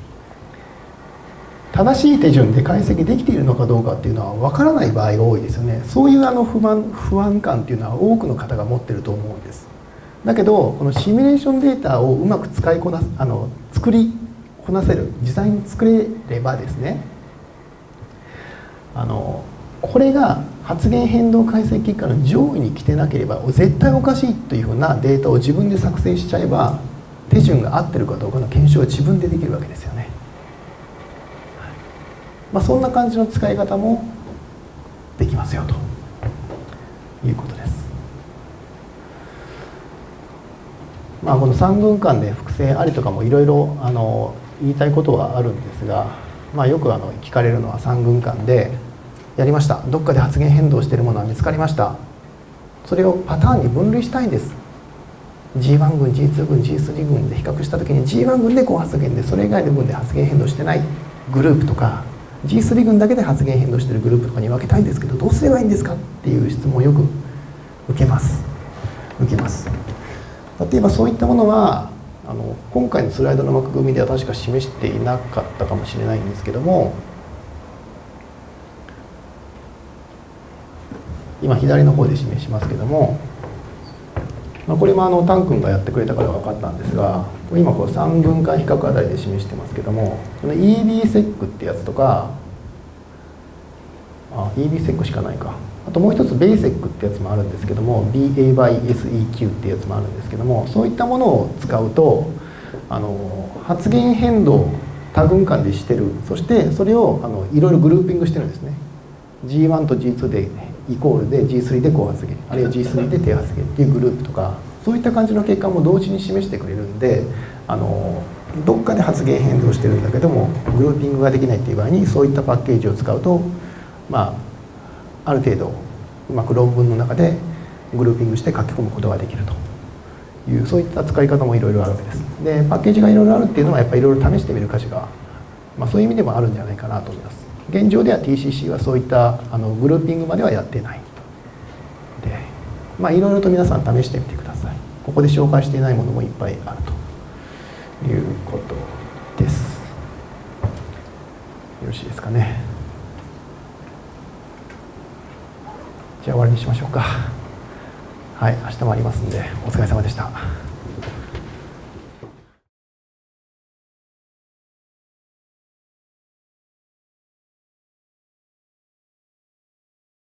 正しい手順で解析できているのかどうかっていうのは分からない場合が多いですよね。そういうあの不安不安感っていうのは多くの方が持ってると思うんです。だけどこのシミュレーションデータをうまく使いこなすあの作りこなせる、実際に作れればですね、あのこれが発現変動解析結果の上位に来てなければ絶対おかしいというふうなデータを自分で作成しちゃえば、手順が合ってるかどうかの検証を自分でできるわけですよね。まあ、そんな感じの使い方もできますよということです。まあ、このさん軍間で複製ありとかもいろいろあの言いたいことはあるんですが、まあ、よくあの聞かれるのはさん軍間でやりました、どっかで発現変動しているものは見つかりました、それをパターンに分類したいんです。 ジーワン 群 ジーツー 群 ジースリー 群で比較した時に ジーワン 群でこう発現でそれ以外の群で発現変動してないグループとか ジースリー 群だけで発現変動しているグループとかに分けたいんですけどどうすればいいんですかっていう質問をよく受けます。 浮きます。例えばそういったものはあの今回のスライドの枠組みでは確か示していなかったかもしれないんですけども、今左の方で示しますけども、まあ、これもあのタン君がやってくれたから分かったんですが、今こうさんぶんかん比較あたりで示してますけども、この イービーセック ってやつとか、あ イービーセック しかないか、あともう一つ ベイセック ってやつもあるんですけども、 ビーエーバイエスイーキュー ってやつもあるんですけども、そういったものを使うとあの発現変動を多群間でしてる、そしてそれをあのいろいろグルーピングしてるんですね。 ジーワン と ジーツー でイコールで ジースリー で高発現、あるいは ジースリー で低発現っていうグループとか、そういった感じの結果も同時に示してくれるんで、あのどっかで発現変動してるんだけどもグルーピングができないっていう場合にそういったパッケージを使うと、まあ、ある程度うまく論文の中でグルーピングして書き込むことができるという、そういった使い方もいろいろあるわけです。でパッケージがいろいろあるっていうのはやっぱりいろいろ試してみる価値が、まあ、そういう意味でもあるんじゃないかなと思います。現状では ティーシーシー はそういったあのグルーピングまではやってないで、まあいろいろと皆さん試してみてください。ここで紹介していないものもいっぱいあるということです。よろしいですかね。じゃあ終わりにしましょうか。はい、明日もありますんでお疲れ様でした。